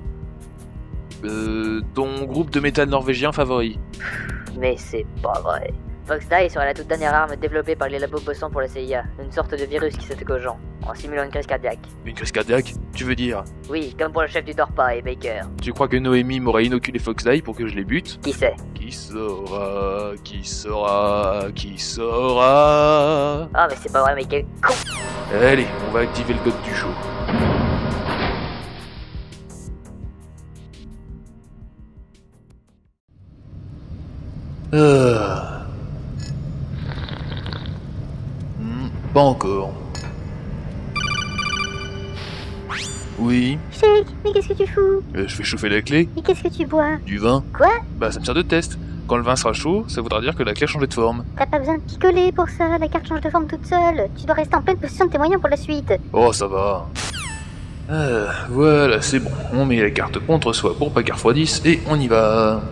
Ton groupe de métal norvégien favori?
Mais c'est pas vrai. Fox Die sera la toute dernière arme développée par les labos bossant pour la CIA. Une sorte de virus qui s'attaque aux gens, en simulant une crise cardiaque.
Une crise cardiaque? Tu veux dire?
Oui, comme pour le chef du Torpa et Baker.
Tu crois que Noémie m'aurait inoculé Fox Die pour que je les bute?
Qui sait?
Qui saura? Qui saura? Qui saura?
Ah mais c'est pas vrai, mais quel con!
Allez, on va activer le code du show. Pas encore. Oui,
Shake, mais qu'est-ce que tu fous?
je fais chauffer la clé.
Et qu'est-ce que tu bois?
Du vin.
Quoi?
Bah ça me sert de test. Quand le vin sera chaud, ça voudra dire que la clé a changé de forme.
T'as pas besoin de picoler pour ça, la carte change de forme toute seule. Tu dois rester en pleine possession de tes moyens pour la suite.
Oh, ça va. Voilà, c'est bon. On met la carte contre soi pour pas qu'elle refroidisse et on y va.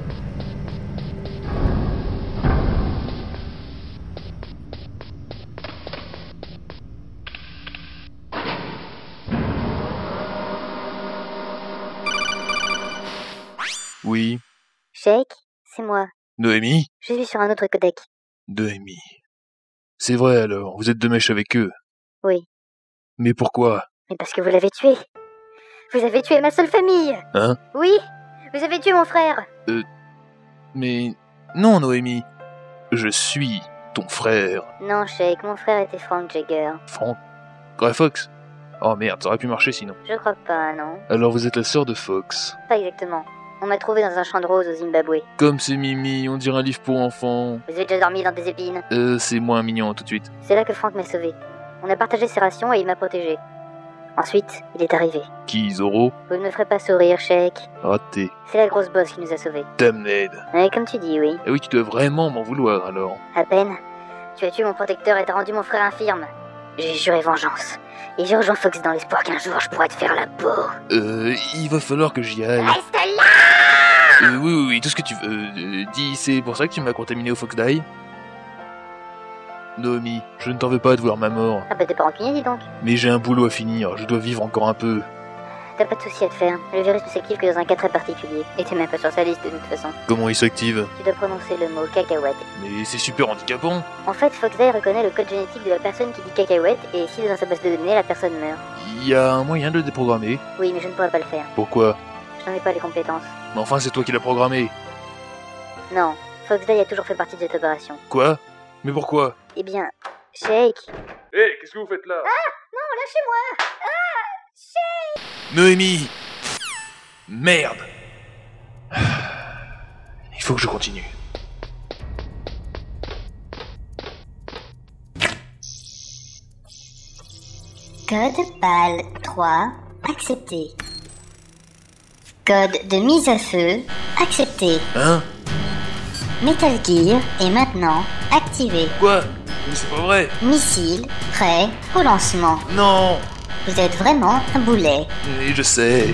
Oui,
Shake, c'est moi.
Noémie?
Je suis sur un autre codec.
Noémie. C'est vrai alors, vous êtes de mèche avec eux.
Oui.
Mais pourquoi?
Mais parce que vous l'avez tué. Vous avez tué ma seule famille.
Hein?
Oui, vous avez tué mon frère.
Mais... Non, Noémie. Je suis ton frère.
Non, Shake, mon frère était Frank Jagger.
Frank? Grey Fox? Oh merde, ça aurait pu marcher sinon.
Je crois pas, non.
Alors vous êtes la sœur de Fox.
Pas exactement. On m'a trouvé dans un champ de roses au Zimbabwe.
Comme c'est mimi, on dirait un livre pour enfants.
Vous avez déjà dormi dans des épines.
C'est moins mignon tout de suite.
C'est là que Frank m'a sauvé. On a partagé ses rations et il m'a protégé. Ensuite, il est arrivé.
Qui, Zoro?
Vous ne me ferez pas sourire, Shake.
Raté.
C'est la grosse bosse qui nous a sauvés.
Damned.
Ouais, comme tu dis, oui.
Eh oui, tu dois vraiment m'en vouloir alors.
À peine. Tu as tué mon protecteur et t'as rendu mon frère infirme. J'ai juré vengeance. Et j'ai rejoint Fox dans l'espoir qu'un jour je pourrais te faire la peau.
Il va falloir que j'y aille.
Reste là!
Oui, tout ce que tu veux. Dis, c'est pour ça que tu m'as contaminé au Fox Die? Noémie, je ne t'en veux pas de voir ma mort.
Ah bah t'es pas rancunier, dis donc.
Mais j'ai un boulot à finir, je dois vivre encore un peu.
t'as pas de soucis à te faire. Le virus ne s'active que dans un cas très particulier. Et t'es même pas sur sa liste de toute façon.
Comment il s'active?
Tu dois prononcer le mot cacahuète.
Mais c'est super handicapant.
En fait, Foxday reconnaît le code génétique de la personne qui dit cacahuète, et s'il est dans sa base de données, la personne meurt.
Il y a un moyen de le déprogrammer.
Oui, mais je ne pourrais pas le faire.
Pourquoi?
Je n'en ai pas les compétences.
Mais enfin, c'est toi qui l'as programmé.
Non, Foxday a toujours fait partie de cette opération.
Quoi? Mais pourquoi?
Eh bien, Shake...
Hé, qu'est-ce que vous faites là?
Lâchez-moi!
Noémie! Merde! Il faut que je continue.
Code PAL 3, accepté. Code de mise à feu, accepté.
Hein?
Metal Gear est maintenant activé.
Quoi? Mais c'est pas vrai!
Missile prêt au lancement.
Non!
Vous êtes vraiment un boulet.
Et je sais.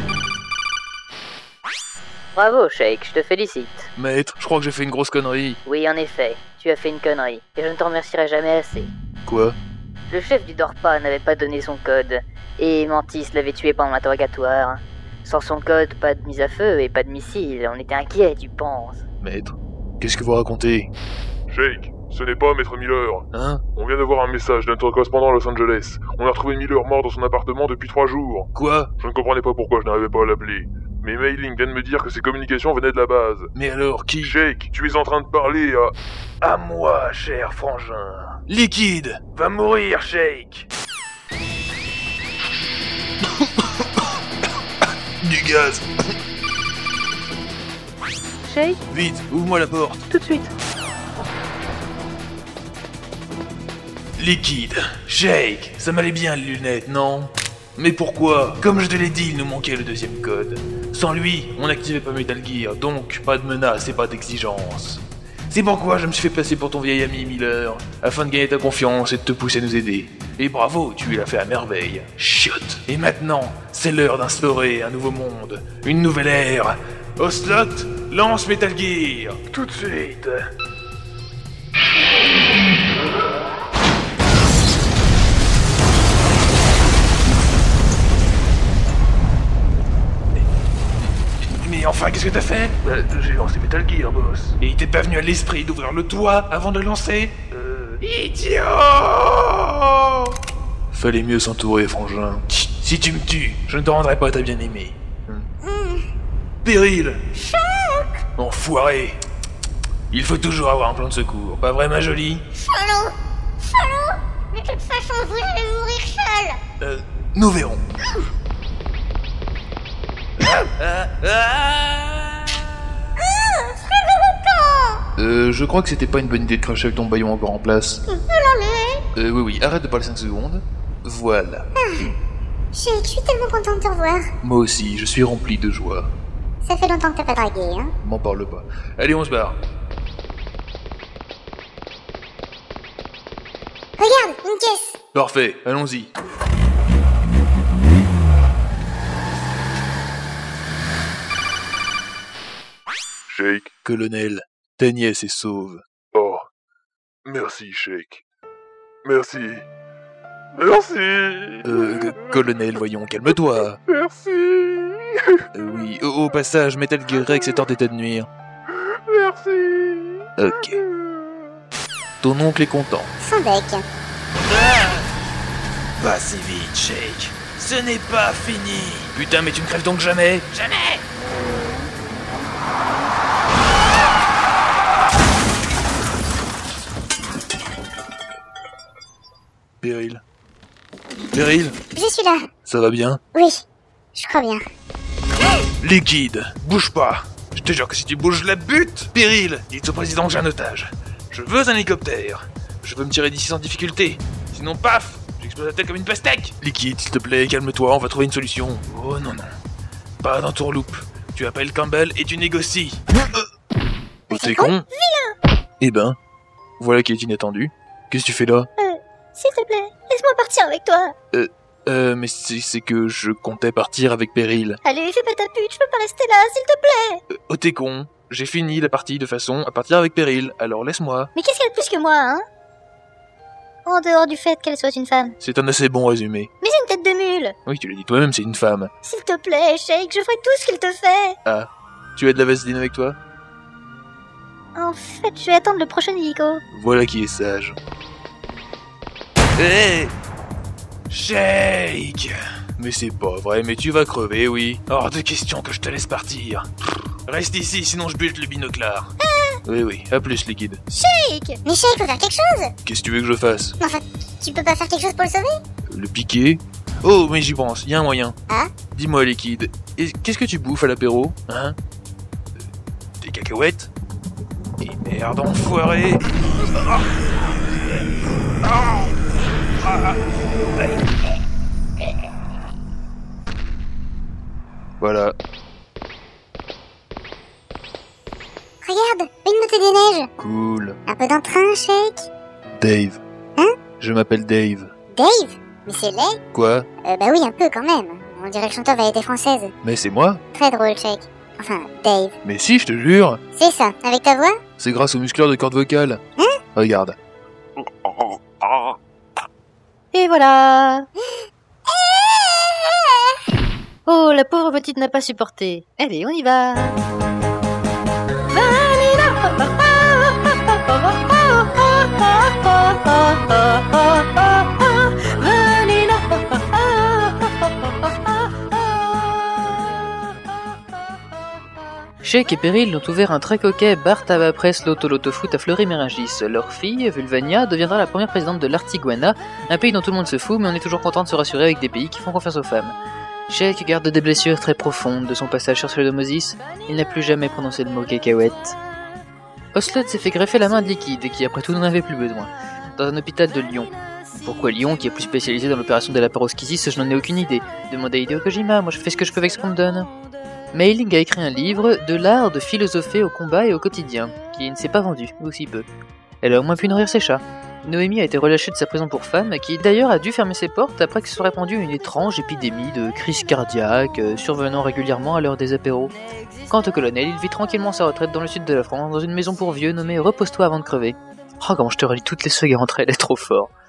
Bravo, Shake, je te félicite.
Maître, je crois que j'ai fait une grosse connerie.
Oui, en effet, tu as fait une connerie, et je ne t'en remercierai jamais assez.
Quoi?
Le chef du Dorpa n'avait pas donné son code, et Mantis l'avait tué pendant l'interrogatoire. Sans son code, pas de mise à feu et pas de missile, on était inquiets, tu penses.
Maître, qu'est-ce que vous racontez?
Shake, ce n'est pas Maître Miller.
Hein?
On vient d'avoir un message de notre correspondant à Los Angeles. On a retrouvé Miller mort dans son appartement depuis 3 jours.
Quoi?
Je ne comprenais pas pourquoi je n'arrivais pas à l'appeler. Mais Mailing vient de me dire que ses communications venaient de la base.
Mais alors, qui?
Shake, tu es en train de parler à...
À moi, cher frangin. Liquide!
Va mourir, Shake!
Du gaz!
Shake,
Vite, ouvre-moi la porte.
tout de suite.
Liquide. Shake. Ça m'allait bien les lunettes, non? Mais pourquoi? Comme je te l'ai dit, il nous manquait le deuxième code. Sans lui, on n'activait pas Metal Gear, donc pas de menace et pas d'exigence. C'est pourquoi je me suis fait passer pour ton vieil ami Miller, afin de gagner ta confiance et de te pousser à nous aider. Et bravo, tu l'as fait à merveille. Chiotte. Et maintenant, c'est l'heure d'instaurer un nouveau monde, une nouvelle ère. Ocelot, lance Metal Gear. Tout de suite. Mais enfin, qu'est-ce que t'as fait? J'ai lancé Metal Gear, boss. Et il t'est pas venu à l'esprit d'ouvrir le toit avant de le lancer? Idiot! Fallait mieux s'entourer, frangin. Si tu me tues, je ne te rendrai pas ta bien-aimée. Péril! Enfoiré! Il faut toujours avoir un plan de secours, pas vrai, ma jolie?
Salaud! De toute façon, vous allez mourir seul.
Nous verrons. Je crois que c'était pas une bonne idée de cracher avec ton baillon encore en place. Oui, arrête de parler 5 secondes. Voilà.
Je suis tellement contente de te revoir.
Moi aussi, je suis rempli de joie.
Ça fait longtemps que t'as pas dragué, hein.
M'en parle pas. Allez, on se barre.
Regarde, une caisse.
Parfait, allons-y.
Shake.
Colonel, ta nièce est sauve.
Oh. Merci, Shake. Merci. Merci.
Colonel, voyons, calme-toi.
Merci.
Oui, au passage, Metal Gear Rex est hors d'état de nuire.
Merci.
Ok. Ton oncle est content.
Sans bec.
Pas si vite, Shake. Ce n'est pas fini. Putain, mais tu ne crèves donc jamais? Jamais. Péril. Péril,
Je suis là.
ça va bien?
Oui, je crois bien.
Liquide, bouge pas. Je te jure que si tu bouges, je la bute. Péril, dites au président que j'ai un otage. Je veux un hélicoptère. Je veux me tirer d'ici sans difficulté. Sinon, paf, j'explose la tête comme une pastèque. Liquide, s'il te plaît, calme-toi, on va trouver une solution. Oh non, non. Pas dans tourloupe. Tu appelles Campbell et tu négocies. Oh, t'es con? Eh ben, voilà qui est inattendu. Qu'est-ce que tu fais là?
S'il te plaît, laisse-moi partir avec toi.
Mais c'est que je comptais partir avec Péril.
Allez, fais pas ta pute, je peux pas rester là, s'il te plaît.
Oh, t'es con. J'ai fini la partie de façon à partir avec Péril, alors laisse-moi.
Mais qu'est-ce qu'elle a de plus que moi, hein? En dehors du fait qu'elle soit une femme.
C'est un assez bon résumé.
Mais c'est une tête de mule.
Oui, tu l'as dit toi-même, c'est une femme.
S'il te plaît, Shake, je ferai tout ce qu'il te fait.
Ah, tu as de la vaseline avec toi?
En fait, je vais attendre le prochain hélico.
Voilà qui est sage. Hé Shake! Mais c'est pas vrai, mais tu vas crever, oui. Hors de question que je te laisse partir. Reste ici, sinon je bute le binoclard. Oui, à plus, liquide.
Shake! Mais Shake, faut faire quelque chose.
Qu'est-ce que tu veux que je fasse?
Mais enfin, tu peux pas faire quelque chose pour le sauver?
Le piquer? Oh, mais j'y pense, y a un moyen.
Ah?
Dis-moi, liquide, qu'est-ce que tu bouffes à l'apéro? Hein? Des cacahuètes? Et merde, enfoiré! Voilà.
Regarde, une montée des neiges.
Cool.
Un peu d'entrain, Shake.
Dave.
Hein?
Je m'appelle Dave.
Dave? Mais c'est laid.
Quoi?
Bah oui, un peu quand même. On dirait le chanteur variété française.
Mais c'est moi?
Très drôle, Shake. Enfin, Dave.
Mais si, je te jure!
C'est ça, avec ta voix?
C'est grâce aux muscleurs de cordes vocales.
Hein?
Regarde.
Et voilà. Oh, la pauvre petite n'a pas supporté. Allez, on y va.
Shake et Peril ont ouvert un très coquet bar tabac presse Loto-Loto-Foot à Fleury-Méragis. Leur fille, Vulvania, deviendra la première présidente de l'Artiguana, un pays dont tout le monde se fout, mais on est toujours content de se rassurer avec des pays qui font confiance aux femmes. Shake garde des blessures très profondes de son passage sur Pseudomosis. Il n'a plus jamais prononcé le mot cacahuète. Ocelot s'est fait greffer la main de Liquide, qui après tout n'en avait plus besoin, dans un hôpital de Lyon. Pourquoi Lyon, qui est plus spécialisé dans l'opération de la paroschisis, je n'en ai aucune idée. Demandez à Hideo Kojima, moi je fais ce que je peux avec ce qu'on me donne. Mailing a écrit un livre de l'art de philosopher au combat et au quotidien, qui ne s'est pas vendu, ou si peu. Elle a au moins pu nourrir ses chats. Noémie a été relâchée de sa prison pour femmes, qui d'ailleurs a dû fermer ses portes après que se soit répandue une étrange épidémie de crise cardiaque, survenant régulièrement à l'heure des apéros. Quant au colonel, il vit tranquillement sa retraite dans le sud de la France, dans une maison pour vieux nommée Repose-toi avant de crever. Oh, comment je te relis toutes les sagas entre elles, elle est trop fort.